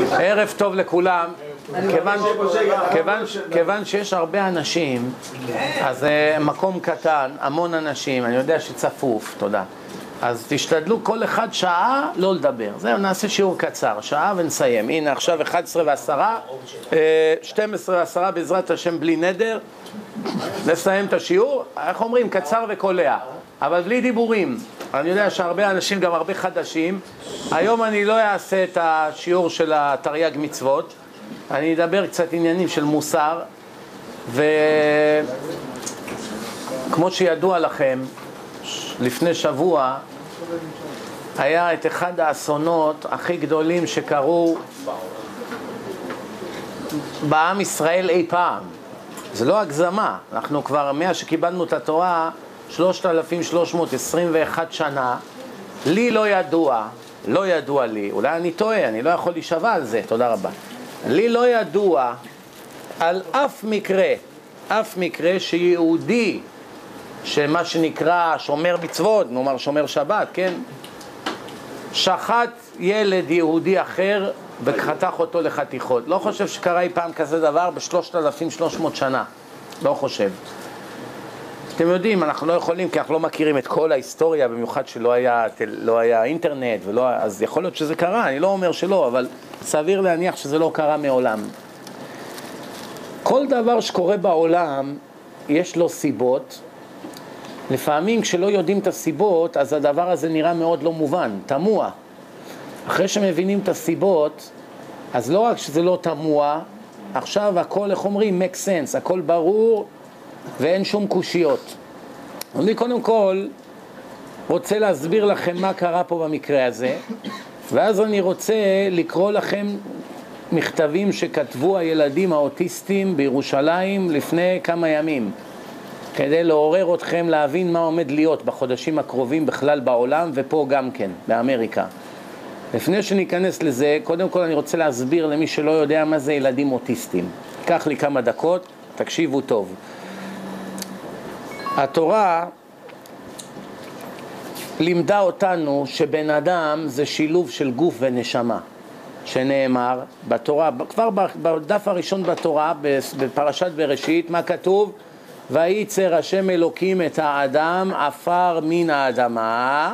ערב טוב לכולם. כיוון שיש הרבה אנשים, אז מקום קטן, המון אנשים, אני יודע שצפוף, תודה. אז תשתדלו כל אחד שעה לא לדבר. זהו, נעשה שיעור קצר, שעה ונסיים. הנה עכשיו 11:10, 12:10 בעזרת השם בלי נדר. נסיים את השיעור, איך אומרים? קצר וקולע, אבל בלי דיבורים. אני יודע שהרבה אנשים, גם הרבה חדשים. היום אני לא אעשה את השיעור של התרי"ג מצוות, אני אדבר קצת עניינים של מוסר. וכמו שידוע לכם, לפני שבוע היה את אחד האסונות הכי גדולים שקרו בעם ישראל אי פעם. זה לא הגזמה, אנחנו כבר מאז שקיבלנו את התורה 3,321 שנה. לי לא ידוע לי, אולי אני טועה, אני לא יכול להישבע על זה, תודה רבה. לי לא ידוע על אף מקרה שיהודי, שמה שנקרא שומר מצוות, נאמר שומר שבת, כן? שחט ילד יהודי אחר וחתך אותו לחתיכות. לא חושב שקרה אי פעם כזה דבר ב3,300 שנה. לא חושב. אתם יודעים, אנחנו לא יכולים, כי אנחנו לא מכירים את כל ההיסטוריה, במיוחד שלא היה אינטרנט, אז יכול להיות שזה קרה, אני לא אומר שלא, אבל סביר להניח שזה לא קרה מעולם. כל דבר שקורה בעולם, יש לו סיבות. לפעמים כשלא יודעים את הסיבות, אז הדבר הזה נראה מאוד לא מובן, תמוה. אחרי שמבינים את הסיבות, אז לא רק שזה לא תמוה, עכשיו הכל, איך אומרים, make sense, הכל ברור ואין שום קושיות. אני קודם כל רוצה להסביר לכם מה קרה פה במקרה הזה, ואז אני רוצה לקרוא לכם מכתבים שכתבו הילדים האוטיסטים בירושלים לפני כמה ימים, כדי לעורר אתכם להבין מה עומד להיות בחודשים הקרובים בכלל בעולם ופה גם כן, באמריקה. לפני שניכנס לזה, קודם כל אני רוצה להסביר למי שלא יודע מה זה ילדים אוטיסטים. קח לי כמה דקות, תקשיבו טוב. התורה לימדה אותנו שבן אדם זה שילוב של גוף ונשמה, שנאמר בתורה, כבר בדף הראשון בתורה, בפרשת בראשית, מה כתוב? וייצר השם אלוקים את האדם עפר מן האדמה,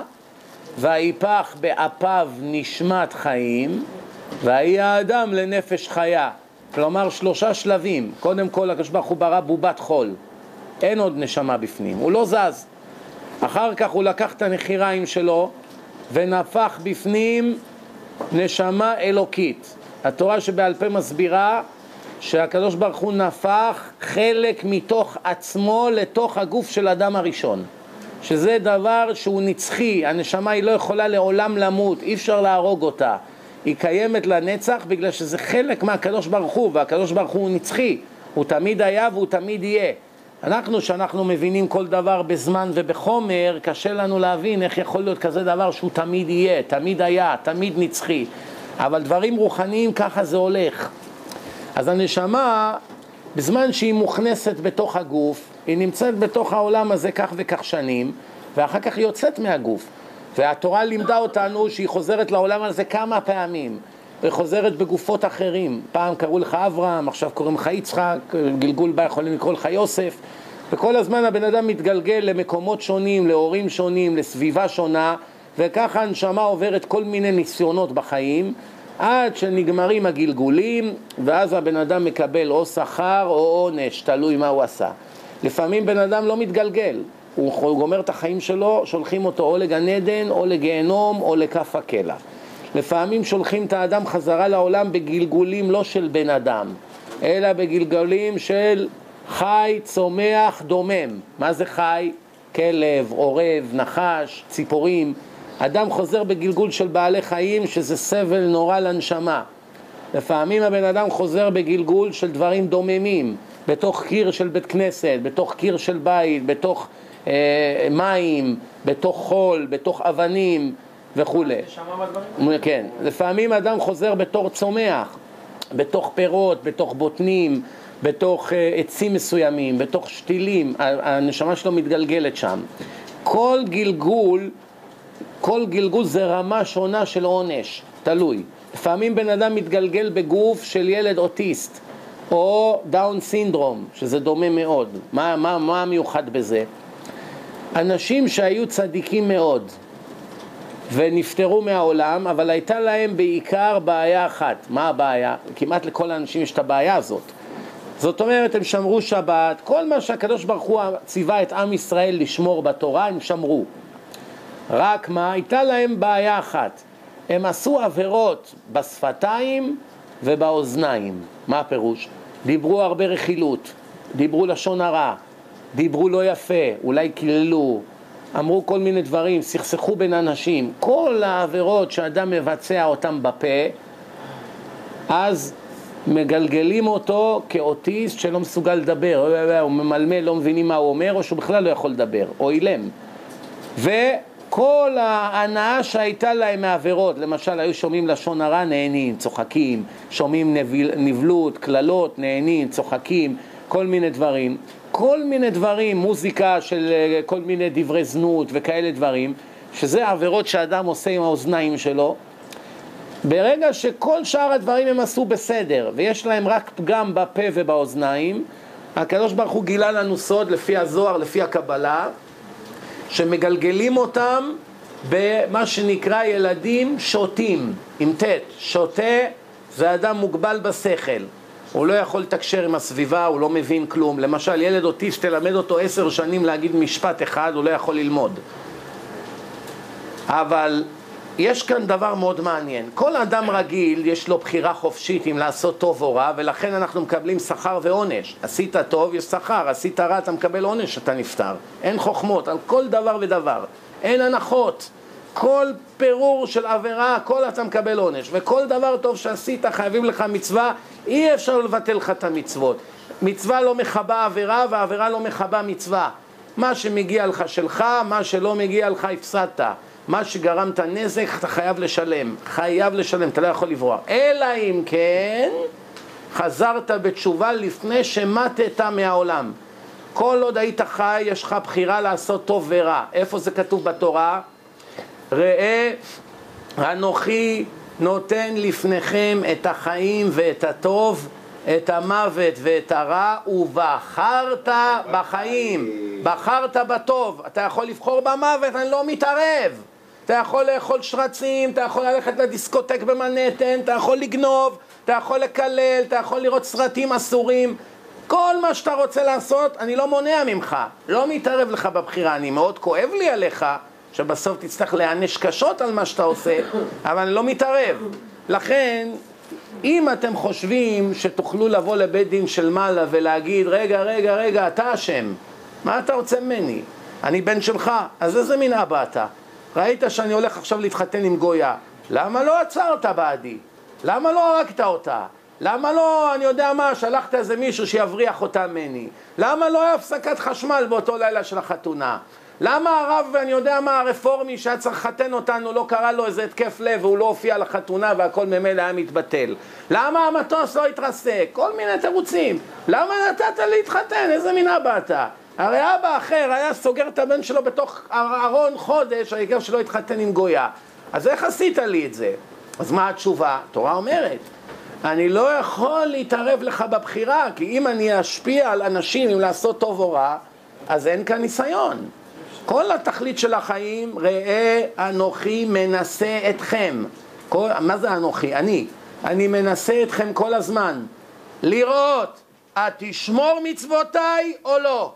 ויפח באפיו נשמת חיים, ויהי האדם לנפש חיה. כלומר 3 שלבים. קודם כל הקדוש ברוך הוא ברא בובת חול, אין עוד נשמה בפנים, הוא לא זז. אחר כך הוא לקח את הנחיריים שלו ונפח בפנים נשמה אלוקית. התורה שבעל פה מסבירה שהקדוש ברוך הוא נפח חלק מתוך עצמו לתוך הגוף של אדם הראשון, שזה דבר שהוא נצחי. הנשמה היא לא יכולה לעולם למות, אי אפשר להרוג אותה, היא קיימת לנצח בגלל שזה חלק מהקדוש ברוך הוא, והקדוש ברוך הוא נצחי, הוא תמיד היה והוא תמיד יהיה. שאנחנו מבינים כל דבר בזמן ובחומר, קשה לנו להבין איך יכול להיות כזה דבר שהוא תמיד יהיה, תמיד היה, תמיד נצחי. אבל דברים רוחניים ככה זה הולך. אז הנשמה, בזמן שהיא מוכנסת בתוך הגוף, היא נמצאת בתוך העולם הזה כך וכך שנים, ואחר כך היא יוצאת מהגוף. והתורה לימדה אותנו שהיא חוזרת לעולם הזה כמה פעמים, וחוזרת בגופות אחרים. פעם קראו לך אברהם, עכשיו קוראים לך יצחק, גלגול בה יכולים לקרוא לך יוסף. וכל הזמן הבן אדם מתגלגל למקומות שונים, להורים שונים, לסביבה שונה, וככה הנשמה עוברת כל מיני ניסיונות בחיים, עד שנגמרים הגלגולים, ואז הבן אדם מקבל או שכר או עונש, תלוי מה הוא עשה. לפעמים בן אדם לא מתגלגל, הוא גומר את החיים שלו, שולחים אותו או לגן עדן או לגיהנום או לכף הקלע. לפעמים שולחים את האדם חזרה לעולם בגלגולים לא של בן אדם, אלא בגלגולים של חי, צומח, דומם. מה זה חי? כלב, עורב, נחש, ציפורים. אדם חוזר בגלגול של בעלי חיים, שזה סבל נורא לנשמה. לפעמים הבן אדם חוזר בגלגול של דברים דוממים, בתוך קיר של בית כנסת, בתוך קיר של בית, בתוך מים, בתוך חול, בתוך אבנים וכו'. כן. לפעמים אדם חוזר בתור צומח, בתוך פירות, בתוך בוטנים, בתוך עצים מסוימים, בתוך שתילים. הנשמה שלו מתגלגלת שם. כל גלגול זה רמה שונה של עונש, תלוי. לפעמים בן אדם מתגלגל בגוף של ילד אוטיסט, או דאון סינדרום, שזה דומה מאוד. מה המיוחד בזה? אנשים שהיו צדיקים מאוד, ונפטרו מהעולם, אבל הייתה להם בעיקר בעיה אחת. מה הבעיה? כמעט לכל האנשים יש את הבעיה הזאת. זאת אומרת, הם שמרו שבת, כל מה שהקדוש ברוך הוא ציווה את עם ישראל לשמור בתורה, הם שמרו. רק מה? הייתה להם בעיה אחת. הם עשו עבירות בשפתיים ובאוזניים. מה הפירוש? דיברו הרבה רכילות, דיברו לשון הרע, דיברו לא יפה, אולי קיללו, אמרו כל מיני דברים, סכסכו בין אנשים. כל העבירות שאדם מבצע אותם בפה, אז מגלגלים אותו כאוטיסט שלא מסוגל לדבר, הוא ממלמל, לא מבינים מה הוא אומר, או שהוא בכלל לא יכול לדבר, או אילם. וכל ההנאה שהייתה להם מעבירות, למשל היו שומעים לשון הרע, נהנים, צוחקים, שומעים נבלות, כללות, נהנים, צוחקים, כל מיני דברים. כל מיני דברים, מוזיקה של כל מיני דברי זנות וכאלה דברים, שזה עבירות שאדם עושה עם האוזניים שלו. ברגע שכל שאר הדברים הם עשו בסדר, ויש להם רק פגם בפה ובאוזניים, הקדוש ברוך הוא גילה לנו סוד לפי הזוהר, לפי הקבלה, שמגלגלים אותם במה שנקרא ילדים שוטים, עם תת. שוטה זה אדם מוגבל בשכל. הוא לא יכול לתקשר עם הסביבה, הוא לא מבין כלום. למשל, ילד אוטיסט, תלמד אותו 10 שנים להגיד משפט אחד, הוא לא יכול ללמוד. אבל יש כאן דבר מאוד מעניין. כל אדם רגיל יש לו בחירה חופשית אם לעשות טוב או רע, ולכן אנחנו מקבלים שכר ועונש. עשית טוב, יש שכר, עשית רע, אתה מקבל עונש, אתה נפטר. אין חוכמות על כל דבר ודבר. אין הנחות. כל פירור של עבירה, כל אתה מקבל עונש. וכל דבר טוב שעשית, חייבים לך מצווה, אי אפשר לבטל לך את המצוות. מצווה לא מחבה עבירה, והעבירה לא מחבה מצווה. מה שמגיע לך שלך, מה שלא מגיע לך הפסדת. מה שגרמת נזק, אתה חייב לשלם. חייב לשלם, אתה לא יכול לברוח. אלא אם כן, חזרת בתשובה לפני שמתת מהעולם. כל עוד היית חי, יש לך בחירה לעשות טוב ורע. איפה זה כתוב בתורה? ראה, אנוכי נותן לפניכם את החיים ואת הטוב, את המוות ואת הרע, ובחרת בחיים, בחרת בטוב. אתה יכול לבחור במוות, אני לא מתערב. אתה יכול לאכול שרצים, אתה יכול ללכת לדיסקוטק במנהטן, אתה יכול לגנוב, אתה יכול לקלל, אתה יכול לראות סרטים אסורים. כל מה שאתה רוצה לעשות, אני לא מונע ממך, לא מתערב לך בבחירה. אני מאוד כואב לי עליך, שבסוף תצטרך להענש קשות על מה שאתה עושה, אבל אני לא מתערב. לכן, אם אתם חושבים שתוכלו לבוא לבית דין של מעלה ולהגיד, רגע, אתה אשם, מה אתה רוצה ממני? אני בן שלך, אז איזה מין אבא אתה? ראית שאני הולך עכשיו להתחתן עם גויה, למה לא עצרת בעדי? למה לא הרגת אותה? למה לא, אני יודע מה, שלחת איזה מישהו שיבריח אותה ממני? למה לא היה הפסקת חשמל באותו לילה של החתונה? למה הרב, ואני יודע מה, הרפורמי שהיה צריך לחתן אותנו, לא קרא לו איזה התקף לב והוא לא הופיע לחתונה והכל ממילא היה מתבטל? למה המטוס לא התרסק? כל מיני תירוצים. למה נתת להתחתן? איזה מין אבא אתה? הרי אבא אחר היה סוגר את הבן שלו בתוך ארון חודש, העיקר שלא התחתן עם גויה. אז איך עשית לי את זה? אז מה התשובה? התורה אומרת, אני לא יכול להתערב לך בבחירה, כי אם אני אשפיע על אנשים אם לעשות טוב או רע, אז אין כאן ניסיון. כל התכלית של החיים, ראה אנוכי מנסה אתכם. מה זה אנוכי? אני מנסה אתכם כל הזמן. לראות, תשמור מצוותיי או לא?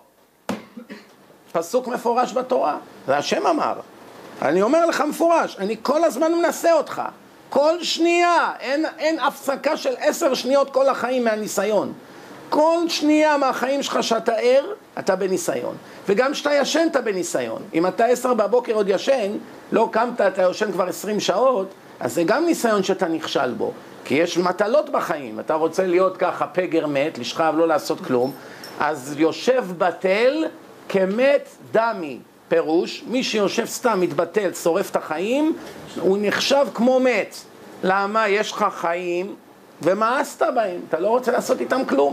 פסוק מפורש בתורה. זה השם אמר. אני אומר לך מפורש, אני כל הזמן מנסה אותך. כל שנייה, אין הפסקה של 10 שניות כל החיים מהניסיון. כל שנייה מהחיים שלך שאתה ער, אתה בניסיון. וגם שאתה ישן, אתה בניסיון. אם אתה 10 בבוקר עוד ישן, לא קמת, אתה יושן כבר 20 שעות, אז זה גם ניסיון שאתה נכשל בו. כי יש מטלות בחיים. אתה רוצה להיות ככה פגר מת, לשכב, לא לעשות כלום, אז יושב בטל כמת דמי. פירוש, מי שיושב סתם, מתבטל, שורף את החיים, הוא נחשב כמו מת. למה? יש לך חיים, ומאסת בהם, אתה לא רוצה לעשות איתם כלום.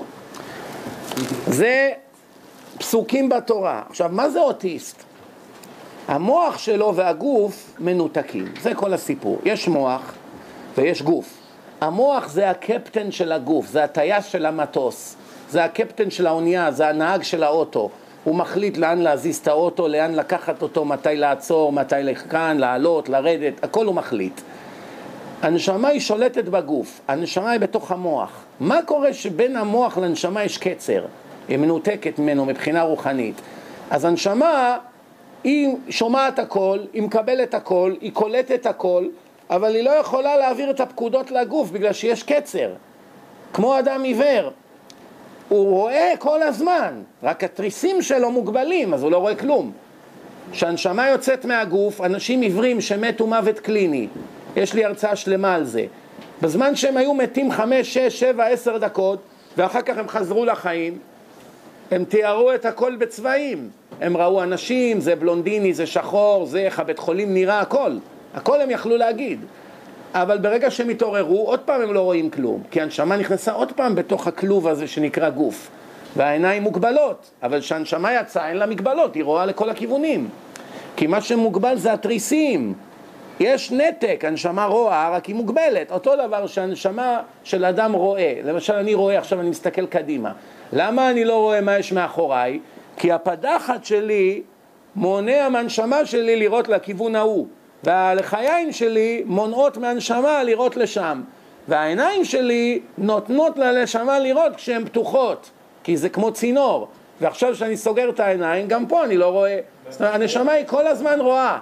זה פסוקים בתורה. עכשיו, מה זה אוטיסט? המוח שלו והגוף מנותקים, זה כל הסיפור. יש מוח, ויש גוף. המוח זה הקפטן של הגוף, זה הטייס של המטוס, זה הקפטן של האונייה, זה הנהג של האוטו. הוא מחליט לאן להזיז את האוטו, לאן לקחת אותו, מתי לעצור, מתי לכאן, לעלות, לרדת, הכל הוא מחליט. הנשמה היא שולטת בגוף, הנשמה היא בתוך המוח. מה קורה שבין המוח לנשמה יש קצר? היא מנותקת ממנו מבחינה רוחנית. אז הנשמה היא שומעת הכל, היא מקבלת הכל, היא קולטת הכל, אבל היא לא יכולה להעביר את הפקודות לגוף בגלל שיש קצר. כמו אדם עיוור, הוא רואה כל הזמן, רק התריסים שלו מוגבלים, אז הוא לא רואה כלום. כשהנשמה יוצאת מהגוף, אנשים עיוורים שמתו מוות קליני, יש לי הרצאה שלמה על זה. בזמן שהם היו מתים 5, 6, 7, 10 דקות, ואחר כך הם חזרו לחיים, הם תיארו את הכל בצבעים. הם ראו אנשים, זה בלונדיני, זה שחור, זה איך הבית חולים נראה, הכל הם יכלו להגיד. אבל ברגע שהם התעוררו, עוד פעם הם לא רואים כלום, כי הנשמה נכנסה עוד פעם בתוך הכלוב הזה שנקרא גוף, והעיניים מוגבלות, אבל כשהנשמה יצאה אין לה מגבלות, היא רואה לכל הכיוונים, כי מה שמוגבל זה התריסים. יש נתק, הנשמה רואה, רק היא מוגבלת. אותו דבר שהנשמה של אדם רואה. למשל אני רואה, עכשיו אני מסתכל קדימה. למה אני לא רואה מה יש מאחוריי? כי הפדחת שלי מונע מהנשמה שלי לראות לכיוון ההוא, והלחיים שלי מונעות מהנשמה לראות לשם, והעיניים שלי נותנות לנשמה לראות כשהן פתוחות, כי זה כמו צינור. ועכשיו שאני סוגר את העיניים, גם פה אני לא רואה. הנשמה היא כל הזמן רואה.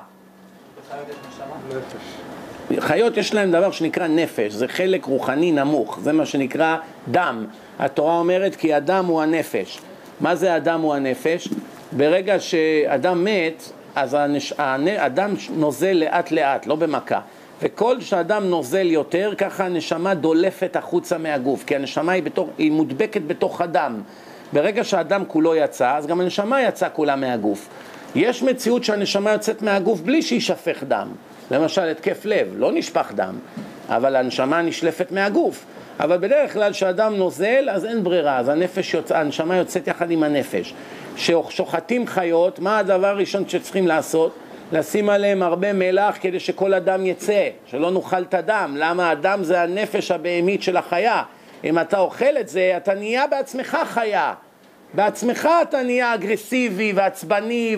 חיות יש להם דבר שנקרא נפש, זה חלק רוחני נמוך, זה מה שנקרא דם. התורה אומרת כי הדם הוא הנפש. מה זה הדם הוא הנפש? ברגע שאדם מת, אז האדם נוזל לאט לאט, לא במכה. וכל שאדם נוזל יותר, ככה הנשמה דולפת החוצה מהגוף, כי הנשמה היא מודבקת בתוך הדם. ברגע שהאדם כולו יצא, אז גם הנשמה יצא כולה מהגוף. יש מציאות שהנשמה יוצאת מהגוף בלי שישפך דם. למשל, התקף לב, לא נשפך דם, אבל הנשמה נשלפת מהגוף. אבל בדרך כלל שהאדם נוזל, אז אין ברירה, אז הנשמה יוצאת יחד עם הנפש. שוחטים חיות, מה הדבר הראשון שצריכים לעשות? לשים עליהם הרבה מלח כדי שכל הדם יצא, שלא נאכל את הדם. למה? הדם זה הנפש הבהמית של החיה. אם אתה אוכל את זה, אתה נהיה בעצמך חיה. בעצמך אתה נהיה אגרסיבי ועצבני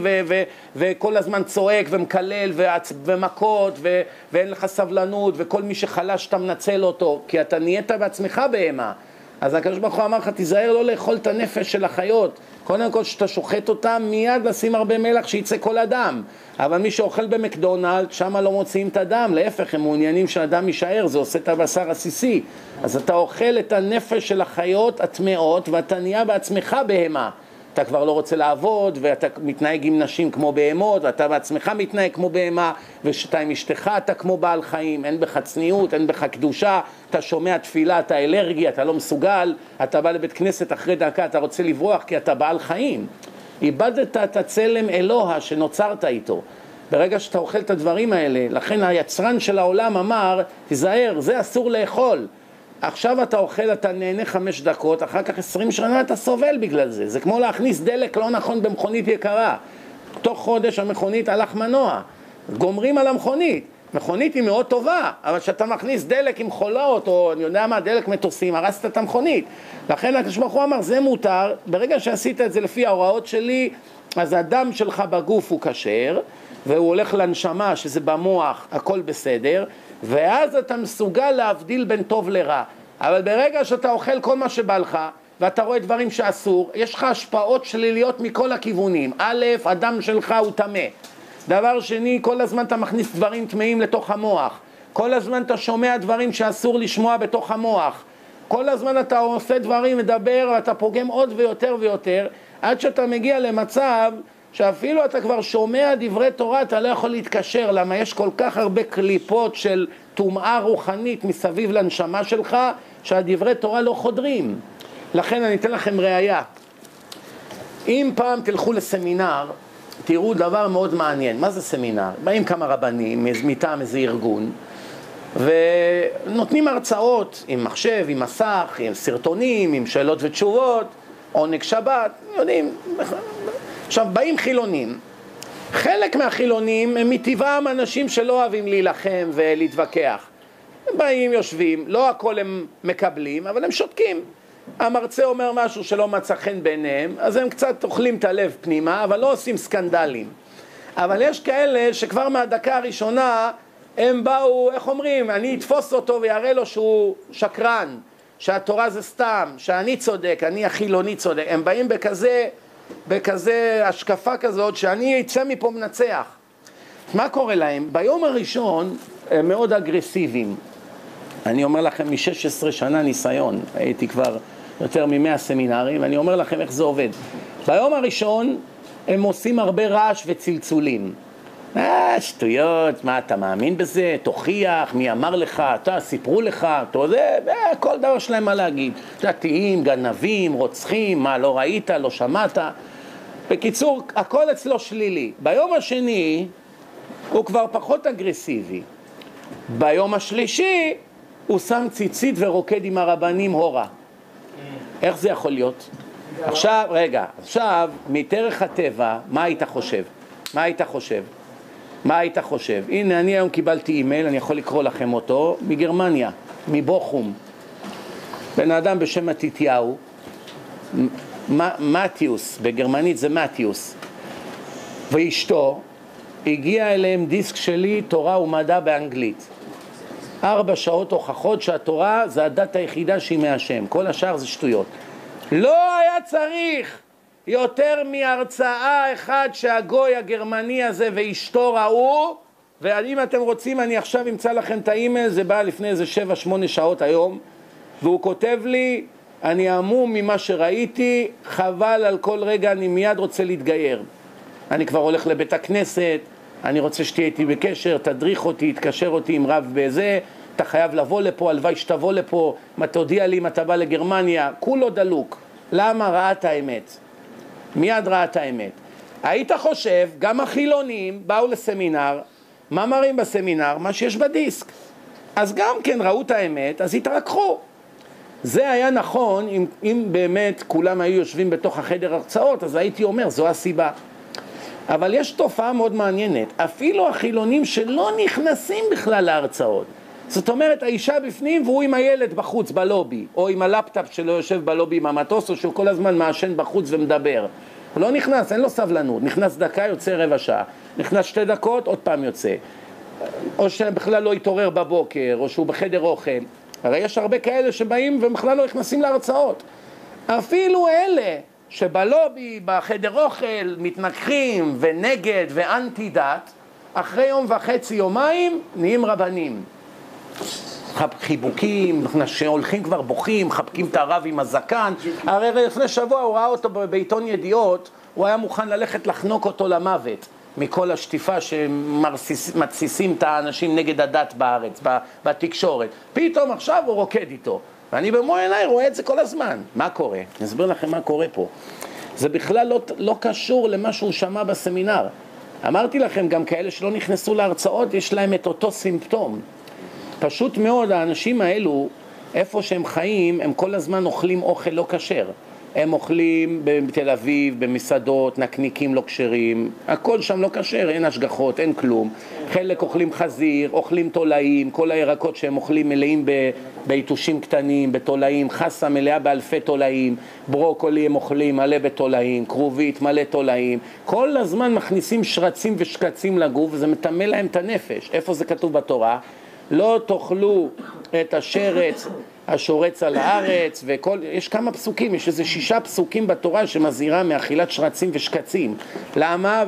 וכל הזמן צועק ומקלל ומכות ואין לך סבלנות, וכל מי שחלש אתה מנצל אותו, כי אתה נהיית בעצמך בהמה. אז הקדוש ברוך הוא אמר לך, תיזהר לא לאכול את הנפש של החיות. קודם כל שאתה שוחט אותם, מיד לשים הרבה מלח שיצא כל הדם. אבל מי שאוכל במקדונלד, שם לא מוציאים את הדם, להפך, הם מעוניינים שהאדם יישאר, זה עושה את הבשר הסיסי. אז אתה אוכל את הנפש של החיות הטמאות, ואתה נהיה בעצמך בהמה. אתה כבר לא רוצה לעבוד, ואתה מתנהג עם נשים כמו בהמות, ואתה בעצמך מתנהג כמו בהמה, ושאתה עם אשתך אתה כמו בעל חיים, אין בך צניעות, אין בך קדושה, אתה שומע תפילה, אתה אלרגי, אתה לא מסוגל, אתה בא לבית כנסת אחרי דקה, אתה רוצה לברוח כי אתה בעל חיים. איבדת את הצלם אלוה שנוצרת איתו. ברגע שאתה אוכל את הדברים האלה, לכן היצרן של העולם אמר, תיזהר, זה אסור לאכול. עכשיו אתה אוכל, אתה נהנה 5 דקות, אחר כך 20 שנה אתה סובל בגלל זה. זה כמו להכניס דלק לא נכון במכונית יקרה. תוך חודש המכונית הלך מנוע. גומרים על המכונית. מכונית היא מאוד טובה, אבל כשאתה מכניס דלק עם חולות, או אני יודע מה, דלק מטוסים, הרסת את המכונית. לכן הקדוש ברוך הוא אמר, זה מותר, ברגע שעשית את זה לפי ההוראות שלי, אז הדם שלך בגוף הוא כשר, והוא הולך לנשמה, שזה במוח, הכל בסדר, ואז אתה מסוגל להבדיל בין טוב לרע. אבל ברגע שאתה אוכל כל מה שבא לך, ואתה רואה דברים שאסור, יש לך השפעות שליליות מכל הכיוונים. א', הדם שלך הוא טמא. דבר שני, כל הזמן אתה מכניס דברים טמאים לתוך המוח. כל הזמן אתה שומע דברים שאסור לשמוע בתוך המוח. כל הזמן אתה עושה דברים, מדבר, ואתה פוגם עוד ויותר ויותר, עד שאתה מגיע למצב שאפילו אתה כבר שומע דברי תורה, אתה לא יכול להתקשר, למה יש כל כך הרבה קליפות של טומאה רוחנית מסביב לנשמה שלך, שהדברי תורה לא חודרים. לכן אני אתן לכם ראיה. אם פעם תלכו לסמינר, תראו דבר מאוד מעניין. מה זה סמינר? באים כמה רבנים מטעם איזה ארגון, ונותנים הרצאות עם מחשב, עם מסך, עם סרטונים, עם שאלות ותשובות, עונג שבת, יודעים. עכשיו, באים חילונים. חלק מהחילונים הם מטבעם אנשים שלא אוהבים להילחם ולהתווכח. הם באים, יושבים, לא הכל הם מקבלים, אבל הם שותקים. המרצה אומר משהו שלא מצא חן בעיניהם, אז הם קצת אוכלים את הלב פנימה, אבל לא עושים סקנדלים. אבל יש כאלה שכבר מהדקה הראשונה הם באו, איך אומרים, אני אתפוס אותו ויראה לו שהוא שקרן, שהתורה זה סתם, שאני צודק, אני החילוני צודק. הם באים בכזה השקפה כזאת שאני אצא מפה מנצח. מה קורה להם? ביום הראשון הם מאוד אגרסיביים. אני אומר לכם מ-16 שנה ניסיון, הייתי כבר יותר מ-100 סמינרים, ואני אומר לכם איך זה עובד. ביום הראשון הם עושים הרבה רעש וצלצולים. שטויות, מה אתה מאמין בזה? תוכיח, מי אמר לך, אתה, סיפרו לך, אתה יודע, כל דבר שלהם מה להגיד. דתיים, גנבים, רוצחים, מה לא ראית, לא שמעת. בקיצור, הכל אצלו שלילי. ביום השני הוא כבר פחות אגרסיבי. ביום השלישי הוא שם ציצית ורוקד עם הרבנים הורה. איך זה יכול להיות? עכשיו, מתארך הטבע, מה היית חושב? הנה, אני היום קיבלתי אימייל, אני יכול לקרוא לכם אותו, מגרמניה, מבוכום. בן אדם בשם מתתיהו, מתיוס, בגרמנית זה מתיוס. ואשתו, הגיע אליהם דיסק שלי, תורה ומדע באנגלית. 4 שעות הוכחות שהתורה זה הדת היחידה שהיא מהשם, כל השאר זה שטויות. לא היה צריך יותר מהרצאה אחד שהגוי הגרמני הזה ואשתו ראו, ואם אתם רוצים אני עכשיו אמצא לכם את האימייל, זה בא לפני איזה 7-8 שעות היום, והוא כותב לי, אני עמום ממה שראיתי, חבל על כל רגע, אני מיד רוצה להתגייר. אני כבר הולך לבית הכנסת, אני רוצה שתהיה איתי בקשר, תדריך אותי, תקשר אותי עם רב בזה, אתה חייב לבוא לפה, הלוואי שתבוא לפה, מה תודיע לי אם אתה בא לגרמניה, כולו דלוק. למה? ראה את האמת. מיד ראה את האמת. היית חושב, גם החילונים באו לסמינר, מה מראים בסמינר? מה שיש בדיסק. אז גם כן ראו את האמת, אז התרככו. זה היה נכון, אם באמת כולם היו יושבים בתוך החדר הרצאות, אז הייתי אומר, זו הסיבה. אבל יש תופעה מאוד מעניינת, אפילו החילונים שלא נכנסים בכלל להרצאות. זאת אומרת, האישה בפנים והוא עם הילד בחוץ בלובי, או עם הלפטאפ שלו יושב בלובי עם המטוס, או שהוא כל הזמן מעשן בחוץ ומדבר. הוא לא נכנס, אין לו סבלנות, נכנס דקה, יוצא רבע שעה, נכנס 2 דקות, עוד פעם יוצא. או שבכלל לא יתעורר בבוקר, או שהוא בחדר אוכל. הרי יש הרבה כאלה שבאים ובכלל לא נכנסים להרצאות. אפילו אלה שבלובי, בחדר אוכל, מתנגחים ונגד ואנטי דת, אחרי יום וחצי, יומיים, נהיים רבנים. חיבוקים, שהולכים כבר בוכים, חבקים את הרב עם הזקן. הרי לפני שבוע הוא ראה אותו בעיתון ידיעות, הוא היה מוכן ללכת לחנוק אותו למוות, מכל השטיפה שמתסיסים את האנשים נגד הדת בארץ, בתקשורת. פתאום עכשיו הוא רוקד איתו. ואני במו עיניי רואה את זה כל הזמן. מה קורה? אני אסביר לכם מה קורה פה. זה בכלל לא קשור למה שהוא שמע בסמינר. אמרתי לכם, גם כאלה שלא נכנסו להרצאות, יש להם את אותו סימפטום. פשוט מאוד, האנשים האלו, איפה שהם חיים, הם כל הזמן אוכלים אוכל לא כשר. הם אוכלים בתל אביב, במסעדות, נקניקים לא כשרים, הכל שם לא כשר, אין השגחות, אין כלום. חלק אוכלים חזיר, אוכלים תולעים, כל הירקות שהם אוכלים מלאים בעיתושים קטנים, בתולעים, חסה מלאה באלפי תולעים, ברוקולי הם אוכלים מלא בתולעים, כרובית מלא תולעים. כל הזמן מכניסים שרצים ושקצים לגוף, וזה מטמא להם את הנפש. איפה זה כתוב בתורה? לא תאכלו את השרץ השורץ על הארץ, יש כמה פסוקים, יש איזה 6 פסוקים בתורה שמזהירה מאכילת שרצים ושקצים. למה?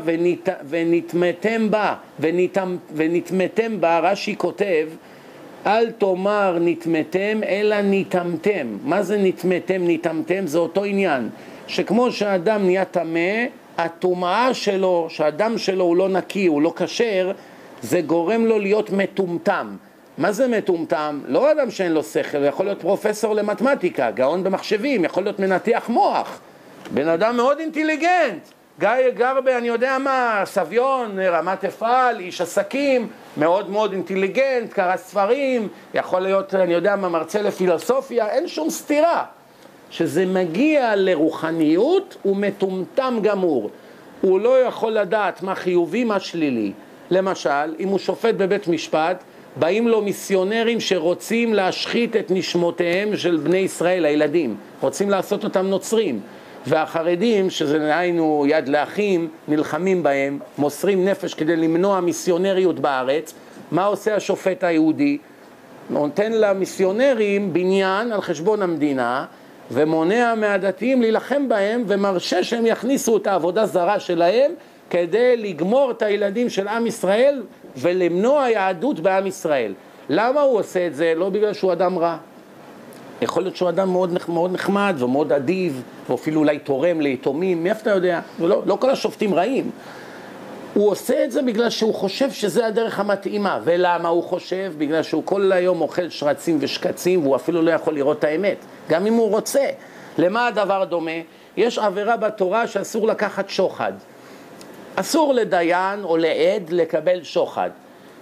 ונטמתם בה, רש"י כותב, אל תאמר נטמתם אלא נטמתם. מה זה נטמתם? זה אותו עניין, שכמו שהאדם נהיה טמא, הטומאה שלו, שהאדם שלו הוא לא נקי, הוא לא כשר, זה גורם לו להיות מטומטם. מה זה מטומטם? לא אדם שאין לו שכל, יכול להיות פרופסור למתמטיקה, גאון במחשבים, יכול להיות מנתח מוח, בן אדם מאוד אינטליגנט, גר אני יודע מה, סביון, רמת אפעל, איש עסקים, מאוד מאוד אינטליגנט, קרא ספרים, יכול להיות אני יודע מה, מרצה לפילוסופיה, אין שום סתירה. שזה מגיע לרוחניות הוא מטומטם גמור, הוא לא יכול לדעת מה חיובי מה שלילי. למשל, אם הוא שופט בבית משפט, באים לו מיסיונרים שרוצים להשחית את נשמותיהם של בני ישראל, הילדים, רוצים לעשות אותם נוצרים, והחרדים, שזה היינו יד לאחים, נלחמים בהם, מוסרים נפש כדי למנוע מיסיונריות בארץ. מה עושה השופט היהודי? נותן למיסיונרים בניין על חשבון המדינה, ומונע מהדתיים להילחם בהם, ומרשה שהם יכניסו את העבודה זרה שלהם, כדי לגמור את הילדים של עם ישראל, ולמנוע יהדות בעם ישראל. למה הוא עושה את זה? לא בגלל שהוא אדם רע. יכול להיות שהוא אדם מאוד נחמד ומאוד אדיב, ואפילו אולי תורם ליתומים, מאיפה אתה יודע? לא כל השופטים רעים. הוא עושה את זה בגלל שהוא חושב שזה הדרך המתאימה. ולמה הוא חושב? בגלל שהוא כל היום אוכל שרצים ושקצים, והוא אפילו לא יכול לראות את האמת, גם אם הוא רוצה. למה הדבר דומה? יש עבירה בתורה שאסור לקחת שוחד. אסור לדיין או לעד לקבל שוחד.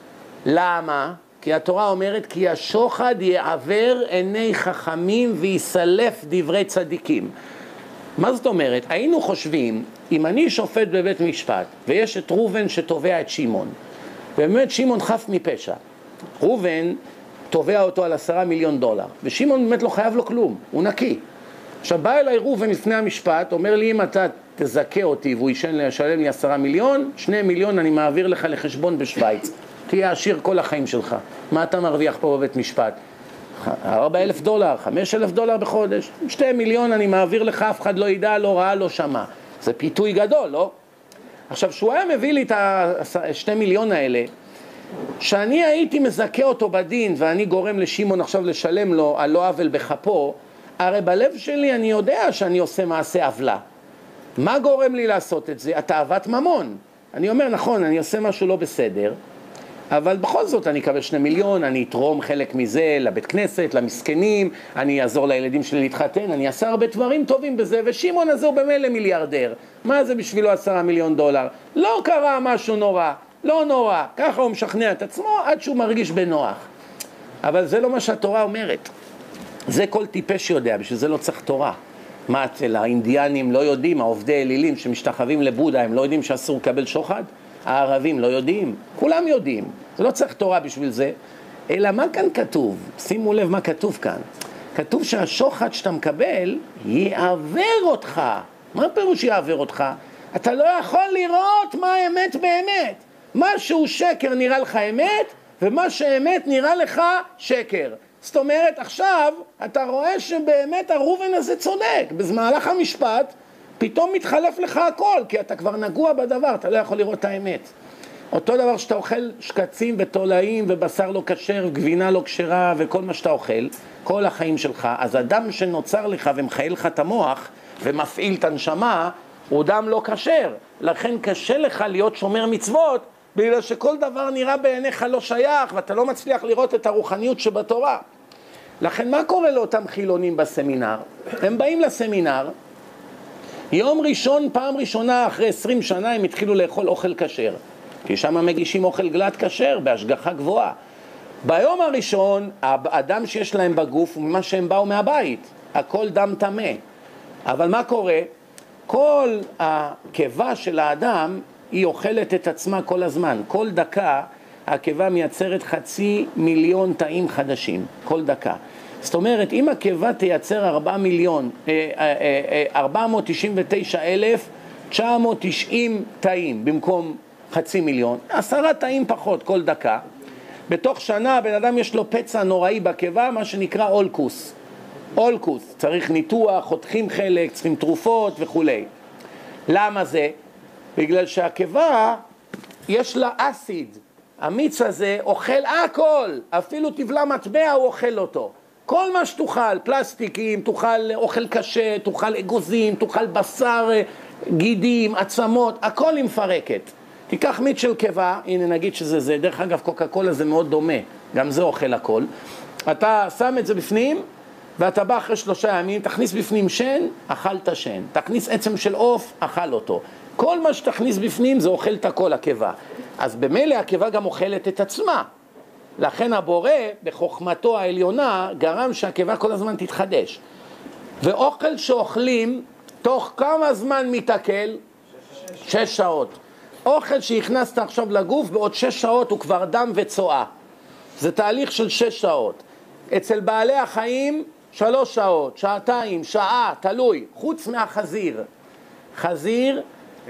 למה? כי התורה אומרת כי השוחד יעבר עיני חכמים ויסלף דברי צדיקים. מה זאת אומרת? היינו חושבים, אם אני שופט בבית משפט ויש את ראובן שתובע את שמעון, ובאמת שמעון חף מפשע, ראובן תובע אותו על $10 מיליון, ושמעון באמת לא חייב לו כלום, הוא נקי. עכשיו בא אליי ראובן לפני המשפט, אומר לי אם אתה תזכה אותי והוא ישלם לי 10 מיליון, 2 מיליון אני מעביר לך לחשבון בשוויץ, תהיה עשיר כל החיים שלך. מה אתה מרוויח פה בבית משפט? $4,000, $5,000 בחודש, 2 מיליון אני מעביר לך, אף אחד לא ידע, לא ראה, לא שמע. זה פיתוי גדול, לא? עכשיו, שהוא היה מביא לי את ה2 מיליון האלה, שאני הייתי מזכה אותו בדין, ואני גורם לשמעון עכשיו לשלם לו על לא עוול בכפו, הרי בלב שלי אני יודע שאני עושה מעשה עוולה. מה גורם לי לעשות את זה? התאוות ממון. אני אומר, נכון, אני עושה משהו לא בסדר, אבל בכל זאת אני אקבל 2 מיליון, אני אתרום חלק מזה לבית כנסת, למסכנים, אני אעזור לילדים שלי להתחתן, אני אעשה הרבה דברים טובים בזה, ושמעון הזה הוא במילא מיליארדר. מה זה בשבילו $10 מיליון? לא קרה משהו נורא, לא נורא. ככה הוא משכנע את עצמו עד שהוא מרגיש בנוח. אבל זה לא מה שהתורה אומרת. זה כל טיפש יודע, בשביל זה לא צריך תורה. מה אצל האינדיאנים לא יודעים, העובדי אלילים שמשתחווים לבודה, הם לא יודעים שאסור לקבל שוחד? הערבים לא יודעים, כולם יודעים, זה לא צריך תורה בשביל זה. אלא מה כאן כתוב? שימו לב מה כתוב כאן. כתוב שהשוחד שאתה מקבל יעבר אותך. מה פירוש יעבר אותך? אתה לא יכול לראות מה האמת באמת. משהו שקר נראה לך אמת, ומה שאמת נראה לך שקר. זאת אומרת, עכשיו אתה רואה שבאמת הראובן הזה צודק. במהלך המשפט פתאום מתחלף לך הכל, כי אתה כבר נגוע בדבר, אתה לא יכול לראות את האמת. אותו דבר שאתה אוכל שקצים ותולעים ובשר לא כשר, גבינה לא כשרה וכל מה שאתה אוכל, כל החיים שלך, אז הדם שנוצר לך ומחייל לך את המוח ומפעיל את הנשמה, הוא דם לא כשר. לכן קשה לך להיות שומר מצוות, בגלל שכל דבר נראה בעיניך לא שייך, ואתה לא מצליח לראות את הרוחניות שבתורה. לכן מה קורה לאותם חילונים בסמינר? הם באים לסמינר, יום ראשון, פעם ראשונה אחרי 20 שנה הם התחילו לאכול אוכל כשר, כי שם מגישים אוכל גלת כשר בהשגחה גבוהה. ביום הראשון הדם שיש להם בגוף הוא ממה שהם באו מהבית, הכל דם טמא. אבל מה קורה? כל הקיבה של האדם היא אוכלת את עצמה כל הזמן. כל דקה הקיבה מייצרת 500,000 תאים חדשים, כל דקה. זאת אומרת, אם הקיבה תייצר 499,990 תאים במקום 500,000, 10 תאים פחות כל דקה, בתוך שנה הבן אדם יש לו פצע נוראי בקיבה, מה שנקרא אולקוס. אולקוס, צריך ניתוח, חותכים חלק, צריכים תרופות וכו'. למה זה? בגלל שהקיבה יש לה אסיד. המיץ הזה אוכל הכל, אפילו תבלה מטבע הוא אוכל אותו. כל מה שתאכל, פלסטיקים, תאכל אוכל קשה, תאכל אגוזים, תאכל בשר, גידים, עצמות, הכל היא מפרקת. תיקח מיץ של קיבה, הנה נגיד שזה זה, דרך אגב קוקה קולה זה מאוד דומה, גם זה אוכל הכל. אתה שם את זה בפנים, ואתה בא אחרי 3 ימים, תכניס בפנים שן, אכלת שן. תכניס עצם של עוף, אכל אותו. כל מה שתכניס בפנים זה אוכל את הכל, הקיבה. אז במילא הקיבה גם אוכלת את עצמה. לכן הבורא, בחוכמתו העליונה, גרם שהקיבה כל הזמן תתחדש. ואוכל שאוכלים, תוך כמה זמן מתעכל? 6 שעות. אוכל שהכנסת עכשיו לגוף, בעוד 6 שעות הוא כבר דם וצואה. זה תהליך של 6 שעות. אצל בעלי החיים 3 שעות, שעתיים, שעה, תלוי, חוץ מהחזיר. חזיר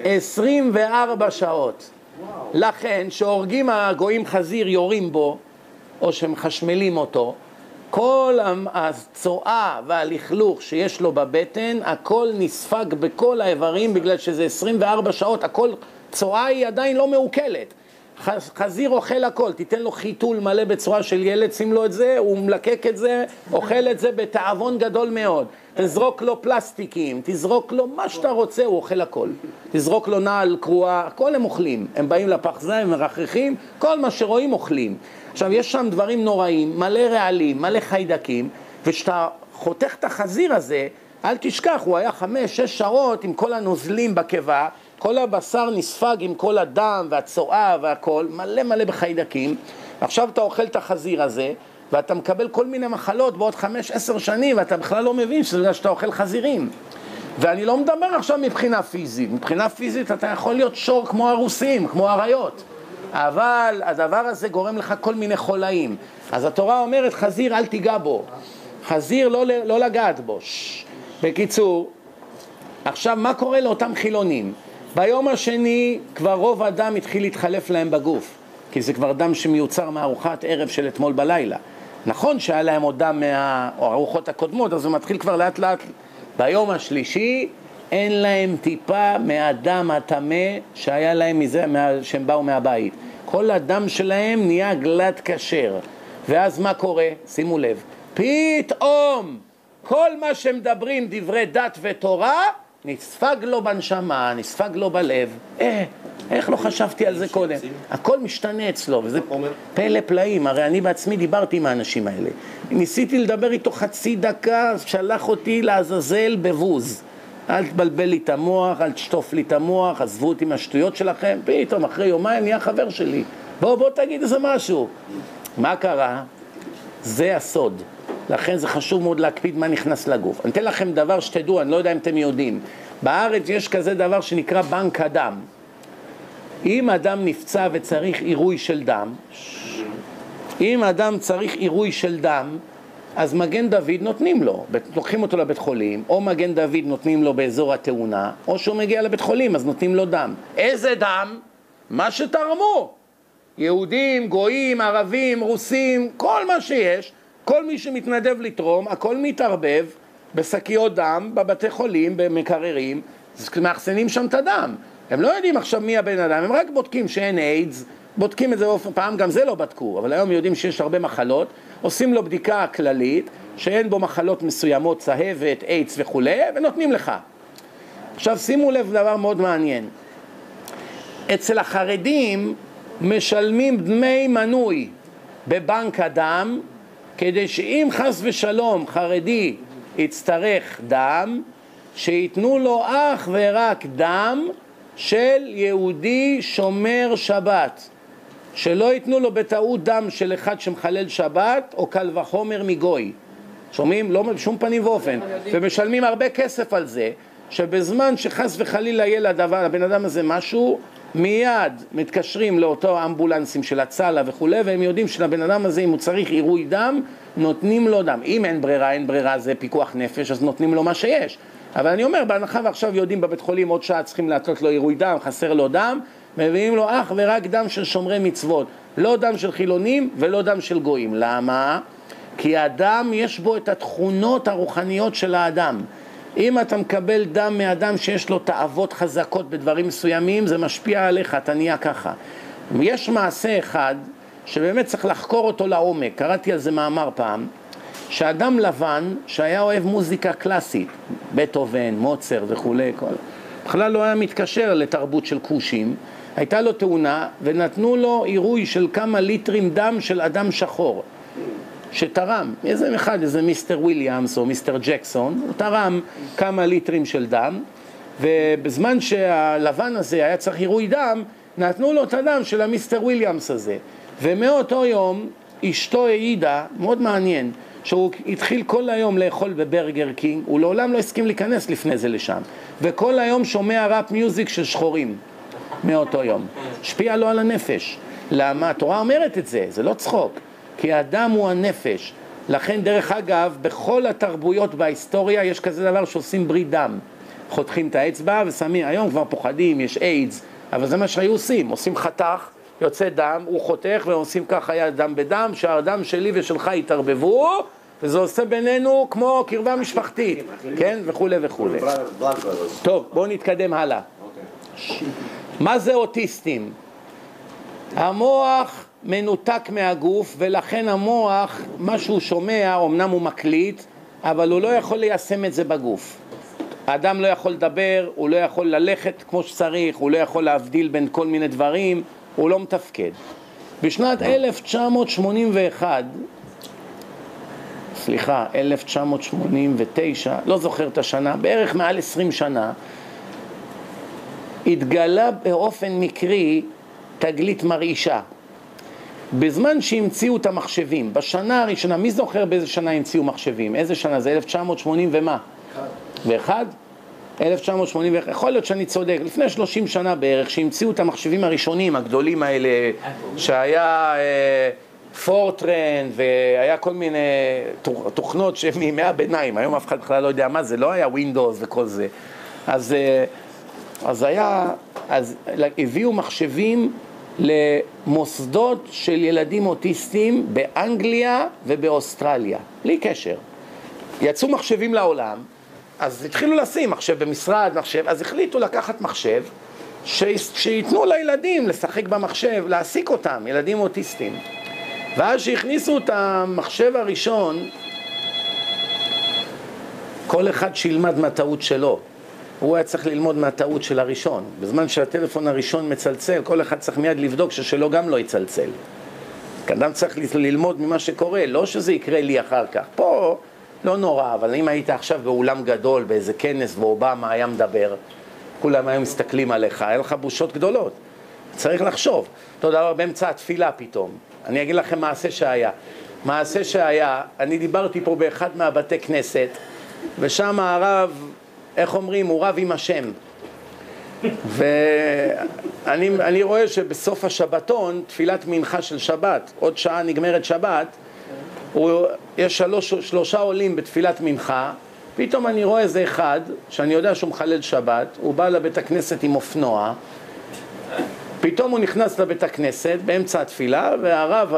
24 שעות. לכן שהורגים הגויים חזיר, יורים בו, או שמחשמלים אותו, כל הצואה והלכלוך שיש לו בבטן, הכל נספג בכל האיברים, בגלל שזה 24 שעות, הכל, צואה היא עדיין לא מעוקלת. חזיר אוכל הכל, תיתן לו חיתול מלא בצורה של ילד, שים לו את זה, הוא מלקק את זה, אוכל את זה בתאבון גדול מאוד. תזרוק לו פלסטיקים, תזרוק לו מה שאתה רוצה, הוא אוכל הכל. תזרוק לו נעל קרועה, הכל הם אוכלים. הם באים לפחזה, הם מרחכים, כל מה שרואים אוכלים. עכשיו, יש שם דברים נוראים, מלא רעלים, מלא חיידקים, ושאתה חותך את החזיר הזה, אל תשכח, הוא היה 5-6 שעות עם כל הנוזלים בקיבה, כל הבשר נספג עם כל הדם והצואה והכל, מלא מלא בחיידקים. עכשיו אתה אוכל את החזיר הזה, ואתה מקבל כל מיני מחלות בעוד 5-10 שנים, ואתה בכלל לא מבין שזה בגלל שאתה אוכל חזירים. ואני לא מדבר עכשיו מבחינה פיזית. מבחינה פיזית אתה יכול להיות שור כמו הרוסים, כמו אריות. אבל הדבר הזה גורם לך כל מיני חולאים. אז התורה אומרת, חזיר אל תיגע בו. חזיר לא לגעת בו. בקיצור, עכשיו מה קורה לאותם חילונים? ביום השני כבר רוב הדם התחיל להתחלף להם בגוף, כי זה כבר דם שמיוצר מארוחת ערב של אתמול בלילה. נכון שהיה להם עוד דם מהארוחות הקודמות, אז הוא מתחיל כבר לאט לאט. ביום השלישי אין להם טיפה מהדם הטמא שהיה להם מזה, שהם באו מהבית. כל הדם שלהם נהיה גלת כשר. ואז מה קורה? שימו לב, פתאום כל מה שמדברים דברי דת ותורה נספג לו בנשמה, נספג לו בלב. איך לא חשבתי על זה קודם? הכל משתנה אצלו, וזה פלא פלאים. הרי אני בעצמי דיברתי עם האנשים האלה. ניסיתי לדבר איתו חצי דקה, שלח אותי לעזאזל בבוז. אל תבלבל לי את המוח, אל תשטוף לי את המוח, עזבו אותי מהשטויות שלכם. פתאום אחרי יומיים נהיה חבר שלי. בוא תגיד איזה משהו. מה קרה? זה הסוד. לכן זה חשוב מאוד להקפיד מה נכנס לגוף. אני אתן לכם דבר שתדעו, אני לא יודע אם אתם יודעים. בארץ יש כזה דבר שנקרא בנק הדם. אם אדם נפצע וצריך עירוי של דם, אם אדם צריך עירוי של דם, אז מגן דוד נותנים לו. לוקחים אותו לבית חולים, או מגן דוד נותנים לו באזור התאונה, או שהוא מגיע לבית חולים, אז נותנים לו דם. איזה דם? מה שתרמו. יהודים, גויים, ערבים, רוסים, כל מה שיש. כל מי שמתנדב לתרום, הכל מתערבב בשקיות דם, בבתי חולים, במקררים, מאחסנים שם את הדם. הם לא יודעים עכשיו מי הבן אדם, הם רק בודקים שאין איידס, בודקים את זה פעם, גם זה לא בדקו, אבל היום יודעים שיש הרבה מחלות, עושים לו בדיקה כללית, שאין בו מחלות מסוימות, צהבת, איידס וכו', ונותנים לך. עכשיו שימו לב דבר מאוד מעניין. אצל החרדים משלמים דמי מנוי בבנק הדם, כדי שאם חס ושלום חרדי יצטרך דם, שיתנו לו אך ורק דם של יהודי שומר שבת. שלא ייתנו לו בטעות דם של אחד שמחלל שבת, או קל וחומר מגוי. שומעים? לא בשום פנים ואופן. ומשלמים הרבה כסף על זה, שבזמן שחס וחלילה יהיה לבן אדם הזה משהו, מיד מתקשרים לאותו אמבולנסים של הצלה וכו', והם יודעים שלבן אדם הזה, אם הוא צריך עירוי דם, נותנים לו דם. אם אין ברירה, זה פיקוח נפש, אז נותנים לו מה שיש. אבל אני אומר, בהנחה ועכשיו יודעים בבית חולים עוד שעה צריכים לתת לו עירוי דם, חסר לו דם, מביאים לו אך ורק דם של שומרי מצוות. לא דם של חילונים ולא דם של גויים. למה? כי הדם יש בו את התכונות הרוחניות של האדם. אם אתה מקבל דם מאדם שיש לו תאוות חזקות בדברים מסוימים, זה משפיע עליך, אתה נהיה ככה. יש מעשה אחד שבאמת צריך לחקור אותו לעומק. קראתי על זה מאמר פעם, שאדם לבן שהיה אוהב מוזיקה קלאסית, בטהובן, מוצרט וכו', בכלל לא היה מתקשר לתרבות של כושים, הייתה לו תאונה ונתנו לו עירוי של כמה ליטרים דם של אדם שחור. שתרם, איזה מיסטר וויליאמס או מיסטר ג'קסון, הוא תרם כמה ליטרים של דם, ובזמן שהלבן הזה היה צריך עירוי דם, נתנו לו את הדם של המיסטר וויליאמס הזה. ומאותו יום אשתו העידה, מאוד מעניין, שהוא התחיל כל היום לאכול בברגר קינג, הוא לעולם לא הסכים להיכנס לפני זה לשם, וכל היום שומע ראפ מיוזיק של שחורים מאותו יום. השפיע לו על הנפש. למה? התורה אומרת את זה, זה לא צחוק. כי האדם הוא הנפש. לכן דרך אגב, בכל התרבויות בהיסטוריה יש כזה דבר שעושים ברית דם. חותכים את האצבע ושמים, היום כבר פוחדים, יש איידס, אבל זה מה שהיו עושים, עושים חתך, יוצא דם, הוא חותך ועושים ככה היה דם בדם, שהדם שלי ושלך יתערבבו, וזה עושה בינינו כמו קרבה משפחתית, כן? וכו' וכו'. טוב, בואו נתקדם הלאה. מה זה אוטיסטים? המוח מנותק מהגוף, ולכן המוח, מה שהוא שומע, אמנם הוא מקליט, אבל הוא לא יכול ליישם את זה בגוף. האדם לא יכול לדבר, הוא לא יכול ללכת כמו שצריך, הוא לא יכול להבדיל בין כל מיני דברים, הוא לא מתפקד. בשנת 1989, לא זוכר את השנה, בערך מעל 20 שנה, התגלה באופן מקרי תגלית מרעישה. בזמן שהמציאו את המחשבים, בשנה הראשונה, מי זוכר באיזה שנה המציאו מחשבים? איזה שנה? זה 1980 ומה? ואחד? 1981, יכול להיות שאני צודק, לפני 30 שנה בערך, שהמציאו את המחשבים הראשונים, הגדולים האלה, שהיה פורטרן, והיה כל מיני תוכנות מימי הביניים, היום אף אחד בכלל לא יודע מה זה, לא היה ווינדוס וכל זה. אז הביאו מחשבים למוסדות של ילדים אוטיסטים באנגליה ובאוסטרליה, בלי קשר. יצאו מחשבים לעולם, אז התחילו לשים מחשב במשרד, אז החליטו לקחת מחשב שיתנו לילדים לשחק במחשב, להעסיק אותם, ילדים אוטיסטים. ואז שהכניסו את המחשב הראשון, כל אחד שילמד מהטעות שלו. הוא היה צריך ללמוד מהטעות של הראשון. בזמן שהטלפון הראשון מצלצל, כל אחד צריך מיד לבדוק ששלו גם לא יצלצל. אדם צריך ללמוד ממה שקורה, לא שזה יקרה לי אחר כך. פה לא נורא, אבל אם היית עכשיו באולם גדול, באיזה כנס ואובמה היה מדבר, כולם היו מסתכלים עליך, היה לך בושות גדולות. צריך לחשוב. אותו דבר באמצע התפילה פתאום. אני אגיד לכם מעשה שהיה, אני דיברתי פה באחד מהבתי כנסת, ושם הרב, איך אומרים, הוא רב עם השם. ואני רואה שבסוף השבתון, תפילת מנחה של שבת, עוד שעה נגמרת שבת, יש שלושה עולים בתפילת מנחה, פתאום אני רואה איזה אחד, שאני יודע שהוא מחלל שבת, הוא בא לבית הכנסת עם אופנוע, פתאום הוא נכנס לבית הכנסת באמצע התפילה, והרב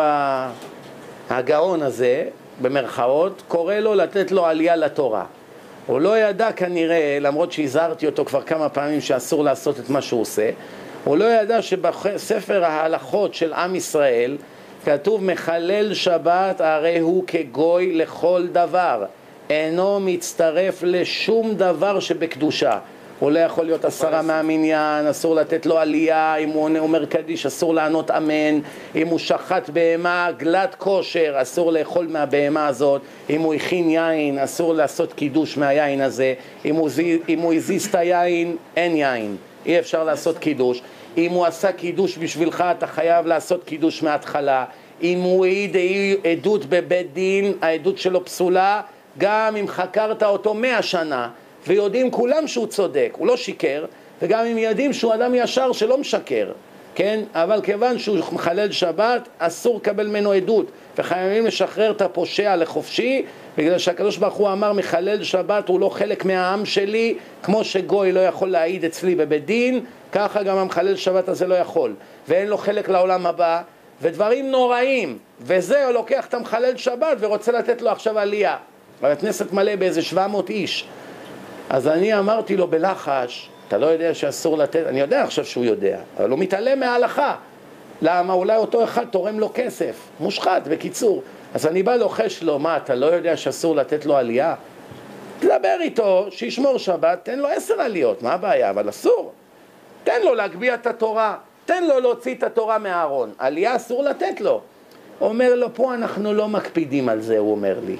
הגאון הזה, במרכאות, קורא לו לתת לו עלייה לתורה. הוא לא ידע כנראה, למרות שהזהרתי אותו כבר כמה פעמים שאסור לעשות את מה שהוא עושה, הוא לא ידע שבספר ההלכות של עם ישראל כתוב מחלל שבת הרי הוא כגוי לכל דבר, אינו מצטרף לשום דבר שבקדושה. הוא לא יכול להיות 10 מהמניין, אסור לתת לו עלייה, אם הוא אומר קדיש אסור לענות אמן, אם הוא שחט בהמה גלת כושר אסור לאכול מהבהמה הזאת, אם הוא הכין יין אסור לעשות קידוש מהיין הזה, אם הוא הזיז את היין אין יין, אי אפשר לעשות קידוש. אם הוא עשה קידוש בשבילך אתה חייב לעשות קידוש מההתחלה. אם הוא העיד עדות בבית דין, העדות שלו פסולה, גם אם חקרת אותו 100 שנה ויודעים כולם שהוא צודק, הוא לא שיקר, וגם אם יודעים שהוא אדם ישר שלא משקר, כן? אבל כיוון שהוא מחלל שבת אסור לקבל ממנו עדות, וחייבים לשחרר את הפושע לחופשי, בגלל שהקדוש ברוך הוא אמר מחלל שבת הוא לא חלק מהעם שלי, כמו שגוי לא יכול להעיד אצלי בבית דין, ככה גם המחלל שבת הזה לא יכול, ואין לו חלק לעולם הבא, ודברים נוראים, וזה הוא לוקח את המחלל שבת ורוצה לתת לו עכשיו עלייה. אבל הכנסת מלא באיזה 700 איש. אז אני אמרתי לו בלחש, אתה לא יודע שאסור לתת, אני יודע עכשיו שהוא יודע, אבל הוא מתעלם מההלכה. למה? אולי אותו אחד תורם לו כסף, מושחת בקיצור. אז אני בא לוחש לו, מה, אתה לא יודע שאסור לתת לו עלייה? תדבר איתו, שישמור שבת, תן לו 10 עליות, מה הבעיה? אבל אסור. תן לו להגביה את התורה, תן לו להוציא את התורה מהארון, עלייה אסור לתת לו. אומר לו, פה אנחנו לא מקפידים על זה, הוא אומר לי.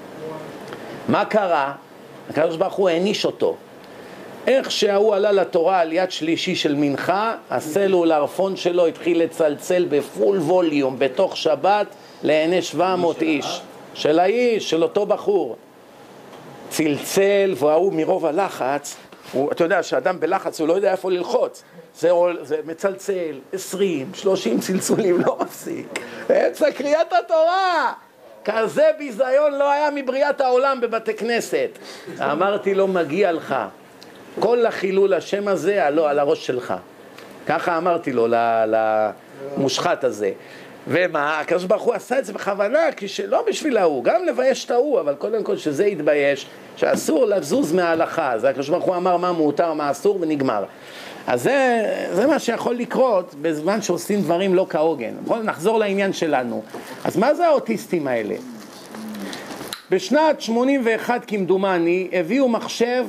מה קרה? הקדוש ברוך הוא העניש אותו. איך שהוא עלה לתורה על יד שלישי של מנחה, הסלולרפון שלו התחיל לצלצל בפול ווליום בתוך שבת לעיני 700 איש. של האיש, של אותו בחור. צלצל, והוא מרוב הלחץ, אתה יודע שאדם בלחץ הוא לא יודע איפה ללחוץ, זה מצלצל 20, 30 צלצולים, לא מפסיק, אצל קריאת התורה, כזה ביזיון לא היה מבריאת העולם בבתי כנסת. אמרתי לו, מגיע לך, כל החילול השם הזה על הראש שלך. ככה אמרתי לו, למושחת הזה. ומה? הקדוש ברוך הוא עשה את זה בכוונה, לא בשביל ההוא, גם לבייש את ההוא, אבל קודם כל שזה יתבייש, שאסור לזוז מההלכה. אז הקדוש ברוך הוא אמר מה מותר, מה אסור, ונגמר. אז זה מה שיכול לקרות בזמן שעושים דברים לא כהוגן. בואו נחזור לעניין שלנו. אז מה זה האוטיסטים האלה? בשנת 81 כמדומני הביאו מחשב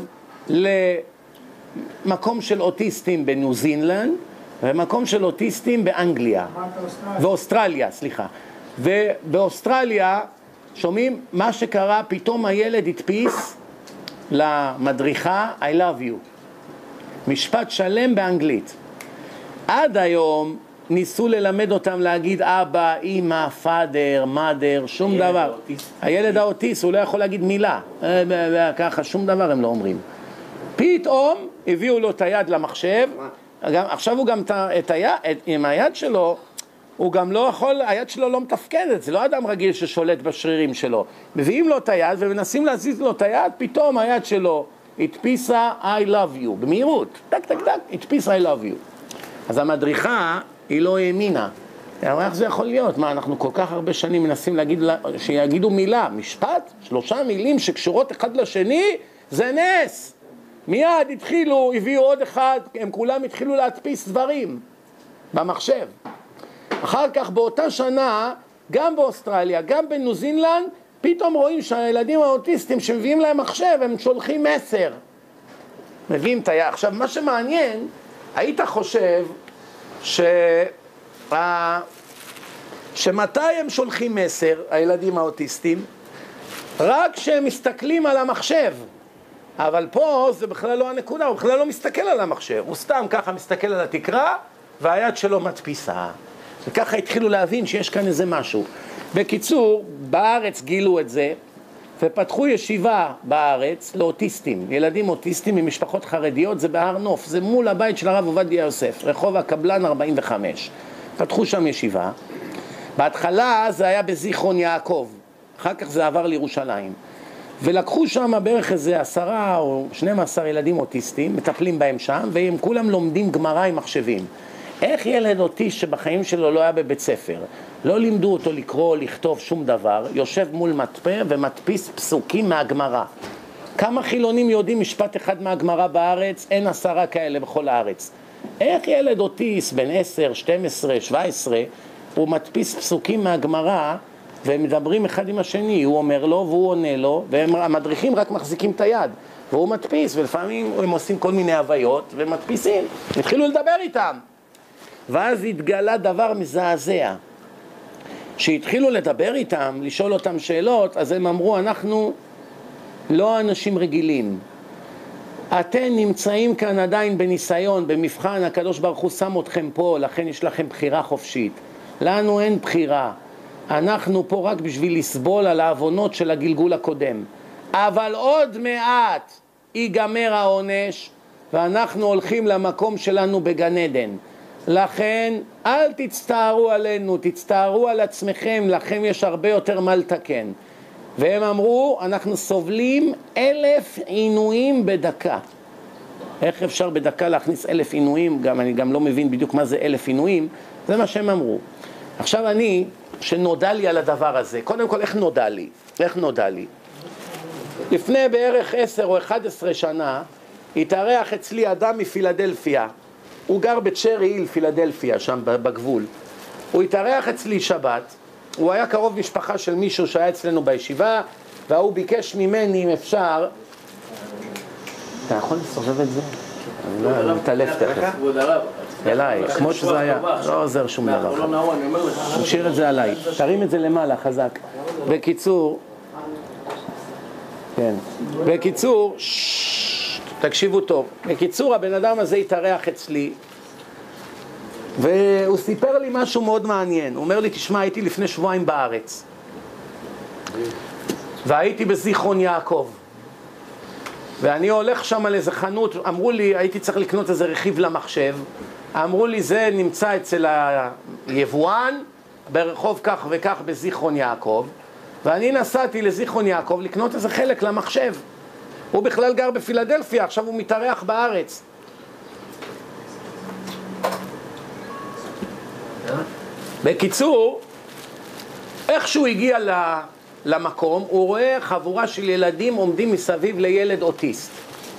למקום של אוטיסטים בניו זינלנד, ומקום של אוטיסטים באנגליה ואוסטרליה, סליחה. ובאוסטרליה שומעים מה שקרה, פתאום הילד הדפיס למדריכה I love you, משפט שלם באנגלית. עד היום ניסו ללמד אותם להגיד אבא, אמא, פאדר, מאדר, שום דבר. הילד האוטיסט הוא לא יכול להגיד מילה, ככה שום דבר הם לא אומרים. פתאום הביאו לו את היד למחשב, עכשיו הוא גם עם היד שלו, הוא גם לא יכול, היד שלו לא מתפקדת, זה לא אדם רגיל ששולט בשרירים שלו. מביאים לו את היד ומנסים להזיז לו את היד, פתאום היד שלו הדפיסה I love you, במהירות, טק טק טק, הדפיסה I love you. אז המדריכה היא לא האמינה. איך זה יכול להיות? מה, אנחנו כל כך הרבה שנים מנסים שיגידו מילה, משפט, 3 מילים שקשורות אחד לשני, זה נס. מיד התחילו, הביאו עוד אחד, הם כולם התחילו להדפיס דברים במחשב. אחר כך באותה שנה, גם באוסטרליה, גם בניו זינלנד, פתאום רואים שהילדים האוטיסטים שמביאים להם מחשב, הם שולחים מסר. מביאים את היד. עכשיו, מה שמעניין, היית חושב שמתי הם שולחים מסר, הילדים האוטיסטים? רק כשהם מסתכלים על המחשב. אבל פה זה בכלל לא הנקודה, הוא בכלל לא מסתכל על המחשב, הוא סתם ככה מסתכל על התקרה, והיד שלו מדפיסה. וככה התחילו להבין שיש כאן איזה משהו. בקיצור, בארץ גילו את זה, ופתחו ישיבה בארץ לאוטיסטים, ילדים אוטיסטים ממשפחות חרדיות, זה בהר נוף, זה מול הבית של הרב עובדיה יוסף, רחוב הקבלן 45. פתחו שם ישיבה, בהתחלה זה היה בזיכרון יעקב, אחר כך זה עבר לירושלים. ולקחו שם בערך איזה 10 או 12 ילדים אוטיסטים, מטפלים בהם שם, והם כולם לומדים גמרא עם מחשבים. איך ילד אוטיסט שבחיים שלו לא היה בבית ספר, לא לימדו אותו לקרוא, לכתוב שום דבר, יושב מול מטפה ומדפיס פסוקים מהגמרא. כמה חילונים יודעים משפט אחד מהגמרא בארץ? אין 10 כאלה בכל הארץ. איך ילד אוטיסט בן 10, 12, 17, הוא מדפיס פסוקים מהגמרא, והם מדברים אחד עם השני, הוא אומר לו והוא עונה לו, והמדריכים רק מחזיקים את היד, והוא מדפיס, ולפעמים הם עושים כל מיני הוויות, ומדפיסים, התחילו לדבר איתם. ואז התגלה דבר מזעזע. כשהתחילו לדבר איתם, לשאול אותם שאלות, אז הם אמרו, אנחנו לא אנשים רגילים. אתם נמצאים כאן עדיין בניסיון, במבחן, הקדוש ברוך הוא שם אתכם פה, לכן יש לכם בחירה חופשית. לנו אין בחירה. אנחנו פה רק בשביל לסבול על העוונות של הגלגול הקודם. אבל עוד מעט ייגמר העונש, ואנחנו הולכים למקום שלנו בגן עדן. לכן אל תצטערו עלינו, תצטערו על עצמכם, לכם יש הרבה יותר מה לתקן. והם אמרו, אנחנו סובלים 1000 עינויים בדקה. איך אפשר בדקה להכניס 1000 עינויים? אני גם לא מבין בדיוק מה זה 1000 עינויים. זה מה שהם אמרו. עכשיו שנודע לי על הדבר הזה, קודם כל איך נודע לי? איך נודע לי? לפני בערך 10 או 11 שנה, התארח אצלי אדם מפילדלפיה. הוא גר בצ'רי היל, פילדלפיה, שם בגבול. הוא התארח אצלי שבת, הוא היה קרוב משפחה של מישהו שהיה אצלנו בישיבה, והוא ביקש ממני אם אפשר... אתה יכול לסובב את זה? אני מתעלף תכף. אליי, כמו שזה היה, לא עוזר שום דבר. נשאיר את זה עליי, תרים את זה למעלה, חזק. בקיצור, כן, בקיצור, תקשיבו טוב. בקיצור, הבן אדם הזה התארח אצלי, והוא סיפר לי משהו מאוד מעניין. הוא אומר לי, תשמע, הייתי לפני שבועיים בארץ, והייתי בזיכרון יעקב, ואני הולך שם על איזה חנות, אמרו לי, הייתי צריך לקנות איזה רכיב למחשב, אמרו לי, זה נמצא אצל היבואן, ברחוב כך וכך בזיכרון יעקב, ואני נסעתי לזיכרון יעקב לקנות איזה חלק למחשב. הוא בכלל גר בפילדלפיה, עכשיו הוא מתארח בארץ. בקיצור, איך שהוא הגיע למקום, הוא רואה חבורה של ילדים עומדים מסביב לילד אוטיסט.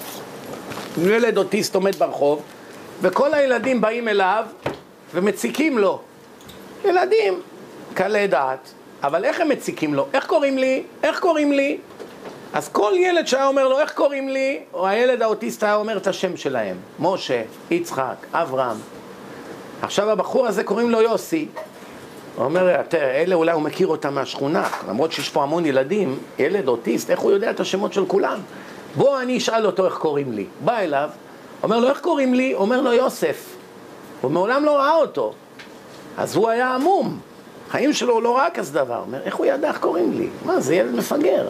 ילד אוטיסט עומד ברחוב, וכל הילדים באים אליו ומציקים לו. ילדים, קלי דעת. אבל איך הם מציקים לו? איך קוראים לי? איך קוראים לי? אז כל ילד שהיה אומר לו, איך קוראים לי? או הילד האוטיסט היה אומר את השם שלהם. משה, יצחק, אברהם. עכשיו הבחור הזה קוראים לו יוסי. הוא אומר, אלה אולי הוא מכיר אותם מהשכונה, למרות שיש פה המון ילדים, ילד אוטיסט, איך הוא יודע את השמות של כולם? בוא אני אשאל אותו איך קוראים לי. בא אליו, אומר לו, איך קוראים לי? אומר לו, יוסף. הוא מעולם לא ראה אותו. אז הוא היה עמום. החיים שלו הוא לא ראה כזה דבר. אומר, איך הוא ידע איך קוראים לי? מה, זה ילד מפגר.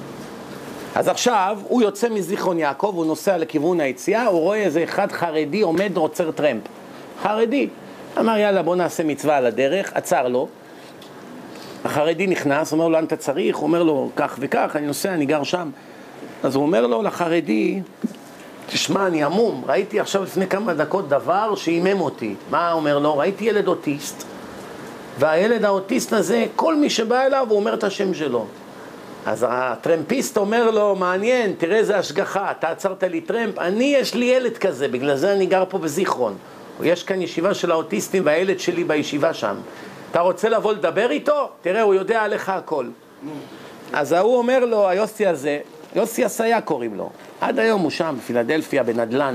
אז עכשיו הוא יוצא מזיכרון יעקב, הוא נוסע לכיוון היציאה, הוא רואה איזה אחד חרדי עומד עוצר טרמפ. חרדי. אמר, יאללה, בוא נעשה מצווה על הדרך, עצר לו. החרדי נכנס, אומר לו, לאן אתה צריך? הוא אומר לו, כך וכך, אני נוסע, אני גר שם. אז הוא אומר לו לחרדי, תשמע, אני עמום, ראיתי עכשיו לפני כמה דקות דבר שאימם אותי. מה אומר לו? ראיתי ילד אוטיסט, והילד האוטיסט הזה, כל מי שבא אליו, הוא אומר את השם שלו. אז הטרמפיסט אומר לו, מעניין, תראה איזה השגחה, אתה עצרת לי טרמפ, יש לי ילד כזה, בגלל זה אני גר פה בזיכרון. יש כאן ישיבה של האוטיסטים והילד שלי בישיבה שם. אתה רוצה לבוא לדבר איתו? תראה, הוא יודע עליך הכל. אז הוא אומר לו, היוסי הזה, יוסי עשיה קוראים לו. עד היום הוא שם, בפילדלפיה, בנדלן.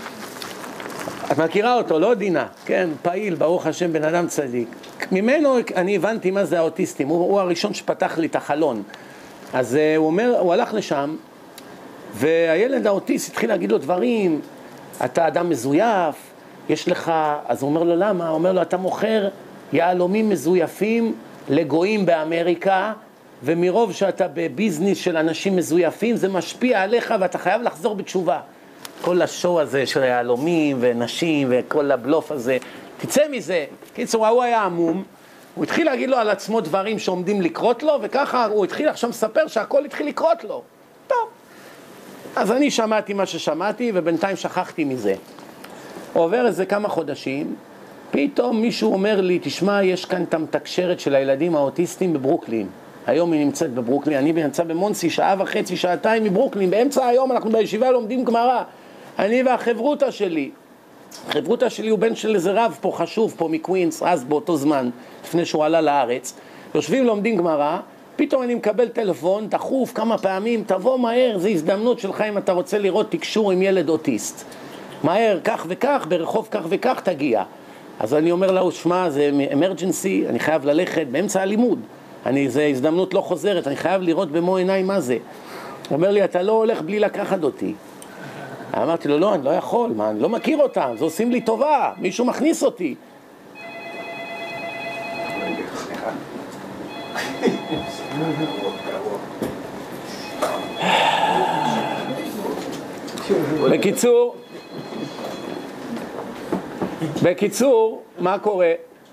את מכירה אותו, לא דינה? כן, פעיל, ברוך השם, בן אדם צדיק. ממנו אני הבנתי מה זה האוטיסטים. הוא הראשון שפתח לי את החלון. אז הוא אומר, הוא הלך לשם, והילד האוטיסט התחיל להגיד לו דברים, אתה אדם מזויף, יש לך, אז הוא אומר לו למה? הוא אומר לו, אתה מוכר יהלומים מזויפים לגויים באמריקה, ומרוב שאתה בביזנס של אנשים מזויפים, זה משפיע עליך ואתה חייב לחזור בתשובה. כל השואו הזה של יהלומים ונשים וכל הבלוף הזה, תצא מזה. קיצור, הוא היה עמום, הוא התחיל להגיד לו על עצמו דברים שעומדים לקרות לו, וככה הוא התחיל עכשיו לספר שהכל התחיל לקרות לו. טוב. אז אני שמעתי מה ששמעתי, ובינתיים שכחתי מזה. עובר איזה כמה חודשים, פתאום מישהו אומר לי, תשמע, יש כאן את המתקשרת של הילדים האוטיסטים בברוקלין. היום היא נמצאת בברוקלין, אני נמצא במונסי, שעה וחצי, שעתיים מברוקלין, באמצע היום אנחנו בישיבה לומדים גמרא. אני והחברותא שלי. החברותא שלי הוא בן של איזה רב פה חשוב, פה מקווינס, אז באותו זמן, לפני שהוא עלה לארץ. יושבים לומדים גמרא, פתאום אני מקבל טלפון, דחוף כמה פעמים, תבוא מהר, זו הזדמנות שלך אם אתה רוצה לראות תקשור עם ילד אוטיסט. מהר, כך וכך, ברחוב כך וכך תגיע. אז אני אומר לה, שמע, זה אמרג'נסי, אני חייב ללכת באמצע הלימוד. זו הזדמנות לא חוזרת, אני חייב לראות במו עיניי מה זה. הוא אומר לי, אתה לא הולך בלי לקחת אותי. אמרתי לו, לא, אני לא יכול, מה, אני לא מכיר אותם, זה עושים לי טובה, מישהו מכניס אותי. בקיצור, מה קורה?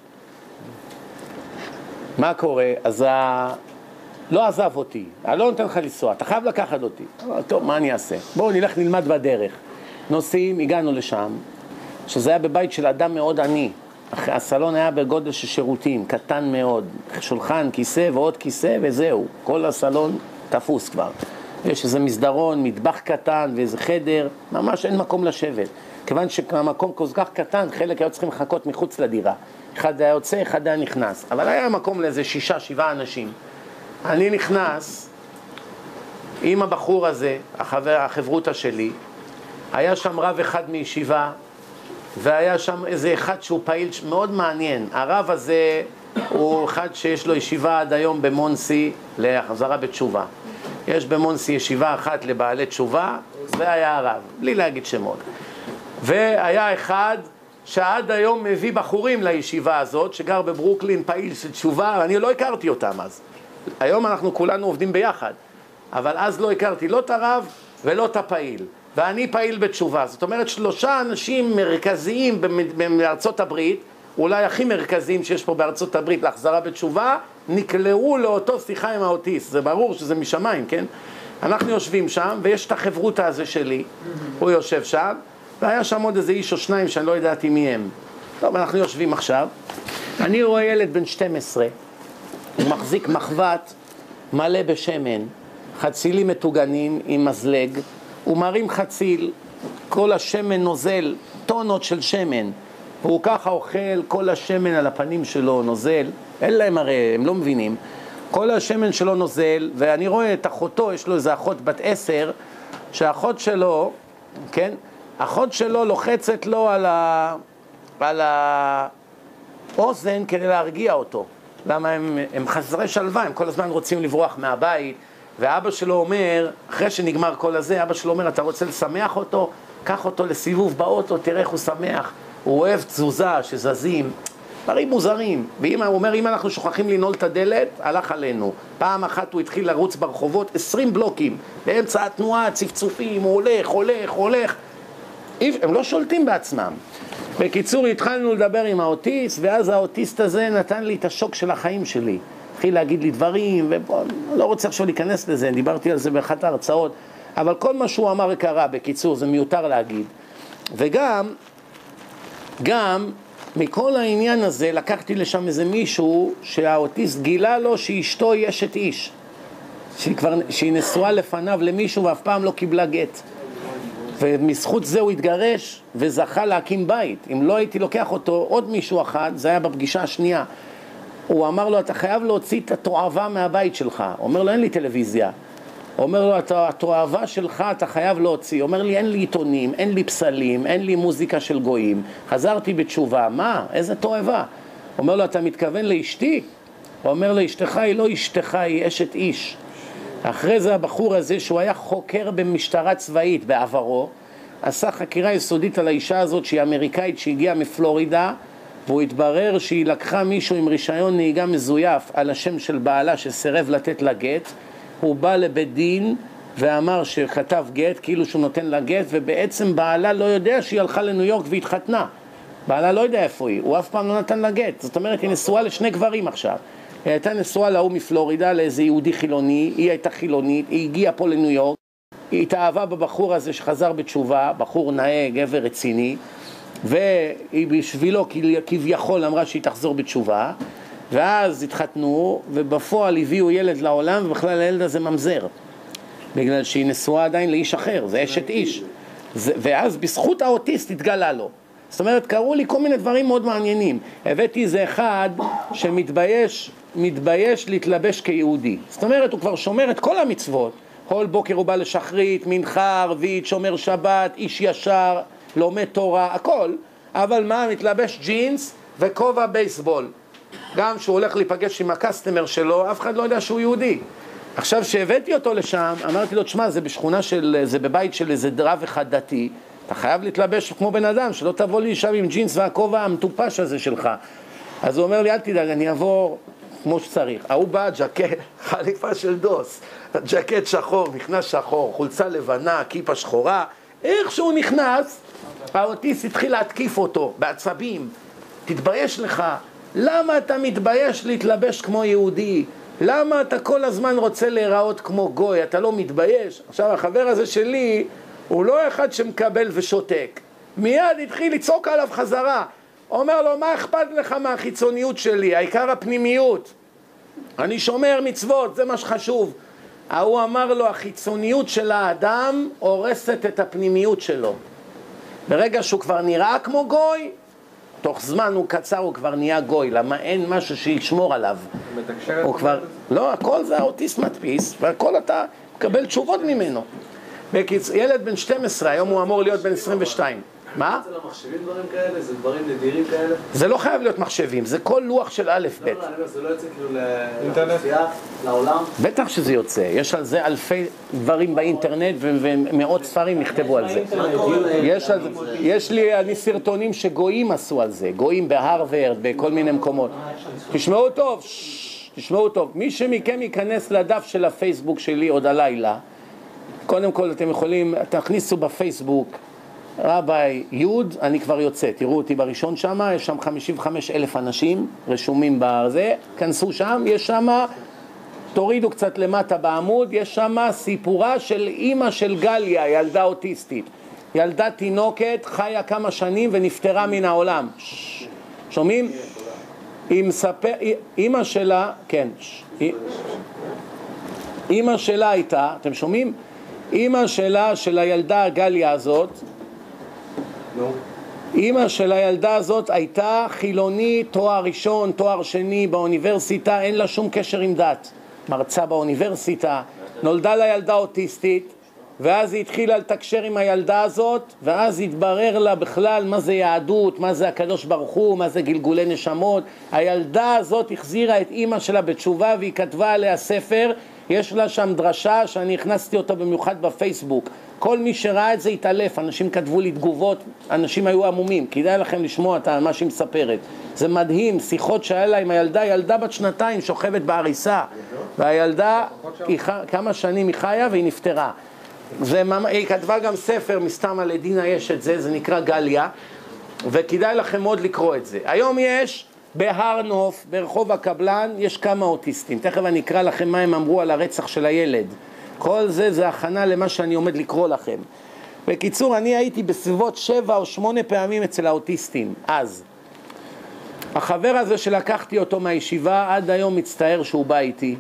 מה קורה? אז לא עזב אותי, אני לא נותן לך לנסוע, אתה חייב לקחת אותי. טוב, מה אני אעשה? בואו נלך נלמד בדרך. נוסעים, הגענו לשם, שזה היה בבית של אדם מאוד עני. הסלון היה בגודל של שירותים, קטן מאוד. שולחן, כיסא ועוד כיסא וזהו. כל הסלון תפוס כבר. יש איזה מסדרון, מטבח קטן ואיזה חדר, ממש אין מקום לשבת. כיוון שהמקום כל כך קטן, חלק היו צריכים לחכות מחוץ לדירה. אחד היה יוצא, אחד היה נכנס. אבל היה מקום לאיזה 6-7 אנשים. אני נכנס עם הבחור הזה, החברותא שלי, היה שם רב אחד מישיבה, והיה שם איזה אחד שהוא פעיל מאוד מעניין. הרב הזה הוא אחד שיש לו ישיבה עד היום במונסי לחזרה בתשובה. יש במונסי ישיבה אחת לבעלי תשובה, זה היה הרב, בלי להגיד שמות. והיה אחד שעד היום מביא בחורים לישיבה הזאת, שגר בברוקלין, פעיל של תשובה, אני לא הכרתי אותם אז. היום אנחנו כולנו עובדים ביחד, אבל אז לא הכרתי לא את הרב ולא את הפעיל. ואני פעיל בתשובה. זאת אומרת, 3 אנשים מרכזיים בארצות הברית, אולי הכי מרכזיים שיש פה בארצות הברית להחזרה בתשובה, נקלעו לאותו שיחה עם האוטיסט. זה ברור שזה משמיים, כן? אנחנו יושבים שם, ויש את החברותה הזה שלי, הוא יושב שם, והיה שם עוד איזה איש או 2 שאני לא ידעתי מי הם. טוב, אנחנו יושבים עכשיו, אני רואה ילד בן 12, הוא מחזיק מחבת מלא בשמן, חצילים מטוגנים עם מזלג, הוא מרים חציל, כל השמן נוזל, טונות של שמן, והוא ככה אוכל, כל השמן על הפנים שלו נוזל, אין להם הרי, הם לא מבינים, כל השמן שלו נוזל, ואני רואה את אחותו, יש לו איזו אחות בת 10, שהאחות שלו, כן, אחות שלו לוחצת לו על האוזן כדי להרגיע אותו. למה הם חסרי שלווה, הם כל הזמן רוצים לברוח מהבית, ואבא שלו אומר, אחרי שנגמר כל הזה, אבא שלו אומר, אתה רוצה לשמח אותו? קח אותו לסיבוב באוטו, תראה איך הוא שמח. הוא אוהב תזוזה שזזים, דברים מוזרים. הוא אומר, אם אנחנו שוכחים לנעול את הדלת, הלך עלינו. פעם אחת הוא התחיל לרוץ ברחובות 20 בלוקים, באמצע התנועה, צפצופים, הוא הולך. הם לא שולטים בעצמם. בקיצור, התחלנו לדבר עם האוטיסט, ואז האוטיסט הזה נתן לי את השוק של החיים שלי. התחיל להגיד לי דברים, ולא רוצה עכשיו להיכנס לזה, דיברתי על זה באחת ההרצאות, אבל כל מה שהוא אמר קרה, בקיצור, זה מיותר להגיד. וגם מכל העניין הזה לקחתי לשם איזה מישהו שהאוטיסט גילה לו שאשתו היא אשת איש, שהיא נשואה לפניו למישהו ואף פעם לא קיבלה גט, ומזכות זה הוא התגרש וזכה להקים בית. אם לא הייתי לוקח אותו עוד מישהו אחד, זה היה בפגישה השנייה, הוא אמר לו, אתה חייב להוציא את התועבה מהבית שלך. הוא אומר לו, אין לי טלוויזיה. הוא אומר לו, התועבה שלך אתה חייב להוציא. הוא אומר לי, אין לי עיתונים, אין לי פסלים, אין לי מוזיקה של גויים. חזרתי בתשובה, מה? איזה תועבה? הוא אומר לו, אתה מתכוון לאשתי? הוא אומר לו, אשתך היא לא אשתך, היא אשת איש. אחרי זה הבחור הזה, שהוא היה חוקר במשטרה צבאית בעברו, עשה חקירה יסודית על האישה הזאת שהיא אמריקאית, שהגיעה מפלורידה, והוא התברר שהיא לקחה מישהו עם רישיון נהיגה מזויף על השם של בעלה שסירב לתת לה גט. הוא בא לבית דין ואמר שכתב גט כאילו שהוא נותן לה גט, ובעצם בעלה לא יודע שהיא הלכה לניו יורק והתחתנה. בעלה לא יודע איפה היא, הוא אף פעם לא נתן לה גט. זאת אומרת, היא נשואה לשני גברים עכשיו. היא הייתה נשואה להוא מפלורידה, לאיזה יהודי חילוני, היא הייתה חילונית, היא הגיעה פה לניו יורק, היא התאהבה בבחור הזה שחזר בתשובה, בחור נאה, גבר רציני, והיא בשבילו כביכול אמרה שהיא תחזור בתשובה, ואז התחתנו, ובפועל הביאו ילד לעולם, ובכלל הילד הזה ממזר, בגלל שהיא נשואה עדיין לאיש אחר, זה אשת איש. ואז בזכות האוטיסט התגלה לו. זאת אומרת, קראו לי כל מיני דברים מאוד מעניינים. הבאתי איזה אחד שמתבייש להתלבש כיהודי. זאת אומרת, הוא כבר שומר את כל המצוות. כל בוקר הוא בא לשחרית, מנחה, ערבית, שומר שבת, איש ישר, לומד תורה, הכל. אבל מה? מתלבש ג'ינס וכובע בייסבול. גם שהוא הולך להיפגש עם הקסטמר שלו, אף אחד לא יודע שהוא יהודי. עכשיו שהבאתי אותו לשם, אמרתי לו, תשמע, זה בשכונה זה בבית של איזה רב אחד דתי, אתה חייב להתלבש כמו בן אדם, שלא תבוא לי שם עם ג'ינס והכובע המטופש הזה שלך. אז הוא אומר לי, אל תדאג, אני אעבור כמו שצריך. ההוא בא, ג'קט, חליפה של דוס, ג'קט שחור, נכנס שחור, חולצה לבנה, כיפה שחורה. איך שהוא נכנס, האוטיסט התחיל להתקיף אותו בעצבים. תתבייש לך, למה אתה מתבייש להתלבש כמו יהודי? למה אתה כל הזמן רוצה להיראות כמו גוי? אתה לא מתבייש? עכשיו החבר הזה שלי הוא לא אחד שמקבל ושותק, מיד התחיל לצעוק עליו חזרה. אומר לו, מה אכפת לך מהחיצוניות שלי? העיקר הפנימיות, אני שומר מצוות, זה מה שחשוב. הוא אמר לו, החיצוניות של האדם הורסת את הפנימיות שלו. ברגע שהוא כבר נראה כמו גוי, תוך זמן הוא קצר הוא כבר נהיה גוי. למה? אין משהו שישמור עליו. הוא כבר, לא, הכל זה האוטיסט מדפיס, והכל אתה מקבל תשובות ממנו. ילד בן 12, היום הוא אמור להיות בן 22. מה? זה לא מחשבים דברים כאלה? זה דברים נדירים כאלה? זה לא חייב להיות מחשבים, זה כל לוח של א' ב'. לא, זה לא יוצא כאילו לאוכלוסייה, לעולם? בטח שזה יוצא, יש על זה אלפי דברים באינטרנט ומאות ספרים נכתבו על זה. יש לי סרטונים שגויים עשו על זה, גויים בהרווארד, בכל מיני מקומות. תשמעו טוב, מי שמכם ייכנס לדף של הפייסבוק שלי עוד הלילה, קודם כל אתם יכולים, תכניסו בפייסבוק רבי יוד, אני כבר יוצא, תראו אותי בראשון שם, יש שם 55,000 אנשים רשומים בזה, כנסו שם, יש שם, תורידו קצת למטה בעמוד, יש שם סיפורה של אמא של גליה, ילדה אוטיסטית, ילדה תינוקת, חיה כמה שנים ונפטרה מן העולם. שומעים? אמא שלה, כן, אמא שלה הייתה, אתם שומעים? אמא שלה, של הילדה גליה הזאת, אמא של הילדה הזאת הייתה חילונית, תואר ראשון, תואר שני באוניברסיטה, אין לה שום קשר עם דת, מרצה באוניברסיטה, נולדה לה ילדה אוטיסטית, ואז היא התחילה לתקשר עם הילדה הזאת, ואז התברר לה בכלל מה זה יהדות, מה זה הקדוש ברוך הוא, מה זה גלגולי נשמות. הילדה הזאת החזירה את אמא שלה בתשובה, והיא כתבה עליה ספר, יש לה שם דרשה שאני הכנסתי אותה במיוחד בפייסבוק. כל מי שראה את זה התעלף, אנשים כתבו לי תגובות, אנשים היו עמומים, כדאי לכם לשמוע את מה שהיא מספרת. זה מדהים, שיחות שהיה לה עם הילדה, ילדה בת 2 שוכבת בעריסה, והילדה, כמה שנים היא חיה והיא נפטרה. היא כתבה גם ספר, מסתם על עדינה יש את זה, זה נקרא גליה, וכדאי לכם מאוד לקרוא את זה. היום יש בהר נוף, ברחוב הקבלן, יש כמה אוטיסטים. תכף אני אקרא לכם מה הם אמרו על הרצח של הילד. כל זה זה הכנה למה שאני עומד לקרוא לכם. בקיצור, אני הייתי בסביבות 7 או 8 פעמים אצל האוטיסטים, אז. החבר הזה שלקחתי אותו מהישיבה, עד היום מצטער שהוא בא איתי.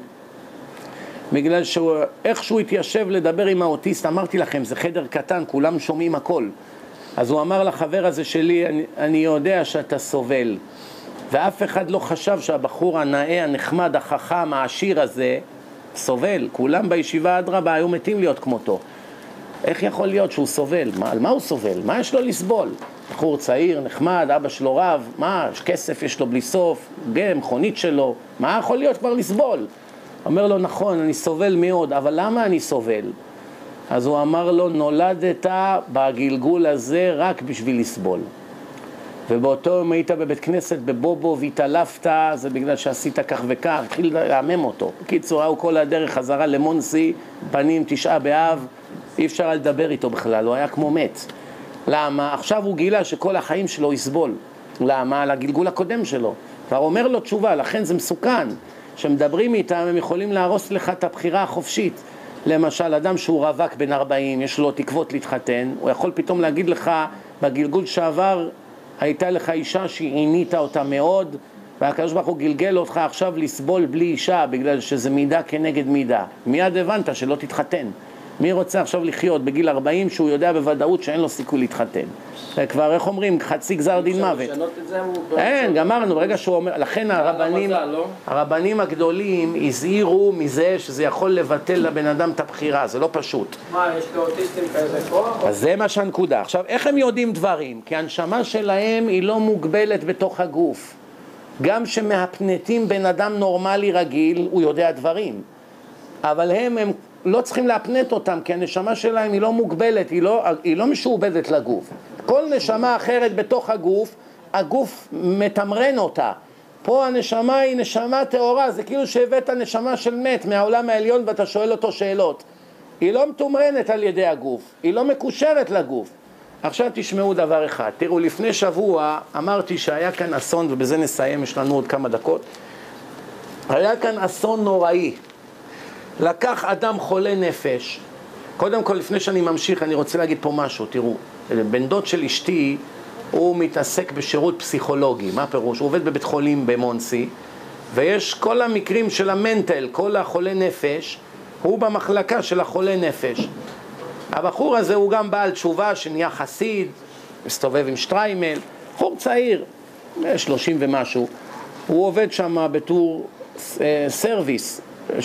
בגלל שאיכשהו התיישב לדבר עם האוטיסט, אמרתי לכם, זה חדר קטן, כולם שומעים הכל. אז הוא אמר לחבר הזה שלי, אני יודע שאתה סובל. ואף אחד לא חשב שהבחור הנאה, הנחמד, החכם, העשיר הזה, סובל. כולם בישיבה אדרבה היו מתים להיות כמותו. איך יכול להיות שהוא סובל? על מה הוא סובל? מה יש לו לסבול? בחור צעיר, נחמד, אבא שלו רב, מה? כסף יש לו בלי סוף, מכונית שלו, מה יכול להיות כבר לסבול? אומר לו, נכון, אני סובל מאוד, אבל למה אני סובל? אז הוא אמר לו, נולדת בגלגול הזה רק בשביל לסבול. ובאותו יום היית בבית כנסת בבובו והתעלפת, זה בגלל שעשית כך וכך, התחיל להמם אותו. בקיצור, הוא כל הדרך חזרה למונסי, פנים 9 באב, אי אפשר לדבר איתו בכלל, הוא היה כמו מת. למה? עכשיו הוא גילה שכל החיים שלו יסבול. למה? על הגלגול הקודם שלו. כבר אומר לו תשובה, לכן זה מסוכן. שמדברים איתם, הם יכולים להרוס לך את הבחירה החופשית. למשל, אדם שהוא רווק בן 40, יש לו תקוות להתחתן, הוא יכול פתאום להגיד לך, בגלגול שעבר, הייתה לך אישה שעינית אותה מאוד, והקדוש ברוך הוא גלגל אותך עכשיו לסבול בלי אישה, בגלל שזה מידה כנגד מידה. מיד הבנת שלא תתחתן. מי רוצה עכשיו לחיות בגיל 40 שהוא יודע בוודאות שאין לו סיכוי להתחתן? כבר, איך אומרים, חצי גזר דין מוות. אין, גמרנו, ברגע שהוא אומר, לכן הרבנים הגדולים הזהירו מזה שזה יכול לבטל לבן אדם את הבחירה, זה לא פשוט. מה, יש לאוטיסטים כזה כוח? אז זה מה שהנקודה. עכשיו, איך הם יודעים דברים? כי הנשמה שלהם היא לא מוגבלת בתוך הגוף. גם שמהפנטים בן אדם נורמלי רגיל, הוא יודע דברים. אבל הם לא צריכים להפנט אותם, כי הנשמה שלהם היא לא מוגבלת, היא לא משועבדת לגוף. כל נשמה אחרת בתוך הגוף, הגוף מתמרן אותה. פה הנשמה היא נשמה טהורה, זה כאילו שהבאת נשמה של מת מהעולם העליון ואתה שואל אותו שאלות. היא לא מתומרנת על ידי הגוף, היא לא מקושרת לגוף. עכשיו תשמעו דבר אחד, תראו, לפני שבוע אמרתי שהיה כאן אסון, ובזה נסיים, יש לנו עוד כמה דקות. היה כאן אסון נוראי. לקח אדם חולה נפש. קודם כל, לפני שאני ממשיך, אני רוצה להגיד פה משהו. תראו, בן דוד של אשתי, הוא מתעסק בשירות פסיכולוגי. מה פירוש? הוא עובד בבית חולים במונסי, ויש כל המקרים של המנטל, כל החולה נפש, הוא במחלקה של החולה נפש. הבחור הזה הוא גם בעל תשובה שנהיה חסיד, מסתובב עם שטריימל, בחור צעיר, 30 ומשהו. הוא עובד שם בתור סרוויס,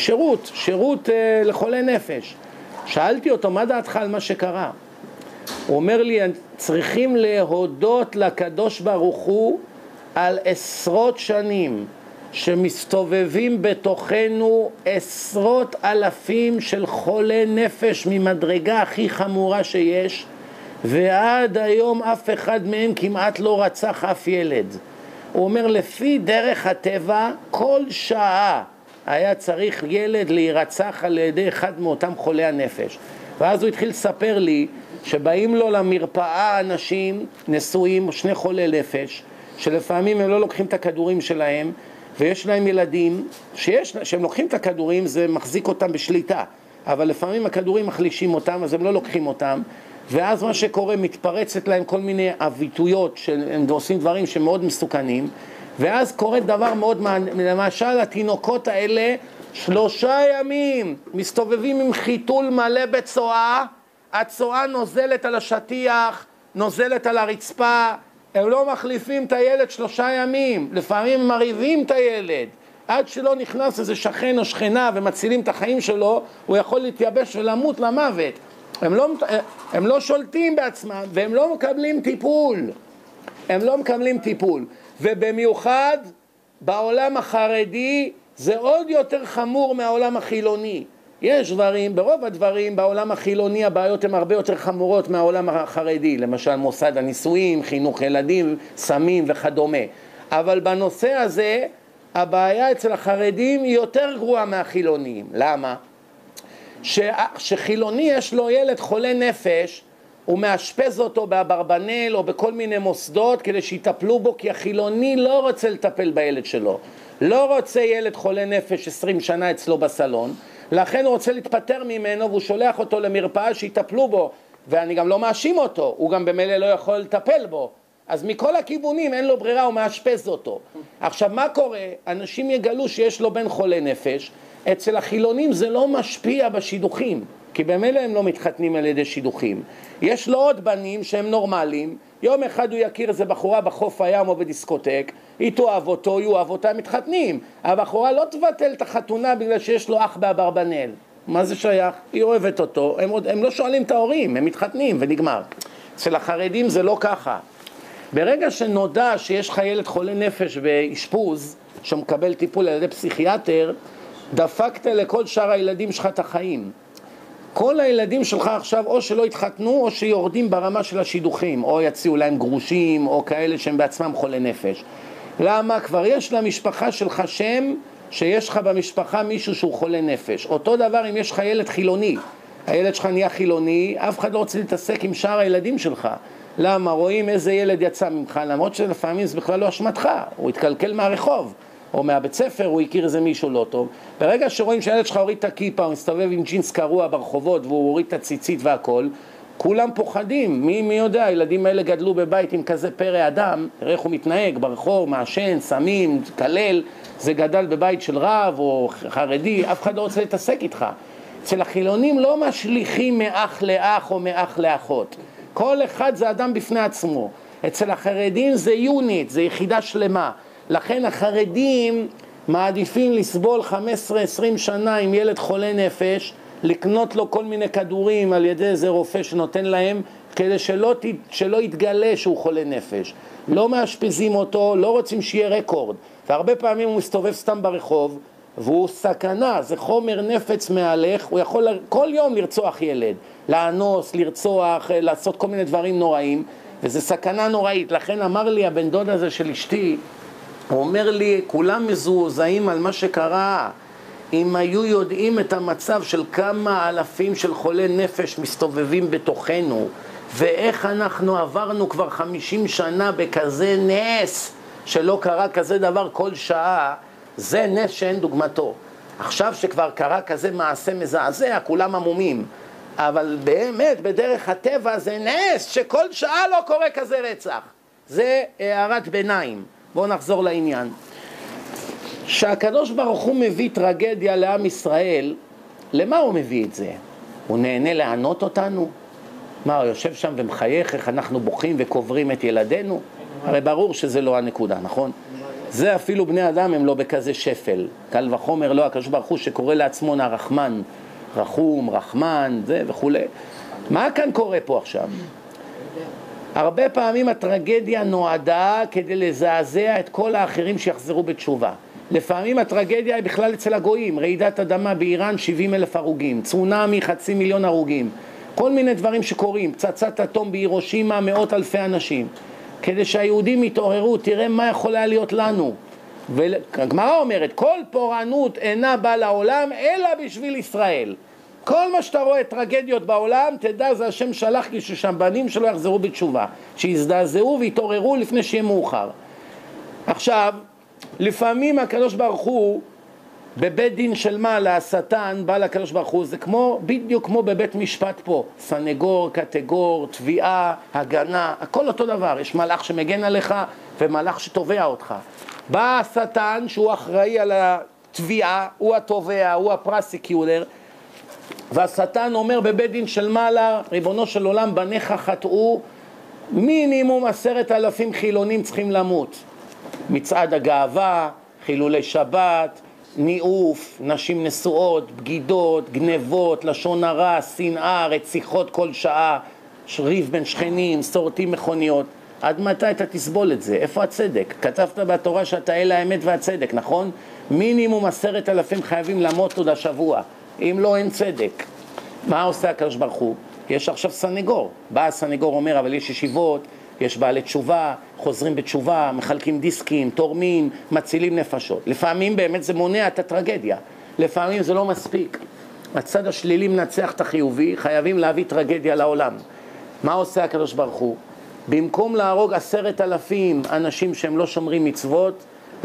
שירות לחולה נפש. שאלתי אותו, מה דעתך על מה שקרה? הוא אומר לי, צריכים להודות לקדוש ברוך הוא על עשרות שנים שמסתובבים בתוכנו עשרות אלפים של חולי נפש ממדרגה הכי חמורה שיש, ועד היום אף אחד מהם כמעט לא רצח אף ילד. הוא אומר, לפי דרך הטבע, כל שעה היה צריך ילד להירצח על ידי אחד מאותם חולי הנפש. ואז הוא התחיל לספר לי שבאים לו למרפאה אנשים נשואים, 2 חולי נפש, שלפעמים הם לא לוקחים את הכדורים שלהם, ויש להם ילדים, שהם לוקחים את הכדורים זה מחזיק אותם בשליטה, אבל לפעמים הכדורים מחלישים אותם, אז הם לא לוקחים אותם, ואז מה שקורה, מתפרצת להם כל מיני עוויתויות, שהם עושים דברים שמאוד מסוכנים, ואז קורה דבר מאוד מעניין, למשל התינוקות האלה 3 ימים מסתובבים עם חיתול מלא בצואה, הצואה נוזלת על השטיח, נוזלת על הרצפה, הם לא מחליפים את הילד 3 ימים, לפעמים הם מריבים את הילד, עד שלא נכנס איזה שכן או שכנה ומצילים את החיים שלו, הוא יכול להתייבש ולמות למוות. הם לא שולטים בעצמם והם לא מקבלים טיפול. הם לא מקבלים טיפול. ובמיוחד בעולם החרדי זה עוד יותר חמור מהעולם החילוני. יש דברים, ברוב הדברים בעולם החילוני הבעיות הן הרבה יותר חמורות מהעולם החרדי, למשל מוסד הנישואים, חינוך ילדים, סמים וכדומה. אבל בנושא הזה הבעיה אצל החרדים היא יותר גרועה מהחילונים. למה? שחילוני יש לו ילד חולה נפש, הוא מאשפז אותו באברבנל או בכל מיני מוסדות כדי שיטפלו בו, כי החילוני לא רוצה לטפל בילד שלו, לא רוצה ילד חולה נפש 20 שנה אצלו בסלון, לכן הוא רוצה להתפטר ממנו והוא שולח אותו למרפאה שיטפלו בו, ואני גם לא מאשים אותו, הוא גם במילא לא יכול לטפל בו, אז מכל הכיוונים אין לו ברירה, הוא מאשפז אותו. עכשיו מה קורה? אנשים יגלו שיש לו בן חולה נפש, אצל החילונים זה לא משפיע בשידוכים, כי במילא הם לא מתחתנים על ידי שידוכים. יש לו עוד בנים שהם נורמליים, יום אחד הוא יכיר איזה בחורה בחוף הים או בדיסקוטק, היא תאהב אותו, יאהב אותה, הם מתחתנים. הבחורה לא תבטל את החתונה בגלל שיש לו אח באברבנל. מה זה שייך? היא אוהבת אותו, הם לא שואלים את ההורים, הם מתחתנים ונגמר. אצל החרדים זה לא ככה. ברגע שנודע שיש לך ילד חולה נפש באשפוז, שמקבל טיפול על ידי פסיכיאטר, דפקת לכל שאר הילדים שלך את החיים. כל הילדים שלך עכשיו או שלא התחתנו או שיורדים ברמה של השידוכים, או יציעו להם גרושים או כאלה שהם בעצמם חולי נפש. למה? כבר יש למשפחה שלך שם שיש לך במשפחה מישהו שהוא חולה נפש. אותו דבר אם יש לך ילד חילוני, הילד שלך נהיה חילוני, אף אחד לא רוצה להתעסק עם שאר הילדים שלך. למה? רואים איזה ילד יצא ממך, למרות שלפעמים זה בכלל לא אשמתך, הוא התקלקל מהרחוב או מהבית ספר, הוא הכיר איזה מישהו לא טוב. ברגע שרואים שהילד שלך הוריד את הכיפה, הוא מסתובב עם ג'ינס קרוע ברחובות והוא הוריד את הציצית והכל, כולם פוחדים. מי יודע, הילדים האלה גדלו בבית עם כזה פרא אדם, תראה איך הוא מתנהג ברחוב, מעשן, סמים, כלל, זה גדל בבית של רב או חרדי, אף אחד לא רוצה להתעסק איתך. אצל החילונים לא משליכים מאח לאח או מאח לאחות, כל אחד זה אדם בפני עצמו. אצל החרדים זה יוניט, זה יחידה שלמה. לכן החרדים מעדיפים לסבול 15-20 שנה עם ילד חולה נפש, לקנות לו כל מיני כדורים על ידי איזה רופא שנותן להם, כדי שלא יתגלה שהוא חולה נפש. לא מאשפזים אותו, לא רוצים שיהיה רקורד. והרבה פעמים הוא מסתובב סתם ברחוב, והוא סכנה, זה חומר נפץ מהלך, הוא יכול כל יום לרצוח ילד, לאנוס, לרצוח, לעשות כל מיני דברים נוראים, וזה סכנה נוראית. לכן אמר לי הבן דוד הזה של אשתי, הוא אומר לי, כולם מזועזעים על מה שקרה, אם היו יודעים את המצב של כמה אלפים של חולי נפש מסתובבים בתוכנו, ואיך אנחנו עברנו כבר 50 שנה בכזה נס, שלא קרה כזה דבר כל שעה, זה נס שאין דוגמתו. עכשיו שכבר קרה כזה מעשה מזעזע, כולם עמומים. אבל באמת, בדרך הטבע זה נס שכל שעה לא קורה כזה רצח. זה הערת ביניים. בואו נחזור לעניין. שהקדוש ברוך הוא מביא טרגדיה לעם ישראל, למה הוא מביא את זה? הוא נהנה לענות אותנו? מה, הוא יושב שם ומחייך איך אנחנו בוכים וקוברים את ילדינו? הרי ברור שזה לא הנקודה, נכון? זה אפילו בני אדם הם לא בכזה שפל. קל וחומר לא הקדוש ברוך הוא שקורא לעצמו הרחמן, רחום, רחמן, זה וכו'. מה כאן קורה פה עכשיו? הרבה פעמים הטרגדיה נועדה כדי לזעזע את כל האחרים שיחזרו בתשובה. לפעמים הטרגדיה היא בכלל אצל הגויים, רעידת אדמה באיראן 70,000 הרוגים, צונאמי 500,000 הרוגים, כל מיני דברים שקורים, פצצת אטום בהירושימה 100,000 אנשים. כדי שהיהודים יתעוררו, תראה מה יכול היה להיות לנו. והגמרא אומרת, כל פורענות אינה באה לעולם אלא בשביל ישראל. כל מה שאתה רואה טרגדיות בעולם, תדע זה השם שלח לי ששם בנים שלא יחזרו בתשובה, שיזדעזעו ויתעוררו לפני שיהיה מאוחר. עכשיו, לפעמים הקדוש ברוך הוא בבית דין של מעלה, השטן בא לקדוש ברוך הוא, זה בדיוק כמו בבית משפט פה, סנגור, קטגור, תביעה, הגנה, הכל אותו דבר. יש מלאך שמגן עליך ומלאך שתובע אותך. בא השטן שהוא אחראי על התביעה, הוא התובע, הוא הפרסיקיולר, והשטן אומר בבית דין של מעלה, ריבונו של עולם, בניך חטאו, מינימום 10,000 חילונים צריכים למות. מצעד הגאווה, חילולי שבת, ניאוף, נשים נשואות, בגידות, גנבות, לשון הרע, שנאה, רציחות כל שעה, ריב בין שכנים, סורטים מכוניות. עד מתי אתה תסבול את זה? איפה הצדק? כתבת בתורה שאתה אל האמת והצדק, נכון? מינימום 10,000 חייבים למות עוד השבוע. אם לא, אין צדק. מה עושה הקדוש ברוך הוא? יש עכשיו סנגור. בא הסנגור אומר, אבל יש ישיבות, יש בעלי תשובה, חוזרים בתשובה, מחלקים דיסקים, תורמים, מצילים נפשות. לפעמים באמת זה מונע את הטרגדיה. לפעמים זה לא מספיק. הצד השלילי מנצח את החיובי, חייבים להביא טרגדיה לעולם. מה עושה הקדוש ברוך הוא? במקום להרוג 10,000 אנשים שהם לא שומרים מצוות,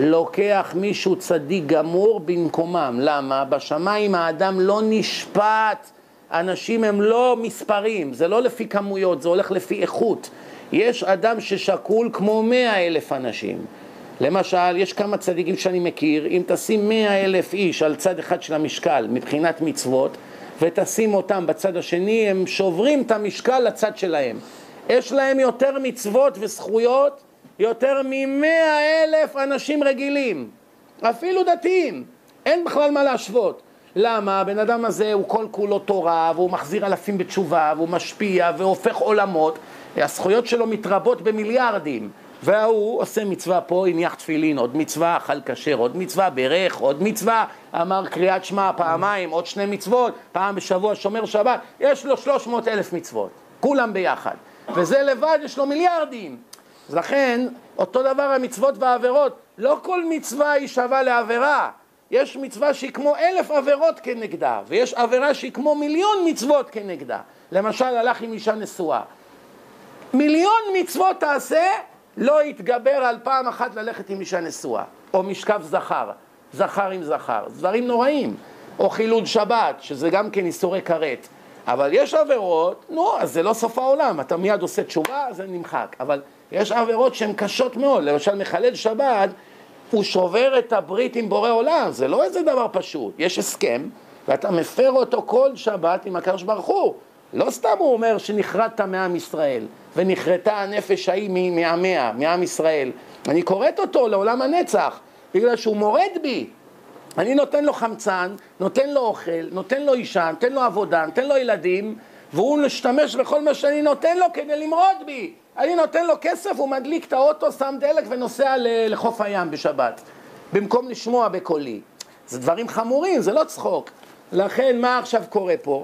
לוקח מישהו צדיק גמור במקומם. למה? בשמיים האדם לא נשפט, אנשים הם לא מספרים, זה לא לפי כמויות, זה הולך לפי איכות. יש אדם ששקול כמו 100,000 אנשים. למשל, יש כמה צדיקים שאני מכיר, אם תשים 100,000 איש על צד אחד של המשקל מבחינת מצוות, ותשים אותם בצד השני, הם שוברים את המשקל לצד שלהם. יש להם יותר מצוות וזכויות, יותר מ100,000 אנשים רגילים, אפילו דתיים, אין בכלל מה להשוות. למה? הבן אדם הזה הוא כל כולו תורה, והוא מחזיר אלפים בתשובה, והוא משפיע והופך עולמות, הזכויות שלו מתרבות במיליארדים, והוא עושה מצווה פה, הניח תפילין, עוד מצווה, אכל כשר, עוד מצווה, ברך, עוד מצווה, אמר קריאת שמע פעמיים, עוד 2 מצוות, פעם בשבוע שומר שבת, יש לו 300,000 מצוות, כולם ביחד, וזה לבד יש לו מיליארדים. אז לכן, אותו דבר המצוות והעבירות, לא כל מצווה היא שווה לעבירה, יש מצווה שהיא כמו 1,000 עבירות כנגדה, ויש עבירה שהיא כמו 1,000,000 מצוות כנגדה. למשל, הלך עם אישה נשואה. 1,000,000 מצוות תעשה, לא יתגבר על פעם אחת ללכת עם אישה נשואה. או משכב זכר, זכר עם זכר, דברים נוראים. או חילול שבת, שזה גם כן איסורי כרת. אבל יש עבירות, אז זה לא סוף העולם, אתה מיד עושה תשובה, זה נמחק. אבל יש עבירות שהן קשות מאוד, למשל מחלל שבת, הוא שובר את הברית עם בורא עולם, זה לא איזה דבר פשוט, יש הסכם, ואתה מפר אותו כל שבת עם הקדוש ברוך הוא. לא סתם הוא אומר שנחרדת מעם ישראל, ונחרתה הנפש ההיא מעם ישראל. אני קוראת אותו לעולם הנצח, בגלל שהוא מורד בי. אני נותן לו חמצן, נותן לו אוכל, נותן לו אישה, נותן לו עבודה, נותן לו ילדים, והוא משתמש בכל מה שאני נותן לו כדי למרוד בי. אני נותן לו כסף, הוא מדליק את האוטו, שם דלק ונוסע לחוף הים בשבת, במקום לשמוע בקולי. זה דברים חמורים, זה לא צחוק. לכן מה עכשיו קורה פה?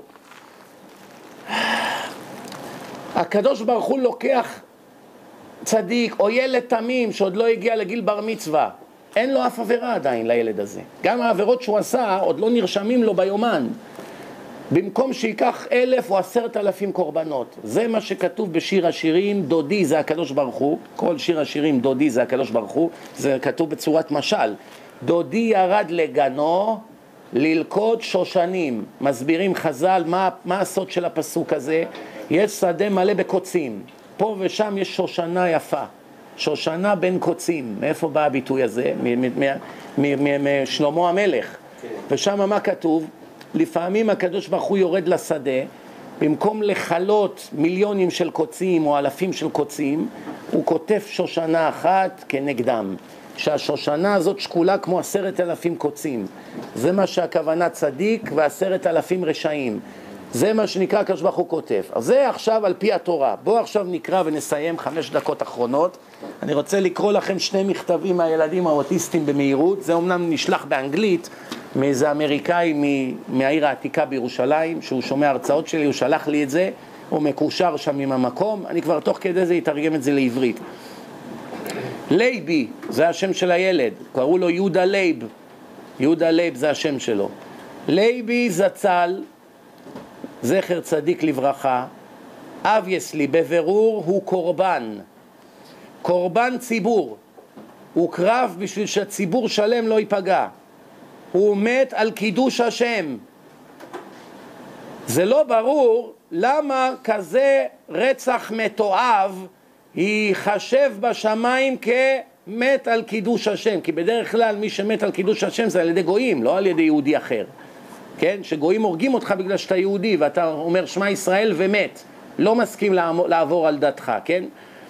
הקדוש ברוך הוא לוקח צדיק או ילד תמים שעוד לא הגיע לגיל בר מצווה, אין לו אף עבירה עדיין לילד הזה. גם העבירות שהוא עשה עוד לא נרשמים לו ביומן. במקום שיקח 1,000 או 10,000 קורבנות. זה מה שכתוב בשיר השירים, דודי זה הקדוש ברוך הוא. כל שיר השירים דודי זה הקדוש ברוך הוא. זה כתוב בצורת משל. דודי ירד לגנו ללקוד שושנים. מסבירים חז"ל מה הסוד של הפסוק הזה. יש שדה מלא בקוצים. פה ושם יש שושנה יפה. שושנה בין קוצים. מאיפה בא הביטוי הזה? משלמה המלך. ושם מה כתוב? לפעמים הקדוש ברוך הוא יורד לשדה, במקום לחלות 1,000,000 של קוצים או אלפים של קוצים, הוא כותב שושנה אחת כנגדם. שהשושנה הזאת שקולה כמו 10,000 קוצים. זה מה שהכוונה צדיק ו10,000 רשעים. זה מה שנקרא הקדוש ברוך הוא כותב. אז זה עכשיו על פי התורה. בואו עכשיו נקרא ונסיים 5 דקות אחרונות. אני רוצה לקרוא לכם 2 מכתבים מהילדים האוטיסטים במהירות. זה אומנם נשלח באנגלית מאיזה אמריקאי מהעיר העתיקה בירושלים, שהוא שומע הרצאות שלי, הוא שלח לי את זה, הוא מקושר שם עם המקום, אני כבר תוך כדי זה יתרגם את זה לעברית. לייבי, זה השם של הילד, קראו לו יהודה לייב, יהודה לייב זה השם שלו. לייבי זצ"ל זכר צדיק לברכה, obviously, בבירור הוא קורבן. קורבן ציבור. הוא קרב בשביל שהציבור שלם לא ייפגע. הוא מת על קידוש השם. זה לא ברור למה כזה רצח מתועב ייחשב בשמיים כמת על קידוש השם. כי בדרך כלל מי שמת על קידוש השם זה על ידי גויים, לא על ידי יהודי אחר. כן? שגויים הורגים אותך בגלל שאתה יהודי ואתה אומר שמע ישראל ומת. לא מסכים לעבור על דתך, כן?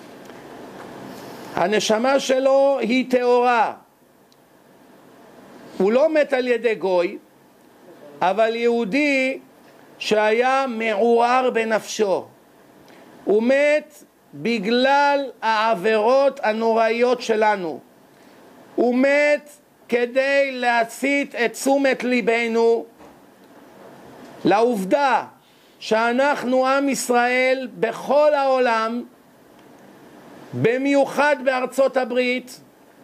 הנשמה שלו היא טהורה. הוא לא מת על ידי גוי, אבל יהודי שהיה מעורר בנפשו. הוא מת בגלל העבירות הנוראיות שלנו. הוא מת כדי להצית את תשומת ליבנו לעובדה שאנחנו עם ישראל בכל העולם, במיוחד בארצות הברית,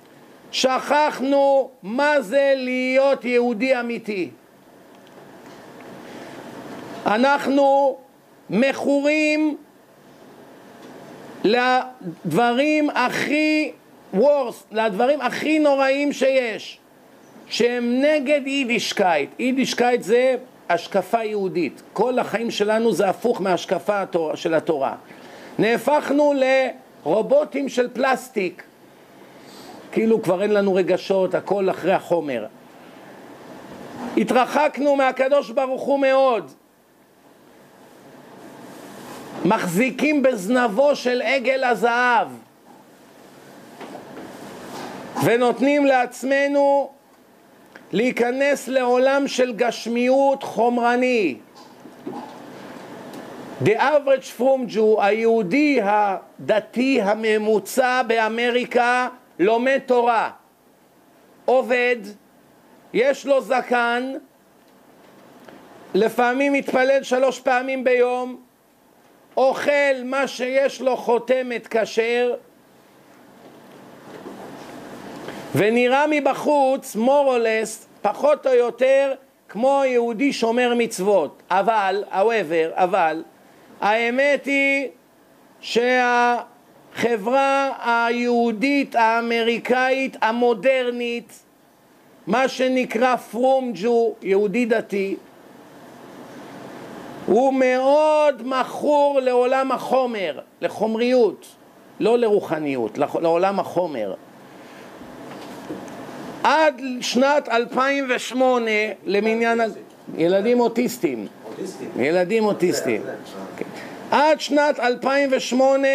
שכחנו מה זה להיות יהודי אמיתי. אנחנו מכורים לדברים הכי worst, לדברים הכי נוראים שיש, שהם נגד יידישקייט. יידישקייט זה השקפה יהודית. כל החיים שלנו זה הפוך מהשקפה של התורה. נהפכנו לרובוטים של פלסטיק. כאילו כבר אין לנו רגשות, הכל אחרי החומר. התרחקנו מהקדוש ברוך הוא מאוד. מחזיקים בזנבו של עגל הזהב. ונותנים לעצמנו להיכנס לעולם של גשמיות חומרני. The average from Jew, היהודי הדתי הממוצע באמריקה, לומד תורה, עובד, יש לו זקן, לפעמים מתפלל 3 פעמים ביום, אוכל מה שיש לו חותמת כשר, ונראה מבחוץ, more or less, פחות או יותר, כמו יהודי שומר מצוות. אבל, אבל, האמת היא שהחברה היהודית האמריקאית המודרנית, מה שנקרא from Jew, יהודי דתי, הוא מאוד מכור לעולם החומר, לחומריות, לא לרוחניות, לעולם החומר. עד שנת 2008 למניין ילדים אוטיסטים. ילדים אוטיסטים. עד שנת 2008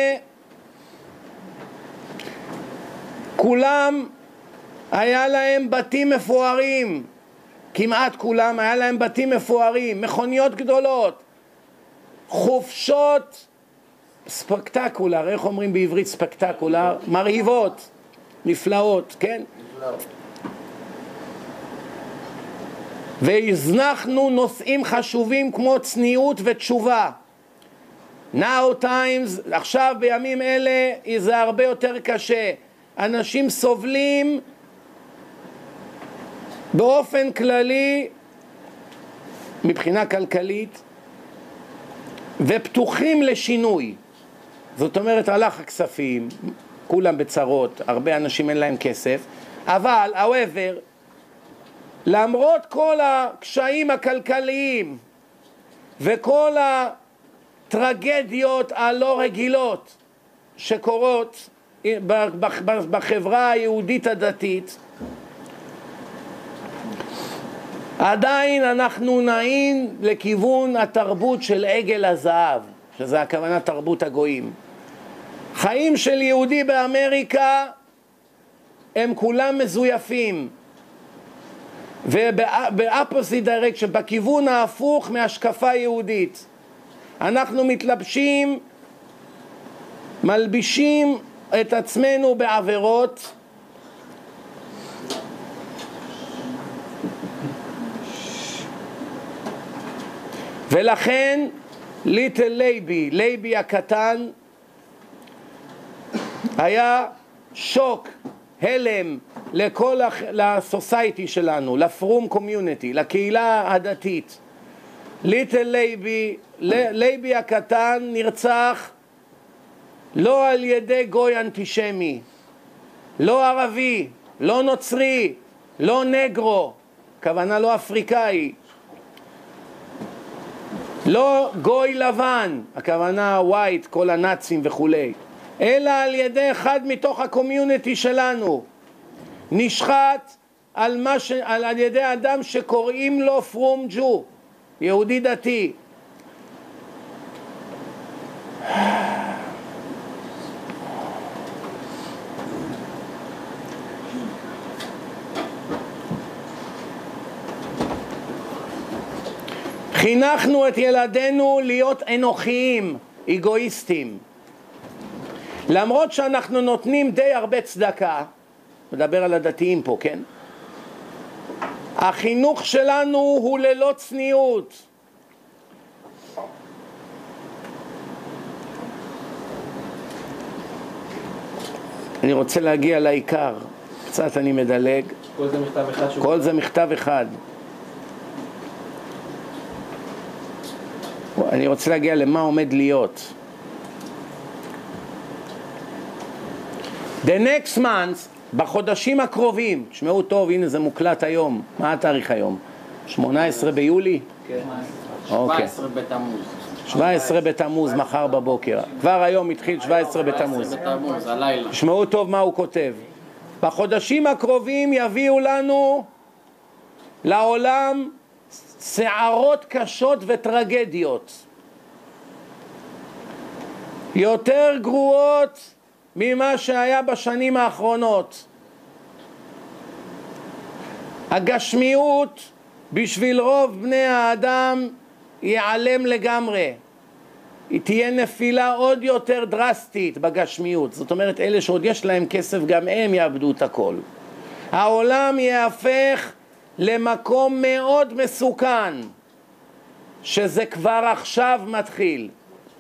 כולם היה להם בתים מפוארים, כמעט כולם היה להם בתים מפוארים, מכוניות גדולות, חופשות ספקטקולר, איך אומרים בעברית ספקטקולר? מרהיבות, נפלאות, כן? נפלאות. והזנחנו נושאים חשובים כמו צניעות ותשובה. Now times, עכשיו בימים אלה זה הרבה יותר קשה. אנשים סובלים באופן כללי מבחינה כלכלית ופתוחים לשינוי. זאת אומרת הלך הכספים, כולם בצרות, הרבה אנשים אין להם כסף, אבל however, למרות כל הקשיים הכלכליים וכל הטרגדיות הלא רגילות שקורות בחברה היהודית הדתית, עדיין אנחנו נעים לכיוון התרבות של עגל הזהב, שזה הכוונה תרבות הגויים. חיים של יהודי באמריקה הם כולם מזויפים, ובאפוסיט דירקשן, בכיוון ההפוך מהשקפה יהודית. אנחנו מתלבשים, מלבישים את עצמנו בעבירות, ולכן ליטל לייבי הקטן היה שוק, הלם לכל לסוסייטי שלנו, לפרום קומיוניטי, לקהילה הדתית. ליטל לייבי לייבי הקטן נרצח לא על ידי גוי אנטישמי, לא ערבי, לא נוצרי, לא נגרו, כוונה לא אפריקאי, לא גוי לבן, הכוונה ווייט, כל הנאצים וכולי, אלא על ידי אחד מתוך הקומיוניטי שלנו, נשחט על ידי אדם שקוראים לו פרום ג'ו, יהודי דתי. חינכנו את ילדינו להיות אנוכיים, אגואיסטים. למרות שאנחנו נותנים די הרבה צדקה, מדבר על הדתיים פה, כן? החינוך שלנו הוא ללא צניעות. אני רוצה להגיע לעיקר, קצת אני מדלג. כל זה מכתב אחד. כל זה מכתב אחד. אני רוצה להגיע למה עומד להיות. The next month, בחודשים הקרובים, תשמעו טוב, הנה זה מוקלט היום. מה התאריך היום? 18 ביולי? כן. 17 בתמוז. 17 בתמוז, מחר בבוקר. כבר היום התחיל 17 בתמוז. 17 בתמוז, הלילה. תשמעו טוב מה הוא כותב. בחודשים הקרובים יביאו לנו לעולם סערות קשות וטרגדיות יותר גרועות ממה שהיה בשנים האחרונות. הגשמיות בשביל רוב בני האדם ייעלם לגמרי. היא תהיה נפילה עוד יותר דרסטית בגשמיות. זאת אומרת, אלה שעוד יש להם כסף גם הם יאבדו את הכל. העולם יהפך למקום מאוד מסוכן, שזה כבר עכשיו מתחיל.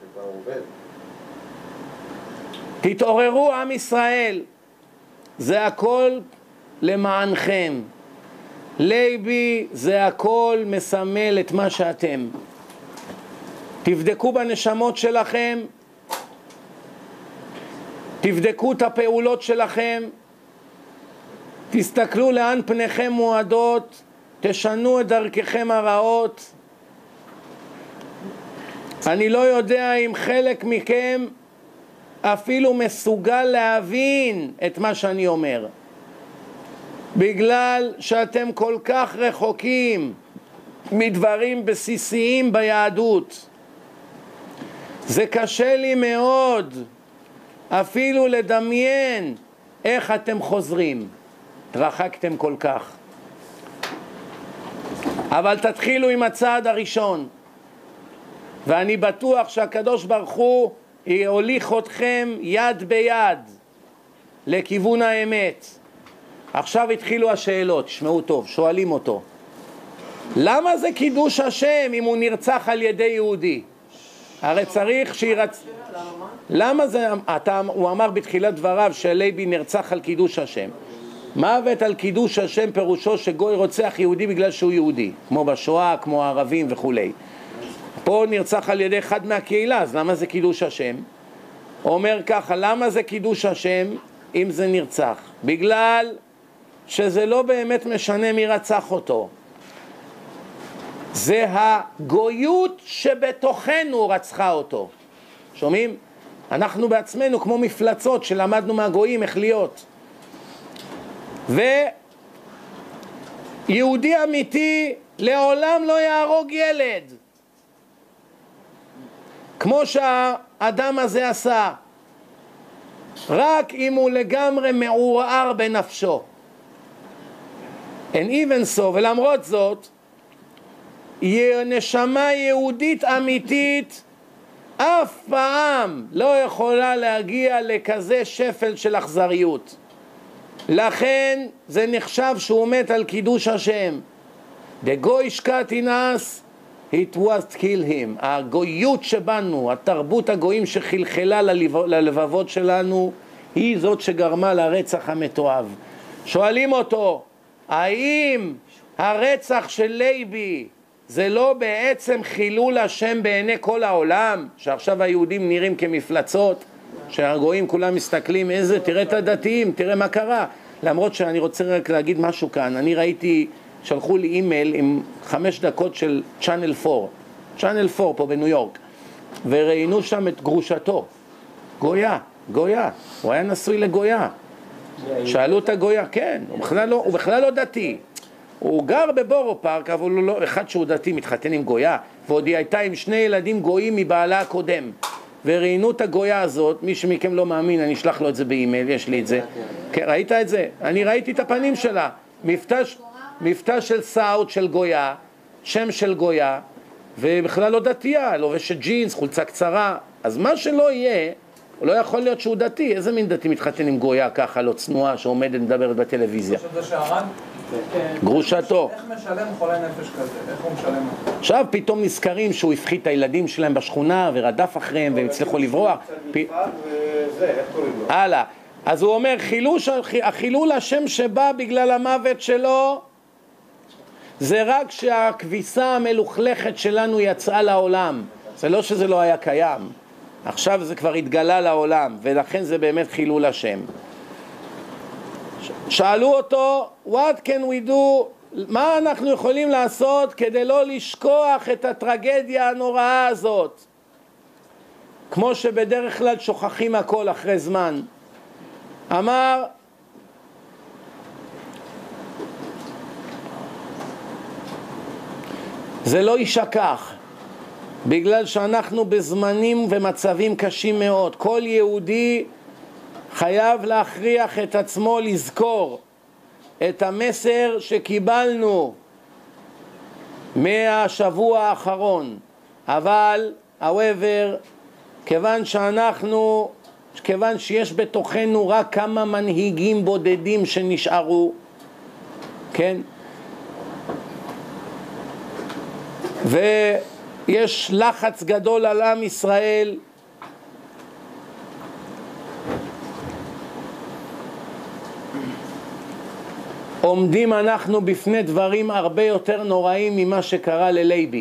תתעוררו עם ישראל, זה הכל למענכם. לייבי זה הכל מסמל את מה שאתם. תבדקו בנשמות שלכם, תבדקו את הפעולות שלכם, תסתכלו לאן פניכם מועדות, תשנו את דרככם הרעות. אני לא יודע אם חלק מכם אפילו מסוגל להבין את מה שאני אומר, בגלל שאתם כל כך רחוקים מדברים בסיסיים ביהדות. זה קשה לי מאוד אפילו לדמיין איך אתם חוזרים, התרחקתם כל כך. אבל תתחילו עם הצעד הראשון, ואני בטוח שהקדוש ברוך הוא יוליך אתכם יד ביד לכיוון האמת. עכשיו התחילו השאלות, תשמעו טוב, שואלים אותו, למה זה קידוש השם אם הוא נרצח על ידי יהודי? הרי צריך למה זה, הוא אמר בתחילת דבריו שלייבי נרצח על קידוש השם. מוות על קידוש השם פירושו שגוי רוצח יהודי בגלל שהוא יהודי, כמו בשואה, כמו הערבים וכולי. פה נרצח על ידי אחד מהקהילה, אז למה זה קידוש השם? הוא אומר ככה, למה זה קידוש השם אם זה נרצח? בגלל שזה לא באמת משנה מי רצח אותו. זה הגויות שבתוכנו רצחה אותו. שומעים? אנחנו בעצמנו כמו מפלצות שלמדנו מהגויים איך להיות. ויהודי אמיתי לעולם לא יהרוג ילד, כמו שהאדם הזה עשה, רק אם הוא לגמרי מעורער בנפשו. And even so, ולמרות זאת, נשמה יהודית אמיתית אף פעם לא יכולה להגיע לכזה שפל של אכזריות. לכן זה נחשב שהוא מת על קידוש השם. The goyish kat in us, it was to kill him. הגויות שבנו, התרבות הגויים שחלחלה ללבבות שלנו, היא זאת שגרמה לרצח המתועב. שואלים אותו, האם הרצח של לייבי זה לא בעצם חילול השם בעיני כל העולם, שעכשיו היהודים נראים כמפלצות, שהגויים כולם מסתכלים, תראה את הדתיים, תראה מה קרה. למרות שאני רוצה רק להגיד משהו כאן, אני ראיתי, שלחו לי אימייל עם 5 דקות של צ'אנל 4, צ'אנל 4 פה בניו יורק, וראינו שם את גרושתו, גויה, הוא היה נשוי לגויה. שאלו את הגויה, כן, הוא בכלל לא דתי. הוא גר בבורו פארק, אבל הוא לא, אחד שהוא דתי מתחתן עם גויה, ועוד היא הייתה עם 2 ילדים גויים מבעלה הקודם. וראינו את הגויה הזאת, מי שמכם לא מאמין, אני אשלח לו את זה באימייל, יש לי את זה. כן, ראית את זה? אני ראיתי את הפנים שלה. מבטא של סאוט של גויה, שם של גויה, ובכלל לא דתייה, לובשת ג'ינס, חולצה קצרה. אז מה שלא יהיה, הוא לא יכול להיות שהוא דתי. איזה מין דתי מתחתן עם גויה ככה, לא צנועה, שעומדת מדברת בטלוויזיה? זה שערן? גרושתו. איך משלם חולה נפש כזה? איך הוא משלם? עכשיו פתאום נזכרים שהוא הפחית את הילדים שלהם בשכונה ורדף אחריהם והם הצליחו לברוח. הלאה. אז הוא אומר, החילול השם שבא בגלל המוות שלו זה רק שהכביסה המלוכלכת שלנו יצאה לעולם. זה לא שזה לא היה קיים. עכשיו זה כבר התגלה לעולם, ולכן זה באמת חילול השם. שאלו אותו, what can we do? מה אנחנו יכולים לעשות כדי לא לשכוח את הטרגדיה הנוראה הזאת? כמו שבדרך כלל שוכחים הכל אחרי זמן. אמר, זה לא יישכח, בגלל שאנחנו בזמנים ומצבים קשים מאוד. כל יהודי חייב להכריח את עצמו לזכור את המסר שקיבלנו מהשבוע האחרון. אבל, however, כיוון שיש בתוכנו רק כמה מנהיגים בודדים שנשארו, כן? ויש לחץ גדול על עם ישראל, עומדים אנחנו בפני דברים הרבה יותר נוראים ממה שקרה ללייבי.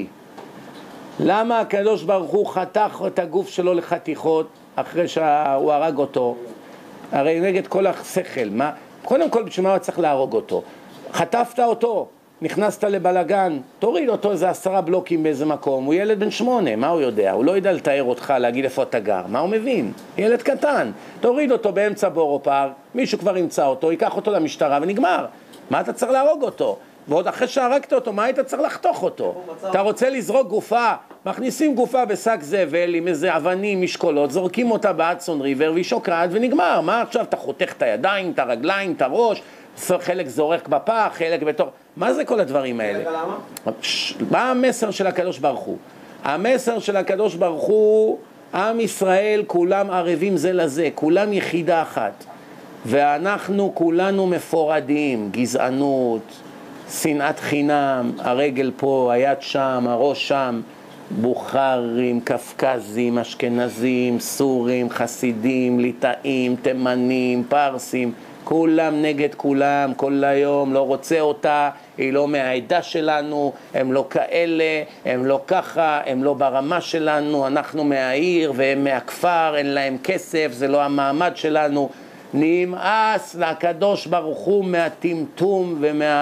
למה הקדוש ברוך הוא חתך את הגוף שלו לחתיכות אחרי שהוא הרג אותו? הרי נגד כל השכל. קודם כל בשביל מה צריך להרוג אותו? חטפת אותו, נכנסת לבלגן, תוריד אותו איזה 10 בלוקים באיזה מקום. הוא ילד בן 8, מה הוא יודע? הוא לא יודע לתאר אותך, להגיד איפה אתה גר. מה הוא מבין? ילד קטן. תוריד אותו באמצע בורו פארק, מישהו כבר ימצא אותו, ייקח אותו למשטרה ונגמר. מה אתה צריך להרוג אותו? ועוד אחרי שהרגת אותו, מה היית צריך לחתוך אותו? אתה רוצה לזרוק גופה, מכניסים גופה בשק זבל עם איזה אבנים, משקולות, זורקים אותה באדסון ריבר והיא שוקעת ונגמר. מה עכשיו? אתה חותך את הידיים, את הרגליים, את הראש, חלק זורק בפח, חלק בתור... מה זה כל הדברים האלה? מה המסר של הקדוש ברוך הוא? המסר של הקדוש ברוך הוא, עם ישראל כולם ערבים זה לזה, כולם יחידה אחת. ואנחנו כולנו מפורדים, גזענות, שנאת חינם, הרגל פה, היד שם, הראש שם, בוכרים, קפקזים, אשכנזים, סורים, חסידים, ליטאים, תימנים, פרסים, כולם נגד כולם, כל היום, לא רוצה אותה, היא לא מהעדה שלנו, הם לא כאלה, הם לא ככה, הם לא ברמה שלנו, אנחנו מהעיר והם מהכפר, אין להם כסף, זה לא המעמד שלנו. נמאס לקדוש ברוך הוא מהטמטום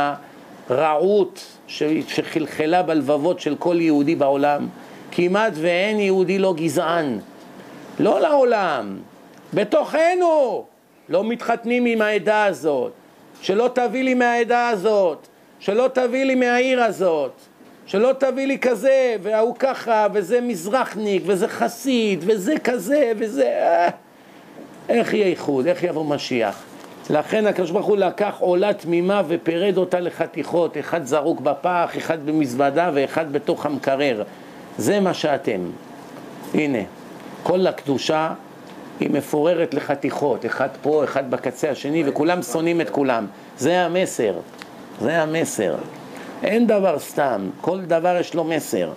ומהרעות שחלחלה בלבבות של כל יהודי בעולם. כמעט ואין יהודי לא גזען, לא לעולם, בתוכנו לא מתחתנים עם העדה הזאת, שלא תביא לי מהעדה הזאת, שלא תביא לי מהעיר הזאת, שלא תביא לי כזה והוא ככה וזה מזרחניק וזה חסיד וזה כזה וזה איך יהיה איחוד, איך יבוא משיח? לכן הקדוש ברוך הוא לקח עולה תמימה ופרד אותה לחתיכות, אחד זרוק בפח, אחד במזוודה ואחד בתוך המקרר. זה מה שאתם. הנה, כל הקדושה היא מפוררת לחתיכות, אחד פה, אחד בקצה השני, וכולם שונאים את כולם. זה המסר, זה המסר. אין דבר סתם, כל דבר יש לו מסר.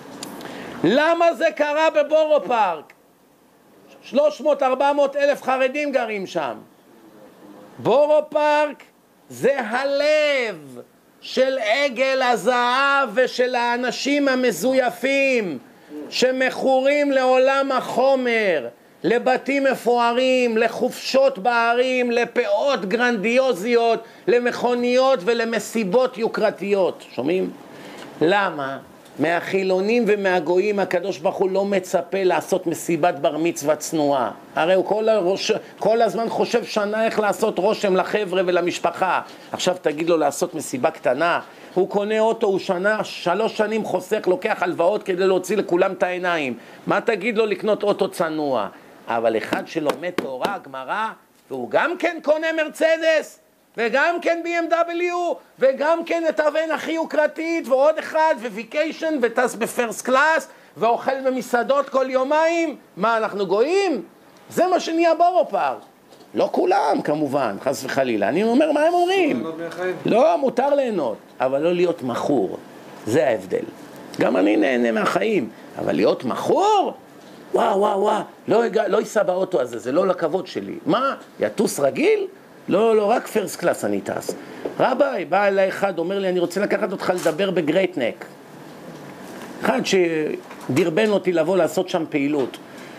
למה זה קרה בבורו פארק? 300-400 אלף חרדים גרים שם. בורו פארק זה הלב של עגל הזהב ושל האנשים המזויפים שמכורים לעולם החומר, לבתים מפוארים, לחופשות בערים, לפאות גרנדיוזיות, למכוניות ולמסיבות יוקרתיות. שומעים? למה? מהחילונים ומהגויים הקדוש ברוך הוא לא מצפה לעשות מסיבת בר מצווה צנועה. הרי הוא כל הזמן חושב שנה איך לעשות רושם לחבר'ה ולמשפחה. עכשיו תגיד לו לעשות מסיבה קטנה, הוא קונה אוטו, הוא 3 שנים חוסך, לוקח הלוואות כדי להוציא לכולם את העיניים. מה תגיד לו לקנות אוטו צנוע? אבל אחד שלומד תורה, גמרא, והוא גם כן קונה מרצדס, וגם כן BMW, וגם כן את הבן הכי יוקרתית, ועוד אחד, וויקיישן, וטס בפרסט קלאס, ואוכל במסעדות כל יומיים. מה, אנחנו גויים? זה מה שנהיה בורופארק. לא כולם, כמובן, חס וחלילה. אני אומר מה הם אומרים. לא, מותר ליהנות, אבל לא להיות מכור. זה ההבדל. גם אני נהנה מהחיים, אבל להיות מכור? וואו, וואו, וואו, לא ייסע באוטו הזה, זה לא לכבוד שלי. מה, יטוס רגיל? לא, לא, רק פרסט קלאס אני טס. רבי, בא אליי אחד, אומר לי, אני רוצה לקחת אותך לדבר בגרייטנק. אחד שדרבן אותי לבוא לעשות שם פעילות.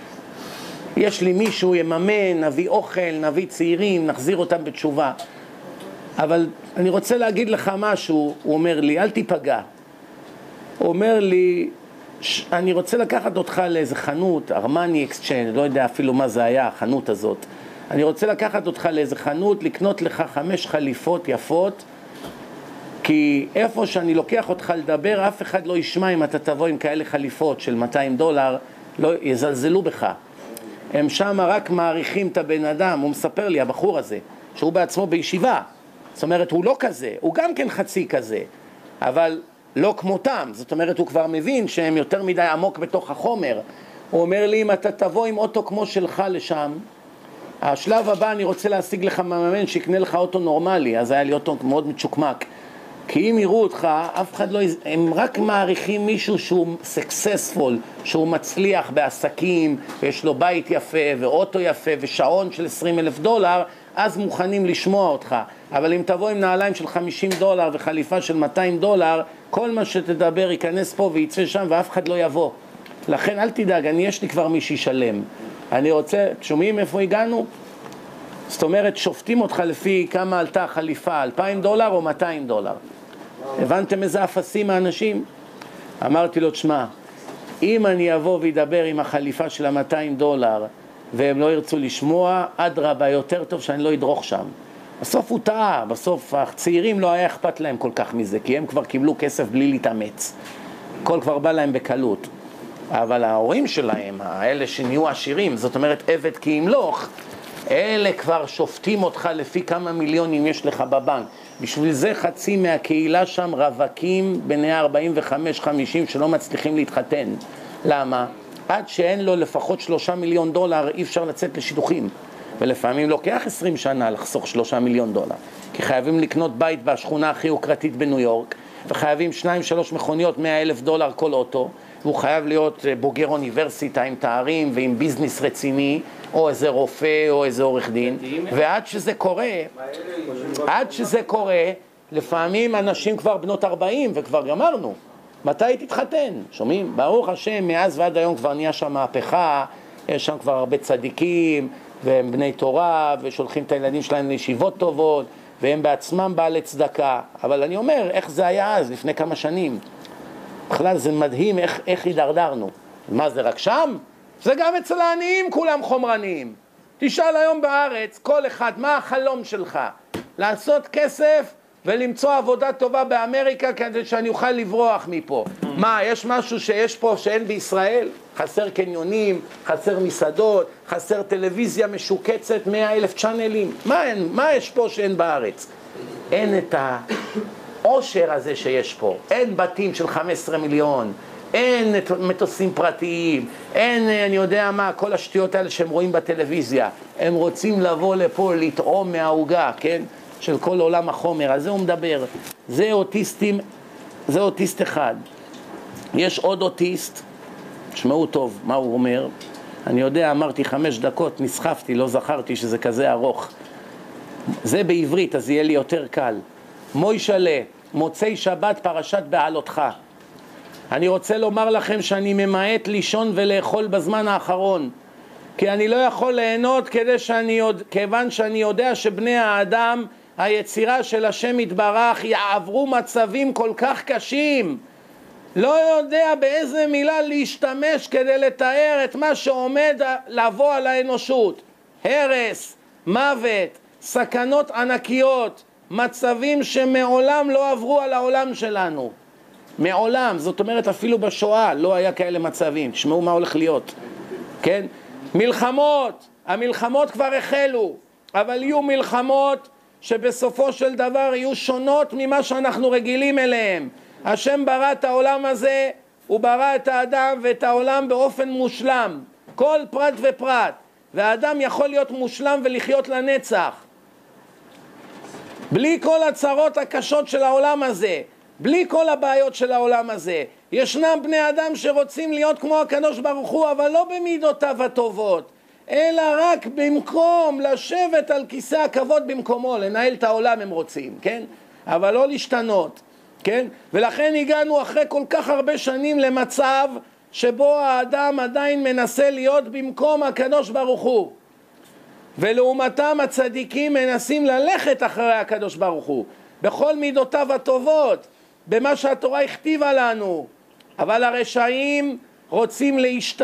יש לי מישהו, יממן, נביא אוכל, נביא צעירים, נחזיר אותם בתשובה. אבל אני רוצה להגיד לך משהו, הוא אומר לי, אל תיפגע. הוא אומר לי, אני רוצה לקחת אותך לאיזה חנות, ארמני אקסצ'יינג', לא יודע אפילו מה זה היה, החנות הזאת. אני רוצה לקחת אותך לאיזה חנות, לקנות לך 5 חליפות יפות, כי איפה שאני לוקח אותך לדבר, אף אחד לא ישמע אם אתה תבוא עם כאלה חליפות של $200, לא יזלזלו בך. הם שם רק מעריכים את הבן אדם, הוא מספר לי, הבחור הזה, שהוא בעצמו בישיבה. זאת אומרת, הוא לא כזה, הוא גם כן חצי כזה, אבל לא כמותם. זאת אומרת, הוא כבר מבין שהם יותר מדי עמוק בתוך החומר. הוא אומר לי, אם אתה תבוא עם אוטו כמו שלך לשם, השלב הבא אני רוצה להשיג לך מממן שיקנה לך אוטו נורמלי. אז היה לי אוטו מאוד מצ'וקמק. כי אם יראו אותך, אף אחד לא, הם רק מעריכים מישהו שהוא successful, שהוא מצליח בעסקים, ויש לו בית יפה, ואוטו יפה, ושעון של $20,000, אז מוכנים לשמוע אותך. אבל אם תבוא עם נעליים של $50 וחליפה של $200, כל מה שתדבר ייכנס פה וייצא שם, ואף אחד לא יבוא. לכן אל תדאג, יש לי כבר מישהי שלם. אני רוצה, שומעים איפה הגענו? זאת אומרת, שופטים אותך לפי כמה עלתה החליפה, $2,000 או $200. הבנתם איזה אפסים האנשים? אמרתי לו, תשמע, אם אני אבוא וידבר עם החליפה של $200 והם לא ירצו לשמוע, אדרבה, יותר טוב שאני לא אדרוך שם. בסוף הוא טעה, בסוף הצעירים לא היה אכפת להם כל כך מזה, כי הם כבר קיבלו כסף בלי להתאמץ. הכל כבר בא להם בקלות. אבל ההורים שלהם, האלה שנהיו עשירים, זאת אומרת עבד כי ימלוך, אלה כבר שופטים אותך לפי כמה מיליונים יש לך בבנק. בשביל זה חצי מהקהילה שם רווקים בני 45-50 שלא מצליחים להתחתן. למה? עד שאין לו לפחות $3 מיליון אי אפשר לצאת לשידוכים. ולפעמים לוקח 20 שנה לחסוך $3 מיליון. כי חייבים לקנות בית בשכונה הכי יוקרתית בניו יורק, וחייבים 2-3 מכוניות $100,000 כל אוטו, והוא חייב להיות בוגר אוניברסיטה עם תארים ועם ביזנס רציני, או איזה רופא או איזה עורך דין. ועד שזה קורה, לפעמים אנשים כבר בנות 40 וכבר גמרנו. מתי תתחתן? שומעים? ברוך השם, מאז ועד היום כבר נהיה שם מהפכה, יש שם כבר הרבה צדיקים, והם בני תורה, ושולחים את הילדים שלהם לישיבות טובות, והם בעצמם בעלי צדקה. אבל אני אומר, איך זה היה אז, לפני כמה שנים? בכלל זה מדהים איך הידרדרנו. מה זה, רק שם? זה גם אצל העניים כולם חומרניים. תשאל היום בארץ, כל אחד, מה החלום שלך? לעשות כסף ולמצוא עבודה טובה באמריקה כדי שאני אוכל לברוח מפה. מה, יש משהו שיש פה שאין בישראל? חסר קניונים, חסר מסעדות, חסר טלוויזיה משוקצת, 100,000 צ'אנלים. מה יש פה שאין בארץ? אין את העושר הזה שיש פה. אין בתים של 15 מיליון. אין מטוסים פרטיים, אין, אני יודע מה, כל השטויות האלה שהם רואים בטלוויזיה. הם רוצים לבוא לפה, לטעום מההוגה, כן? של כל עולם החומר. על זה הוא מדבר. זה אוטיסטים, זה אוטיסט אחד. יש עוד אוטיסט, תשמעו טוב מה הוא אומר. אני יודע, אמרתי 5 דקות, נסחפתי, לא זכרתי שזה כזה ארוך. זה בעברית, אז יהיה לי יותר קל. מוישלה, מוצאי שבת פרשת בעלותך. אני רוצה לומר לכם שאני ממעט לישון ולאכול בזמן האחרון, כי אני לא יכול ליהנות כיוון שאני יודע שבני האדם, היצירה של השם יתברך, יעברו מצבים כל כך קשים. לא יודע באיזה מילה להשתמש כדי לתאר את מה שעומד לבוא על האנושות. הרס, מוות, סכנות ענקיות, מצבים שמעולם לא עברו על העולם שלנו. מעולם, זאת אומרת אפילו בשואה לא היה כאלה מצבים. תשמעו מה הולך להיות, כן? מלחמות, המלחמות כבר החלו, אבל יהיו מלחמות שבסופו של דבר יהיו שונות ממה שאנחנו רגילים אליהם. השם ברא את העולם הזה, הוא ברא את האדם ואת העולם באופן מושלם, כל פרט ופרט, והאדם יכול להיות מושלם ולחיות לנצח. בלי כל הצרות הקשות של העולם הזה, בלי כל הבעיות של העולם הזה. ישנם בני אדם שרוצים להיות כמו הקדוש ברוך הוא, אבל לא במידותיו הטובות, אלא רק במקום לשבת על כיסא הכבוד במקומו, לנהל את העולם הם רוצים, כן? אבל לא להשתנות, כן? ולכן הגענו אחרי כל כך הרבה שנים למצב שבו האדם עדיין מנסה להיות במקום הקדוש ברוך הוא. ולעומתם הצדיקים מנסים ללכת אחרי הקדוש ברוך הוא, בכל מידותיו הטובות, במה שהתורה הכתיבה לנו. אבל הרשעים רוצים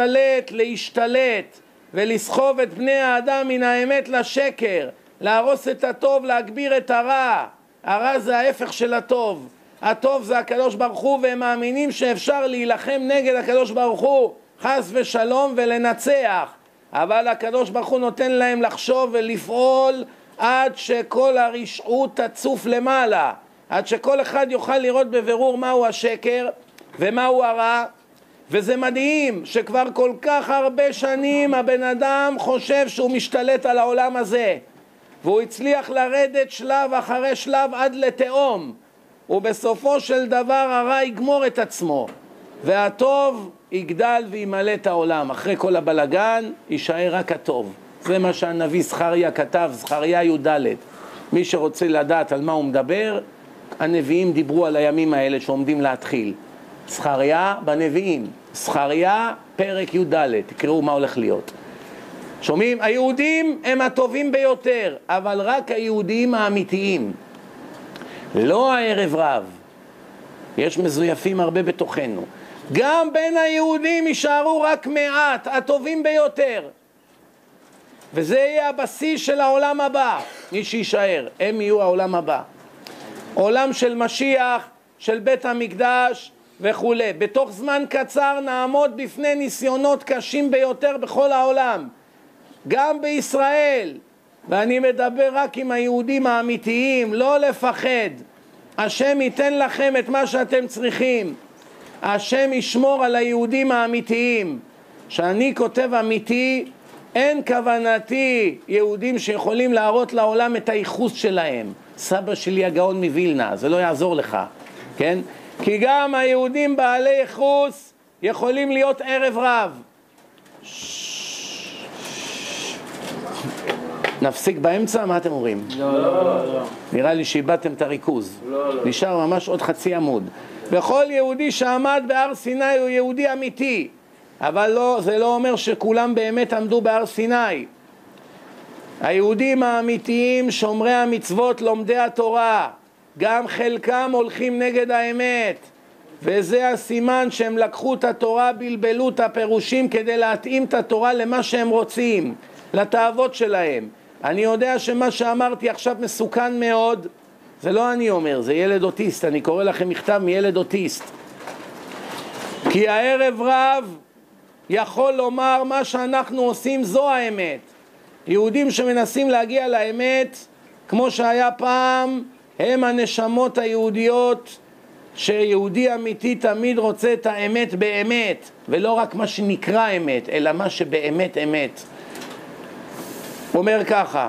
להשתלט ולסחוב את בני האדם מן האמת לשקר, להרוס את הטוב, להגביר את הרע. הרע זה ההפך של הטוב, הטוב זה הקדוש ברוך הוא, והם מאמינים שאפשר להילחם נגד הקדוש ברוך הוא חס ושלום ולנצח, אבל הקדוש ברוך הוא נותן להם לחשוב ולפעול עד שכל הרשעות תצוף למעלה, עד שכל אחד יוכל לראות בבירור מהו השקר ומהו הרע. וזה מדהים שכבר כל כך הרבה שנים הבן אדם חושב שהוא משתלט על העולם הזה, והוא הצליח לרדת שלב אחרי שלב עד לתהום, ובסופו של דבר הרע יגמור את עצמו והטוב יגדל וימלא את העולם. אחרי כל הבלגן יישאר רק הטוב. זה מה שהנביא זכריה כתב, זכריה י"ד. מי שרוצה לדעת על מה הוא מדבר, הנביאים דיברו על הימים האלה שעומדים להתחיל. זכריה בנביאים, זכריה פרק י"ד, תקראו מה הולך להיות. שומעים? היהודים הם הטובים ביותר, אבל רק היהודים האמיתיים, לא הערב רב. יש מזויפים הרבה בתוכנו. גם בין היהודים יישארו רק מעט, הטובים ביותר, וזה יהיה הבסיס של העולם הבא. מי שישאר, הם יהיו העולם הבא, עולם של משיח, של בית המקדש וכו'. בתוך זמן קצר נעמוד בפני ניסיונות קשים ביותר בכל העולם, גם בישראל, ואני מדבר רק עם היהודים האמיתיים. לא לפחד, השם ייתן לכם את מה שאתם צריכים. השם ישמור על היהודים האמיתיים. שאני כותב אמיתי, אין כוונתי יהודים שיכולים להראות לעולם את הייחוס שלהם. סבא שלי הגאון מווילנה, זה לא יעזור לך, כן? כי גם היהודים בעלי ייחוס יכולים להיות ערב רב. נפסיק באמצע? מה אתם אומרים? לא. נראה לי שאיבדתם את הריכוז. נשאר ממש עוד חצי עמוד. וכל יהודי שעמד בהר סיני הוא יהודי אמיתי, אבל לא, זה לא אומר שכולם באמת עמדו בהר סיני. היהודים האמיתיים, שומרי המצוות, לומדי התורה, גם חלקם הולכים נגד האמת, וזה הסימן שהם לקחו את התורה, בלבלו את הפירושים כדי להתאים את התורה למה שהם רוצים, לתאוות שלהם. אני יודע שמה שאמרתי עכשיו מסוכן מאוד, זה לא אני אומר, זה ילד אוטיסט. אני קורא לכם מכתב מילד אוטיסט. כי הערב רב יכול לומר מה שאנחנו עושים זו האמת. יהודים שמנסים להגיע לאמת כמו שהיה פעם, הם הנשמות היהודיות, שיהודי אמיתי תמיד רוצה את האמת באמת, ולא רק מה שנקרא אמת, אלא מה שבאמת אמת. אומר ככה,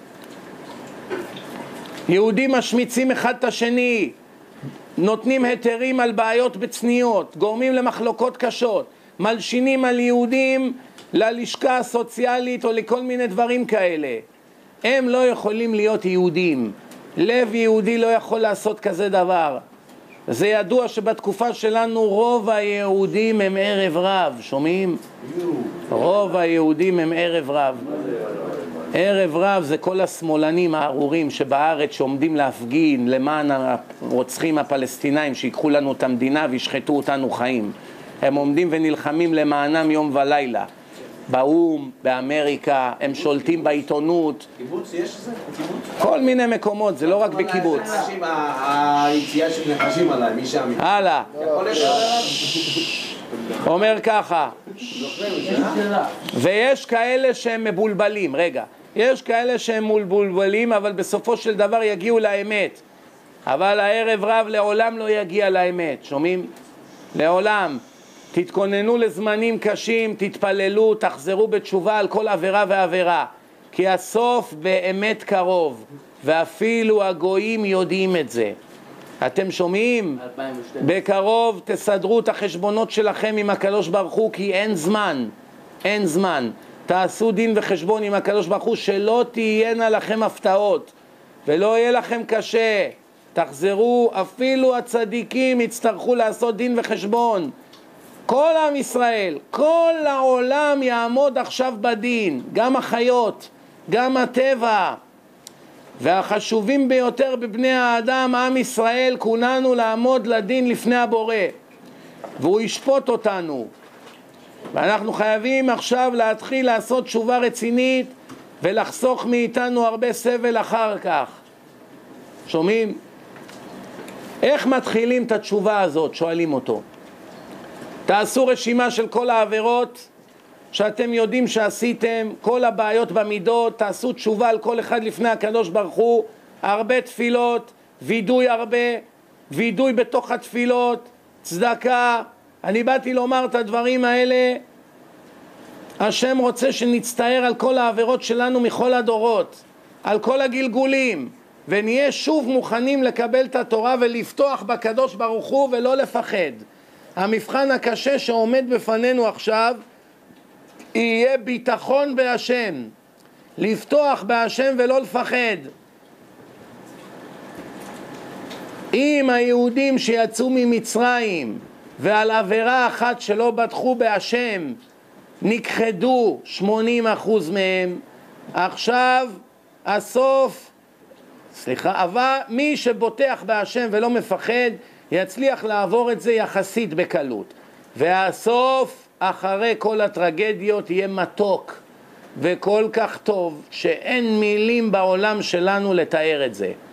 יהודים משמיצים אחד את השני, נותנים היתרים על בעיות בצניות, גורמים למחלוקות קשות, מלשינים על יהודים ללשכה הסוציאלית או לכל מיני דברים כאלה. הם לא יכולים להיות יהודים. לב יהודי לא יכול לעשות כזה דבר. זה ידוע שבתקופה שלנו רוב היהודים הם ערב רב, שומעים? רוב היהודים הם ערב רב. ערב רב זה כל השמאלנים הארורים שבארץ שעומדים להפגין למען הרוצחים הפלסטינאים שיקחו לנו את המדינה וישחטו אותנו חיים. הם עומדים ונלחמים למענם יום ולילה. באום, באמריקה, הם שולטים בעיתונות. קיבוץ יש זה? קיבוץ? כל מיני מקומות, זה לא רק בקיבוץ. היציאה של נחשים עליי, משם. הלאה. אומר ככה, ויש כאלה שהם מבולבלים, רגע, יש כאלה שהם מבולבלים אבל בסופו של דבר יגיעו לאמת, אבל הערב רב לעולם לא יגיע לאמת, שומעים? לעולם. תתכוננו לזמנים קשים, תתפללו, תחזרו בתשובה על כל עבירה ועבירה, כי הסוף באמת קרוב, ואפילו הגויים יודעים את זה. אתם שומעים? 2012. בקרוב תסדרו את החשבונות שלכם עם הקדוש ברוך הוא, כי אין זמן, אין זמן. תעשו דין וחשבון עם הקדוש ברוך הוא, שלא תהיינה לכם הפתעות, ולא יהיה לכם קשה. תחזרו, אפילו הצדיקים יצטרכו לעשות דין וחשבון. כל עם ישראל, כל העולם יעמוד עכשיו בדין, גם החיות, גם הטבע, והחשובים ביותר בבני האדם, עם ישראל, כולנו לעמוד לדין לפני הבורא, והוא ישפוט אותנו. ואנחנו חייבים עכשיו להתחיל לעשות תשובה רצינית, ולחסוך מאיתנו הרבה סבל אחר כך. שומעים? איך מתחילים את התשובה הזאת? שואלים אותו. תעשו רשימה של כל העבירות שאתם יודעים שעשיתם, כל הבעיות במידות, תעשו תשובה על כל אחד לפני הקדוש ברוך הוא, הרבה תפילות, וידוי הרבה, וידוי בתוך התפילות, צדקה. אני באתי לומר את הדברים האלה, השם רוצה שנצטער על כל העבירות שלנו מכל הדורות, על כל הגלגולים, ונהיה שוב מוכנים לקבל את התורה ולפתוח בקדוש ברוך הוא ולא לפחד. המבחן הקשה שעומד בפנינו עכשיו יהיה ביטחון בהשם, לפתוח בהשם ולא לפחד. אם היהודים שיצאו ממצרים ועל עבירה אחת שלא בטחו בהשם נכחדו 80% מהם, עכשיו הסוף, אבל מי שבוטח בהשם ולא מפחד יצליח לעבור את זה יחסית בקלות, והסוף אחרי כל הטרגדיות יהיה מתוק וכל כך טוב שאין מילים בעולם שלנו לתאר את זה.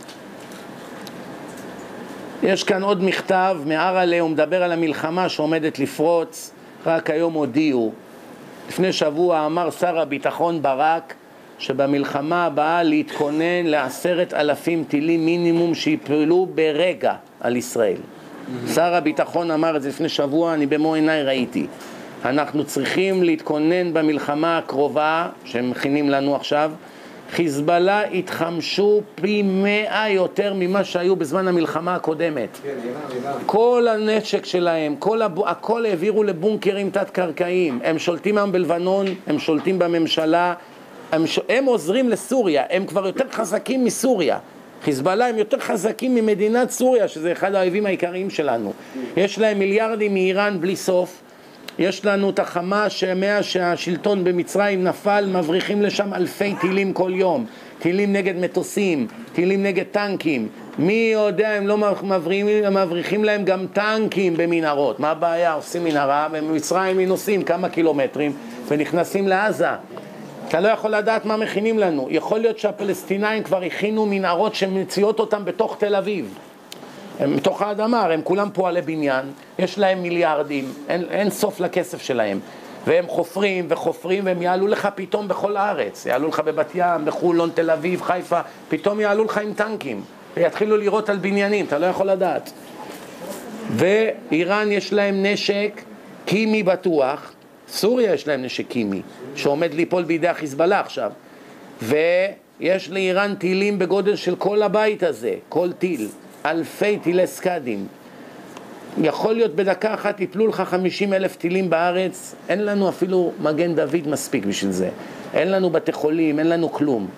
יש כאן עוד מכתב מערלה, הוא מדבר על המלחמה שעומדת לפרוץ. רק היום הודיעו, לפני שבוע אמר שר הביטחון ברק שבמלחמה הבאה להתכונן ל10,000 טילים מינימום שיפלו ברגע על ישראל. שר הביטחון אמר את זה לפני שבוע, אני במו עיניי ראיתי. אנחנו צריכים להתכונן במלחמה הקרובה שהם מכינים לנו עכשיו. חיזבאללה התחמשו פי 100 יותר ממה שהיו בזמן המלחמה הקודמת. כל הנשק שלהם, הכל העבירו לבונקרים תת-קרקעיים. הם שולטים היום בלבנון, הם שולטים בממשלה, הם עוזרים לסוריה, הם כבר יותר חזקים מסוריה. חיזבאללה הם יותר חזקים ממדינת סוריה, שזה אחד האויבים העיקריים שלנו. יש להם מיליארדים מאיראן בלי סוף. יש לנו את החמה שמאה שהשלטון במצרים נפל, מבריחים לשם אלפי טילים כל יום. טילים נגד מטוסים, טילים נגד טנקים. מי יודע, הם לא מבריחים להם גם טנקים במנהרות. מה הבעיה? עושים מנהרה, במצרים נוסעים כמה קילומטרים ונכנסים לעזה. אתה לא יכול לדעת מה מכינים לנו. יכול להיות שהפלסטינאים כבר הכינו מנהרות שמציעות אותם בתוך תל אביב. הם מתוך האדמה, הם כולם פועלי בניין, יש להם מיליארדים, אין סוף לכסף שלהם. והם חופרים וחופרים והם יעלו לך פתאום בכל הארץ. יעלו לך בבת ים, בחולון, תל אביב, חיפה, פתאום יעלו לך עם טנקים. ויתחילו לירות על בניינים, אתה לא יכול לדעת. ואיראן יש להם נשק קימי בטוח, סוריה יש להם נשק קימי, שעומד ליפול בידי החיזבאללה עכשיו. ויש לאיראן טילים בגודל של כל הבית הזה, כל טיל. אלפי טילי סקדים. יכול להיות בדקה אחת יפלו לך 50,000 טילים בארץ. אין לנו אפילו מגן דוד מספיק בשביל זה. אין לנו בתי חולים, אין לנו כלום.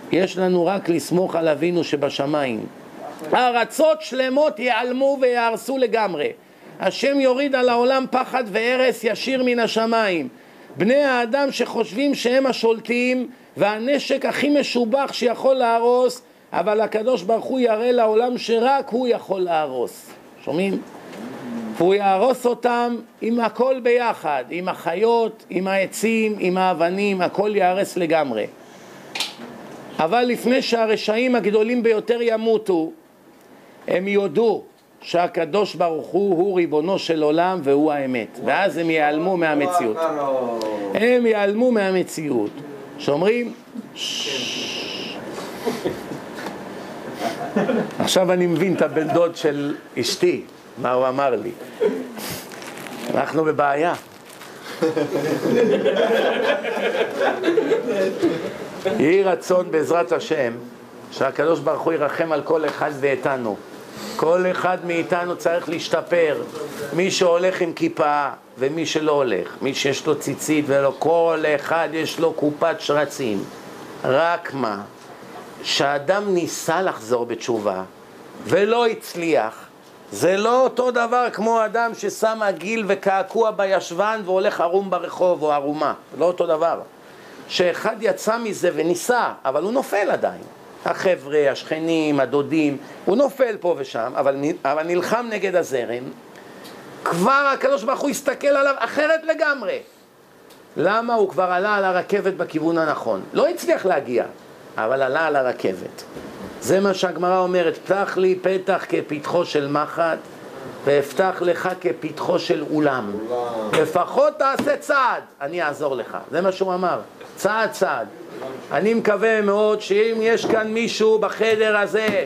יש לנו רק לסמוך על אבינו שבשמיים. ארצות שלמות ייעלמו ויהרסו לגמרי. השם יוריד על העולם פחד והרס ישיר מן השמיים. בני האדם שחושבים שהם השולטים והנשק הכי משובח שיכול להרוס, אבל הקדוש ברוך הוא יראה לעולם שרק הוא יכול להרוס. שומעים? והוא יהרוס אותם עם הכל ביחד, עם החיות, עם העצים, עם האבנים, הכל יהרס לגמרי. אבל לפני שהרשעים הגדולים ביותר ימותו, הם יודו שהקדוש ברוך הוא ריבונו של עולם והוא האמת, ואז הם ייעלמו מהמציאות. הם ייעלמו מהמציאות. שאומרים עכשיו אני מבין את הבן דוד של אשתי, מה הוא אמר לי. אנחנו בבעיה. יהי רצון בעזרת השם שהקדוש ברוך הוא ירחם על כל אחד ואיתנו. כל אחד מאיתנו צריך להשתפר, מי שהולך עם כיפה ומי שלא הולך, מי שיש לו ציצית ולא, כל אחד יש לו קופת שרצים. רק מה, שהאדם ניסה לחזור בתשובה ולא הצליח, זה לא אותו דבר כמו אדם ששם עגיל וקעקוע בישבן והולך ערום ברחוב או ערומה, לא אותו דבר. שאחד יצא מזה וניסה, אבל הוא נופל עדיין. החבר'ה, השכנים, הדודים, הוא נופל פה ושם, אבל נלחם נגד הזרם. כבר הקדוש ברוך הוא הסתכל עליו אחרת לגמרי. למה? הוא כבר עלה על הרכבת בכיוון הנכון. לא הצליח להגיע, אבל עלה על הרכבת. זה מה שהגמרא אומרת, פתח לי פתח כפתחו של מחט, ואפתח לך כפתחו של אולם. לפחות תעשה צעד, אני אעזור לך. זה מה שהוא אמר, צעד צעד. אני מקווה מאוד שאם יש כאן מישהו בחדר הזה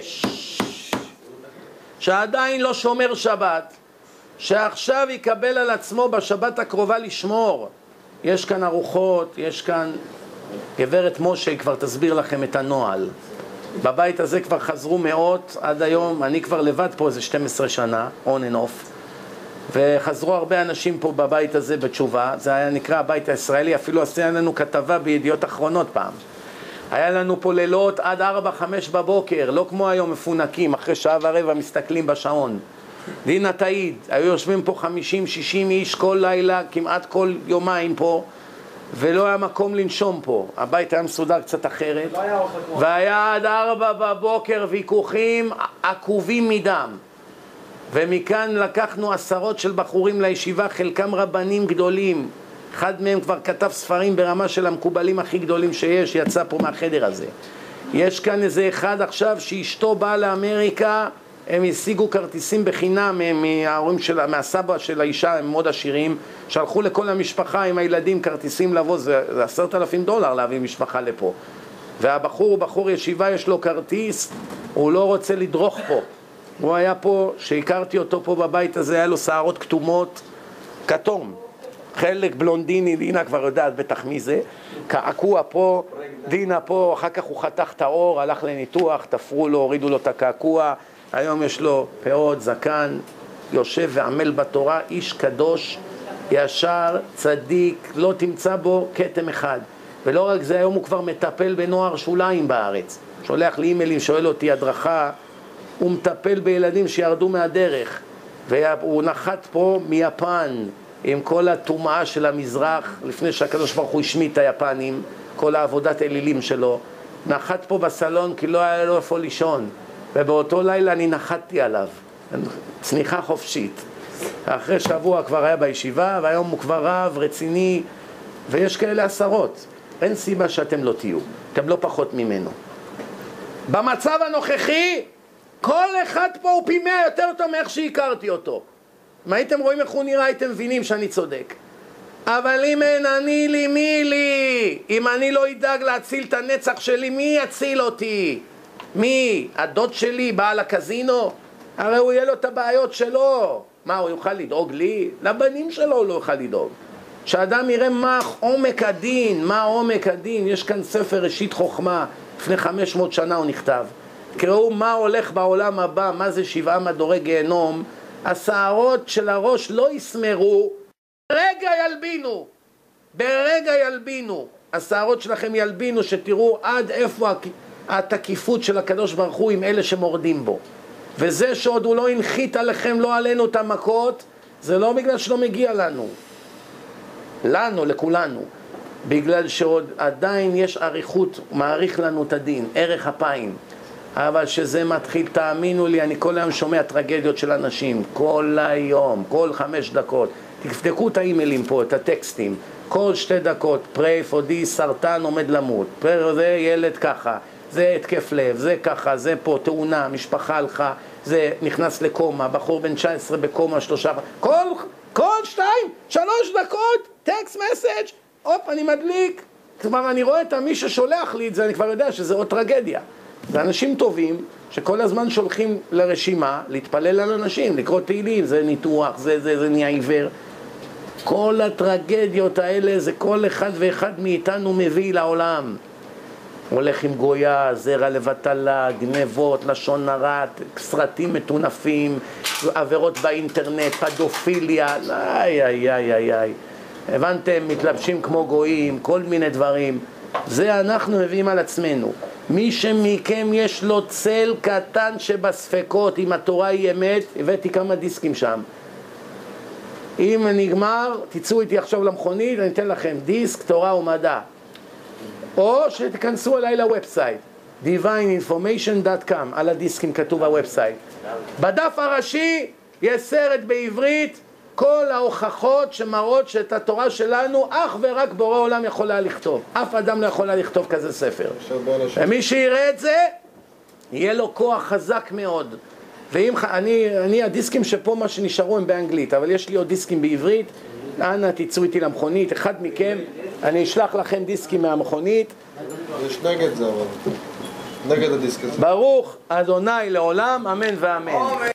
שעדיין לא שומר שבת, שעכשיו יקבל על עצמו בשבת הקרובה לשמור. יש כאן ארוחות, יש כאן גברת משה, כבר תסביר לכם את הנוהל. בבית הזה כבר חזרו מאות עד היום, אני כבר לבד פה איזה 12 שנה, on and off, וחזרו הרבה אנשים פה בבית הזה בתשובה. זה היה נקרא הבית הישראלי, אפילו עשינו לנו כתבה בידיעות אחרונות פעם. היה לנו פה לילות עד 4-5 בבוקר, לא כמו היום מפונקים, אחרי שעה ורבע מסתכלים בשעון. דינה תעיד, היו יושבים פה 50-60 איש כל לילה, כמעט כל יומיים פה, ולא היה מקום לנשום פה. הבית היה מסודר קצת אחרת, והיה עד 4 בבוקר ויכוחים עקובים מדם. ומכאן לקחנו עשרות של בחורים לישיבה, חלקם רבנים גדולים. אחד מהם כבר כתב ספרים ברמה של המקובלים הכי גדולים שיש, יצא פה מהחדר הזה. יש כאן איזה אחד עכשיו שאשתו באה לאמריקה, הם השיגו כרטיסים בחינם מהסבא של האישה, הם מאוד עשירים, שלחו לכל המשפחה עם הילדים כרטיסים לבוא, זה $10,000 להביא משפחה לפה. והבחור הוא בחור ישיבה, יש לו כרטיס, הוא לא רוצה לדרוך פה. הוא היה פה, שהכרתי אותו פה בבית הזה, היה לו שערות כתומות, כתום. חלק בלונדיני, דינה כבר יודעת בטח מי זה, קעקוע פה, דינה פה, אחר כך הוא חתך את האור, הלך לניתוח, תפרו לו, הורידו לו את הקעקוע, היום יש לו פאות, זקן, יושב ועמל בתורה, איש קדוש, ישר, צדיק, לא תמצא בו כתם אחד. ולא רק זה, היום הוא כבר מטפל בנוער שוליים בארץ. שולח לי אימיילים, שואל אותי הדרכה, הוא מטפל בילדים שירדו מהדרך. והוא נחת פה מיפן, עם כל הטומאה של המזרח, לפני שהקדוש ברוך הוא השמיט את היפנים, כל העבודת אלילים שלו. נחת פה בסלון כי לא היה לו איפה לישון. ובאותו לילה אני נחתתי עליו, צניחה חופשית. אחרי שבוע כבר היה בישיבה, והיום הוא כבר רב, רציני, ויש כאלה עשרות. אין סיבה שאתם לא תהיו, אתם לא פחות ממנו. במצב הנוכחי, כל אחד פה הוא פי 100 יותר טוב מאיך שהכרתי אותו. אם הייתם רואים איך הוא נראה, הייתם מבינים שאני צודק. אבל אם אין אני לי, מי לי? אם אני לא ידאג להציל את הנצח שלי, מי יציל אותי? מי? הדוד שלי, בעל הקזינו? הרי הוא יהיה לו את הבעיות שלו. מה, הוא יוכל לדאוג לי? לבנים שלו הוא לא יוכל לדאוג. שאדם יראה מה עומק הדין, מה עומק הדין. יש כאן ספר ראשית חוכמה, לפני 500 שנה הוא נכתב. תקראו מה הולך בעולם הבא, מה זה 7 מדורי גיהנום. השערות של הראש לא יסמרו, ברגע ילבינו, ברגע ילבינו. השערות שלכם ילבינו, שתראו עד איפה התקיפות של הקדוש ברוך הוא עם אלה שמורדים בו. וזה שעוד הוא לא הנחית עליכם, לא עלינו את המכות, זה לא בגלל שלא מגיע לנו, לכולנו. בגלל שעוד עדיין יש עריכות, מעריך לנו את הדין, ערך אפיים. אבל שזה מתחיל, תאמינו לי, אני כל היום שומע טרגדיות של אנשים, כל היום, כל 5 דקות. תבדקו את האימיילים פה, את הטקסטים. כל 2 דקות, pray for this, סרטן עומד למות, זה ילד ככה, זה התקף לב, זה ככה, זה פה, תאונה, משפחה הלכה, זה נכנס לקומה, בחור בן 19 בקומה, 3, כל 2, 3 דקות, טקסט מסאג', הופ, אני מדליק. כלומר, אני רואה את מי ששולח לי את זה, אני כבר יודע שזה עוד טרגדיה. זה אנשים טובים שכל הזמן שולחים לרשימה, להתפלל על אנשים, לקרוא תהילים, זה ניתוח, זה נהיה עיוור. כל הטרגדיות האלה זה כל אחד ואחד מאיתנו מביא לעולם. הולך עם גויה, זרע לבטלה, גנבות, לשון הרע, סרטים מטונפים, עבירות באינטרנט, פדופיליה, איי. הבנתם? מתלבשים כמו גויים, כל מיני דברים. זה אנחנו מביאים על עצמנו. מי שמכם יש לו צל קטן שבספקות, אם התורה היא אמת, הבאתי כמה דיסקים שם. אם נגמר, תצאו איתי עכשיו למכונית, אני אתן לכם דיסק, תורה ומדע. או שתכנסו אליי לוובסייט, divineinformation.com, על הדיסקים כתוב הוובסייט. בדף הראשי יש סרט בעברית, כל ההוכחות שמראות שאת התורה שלנו אך ורק בורא עולם יכולה לכתוב. אף אדם לא יכולה לכתוב כזה ספר. ומי שיראה את זה, יהיה לו כוח חזק מאוד. ואם אני הדיסקים שפה מה שנשארו הם באנגלית, אבל יש לי עוד דיסקים בעברית. אנא תצאו איתי למכונית, אחד מכם, אני אשלח לכם דיסקים מהמכונית. יש נגד זה אבל, נגד הדיסק הזה. ברוך אדוני לעולם, אמן ואמן.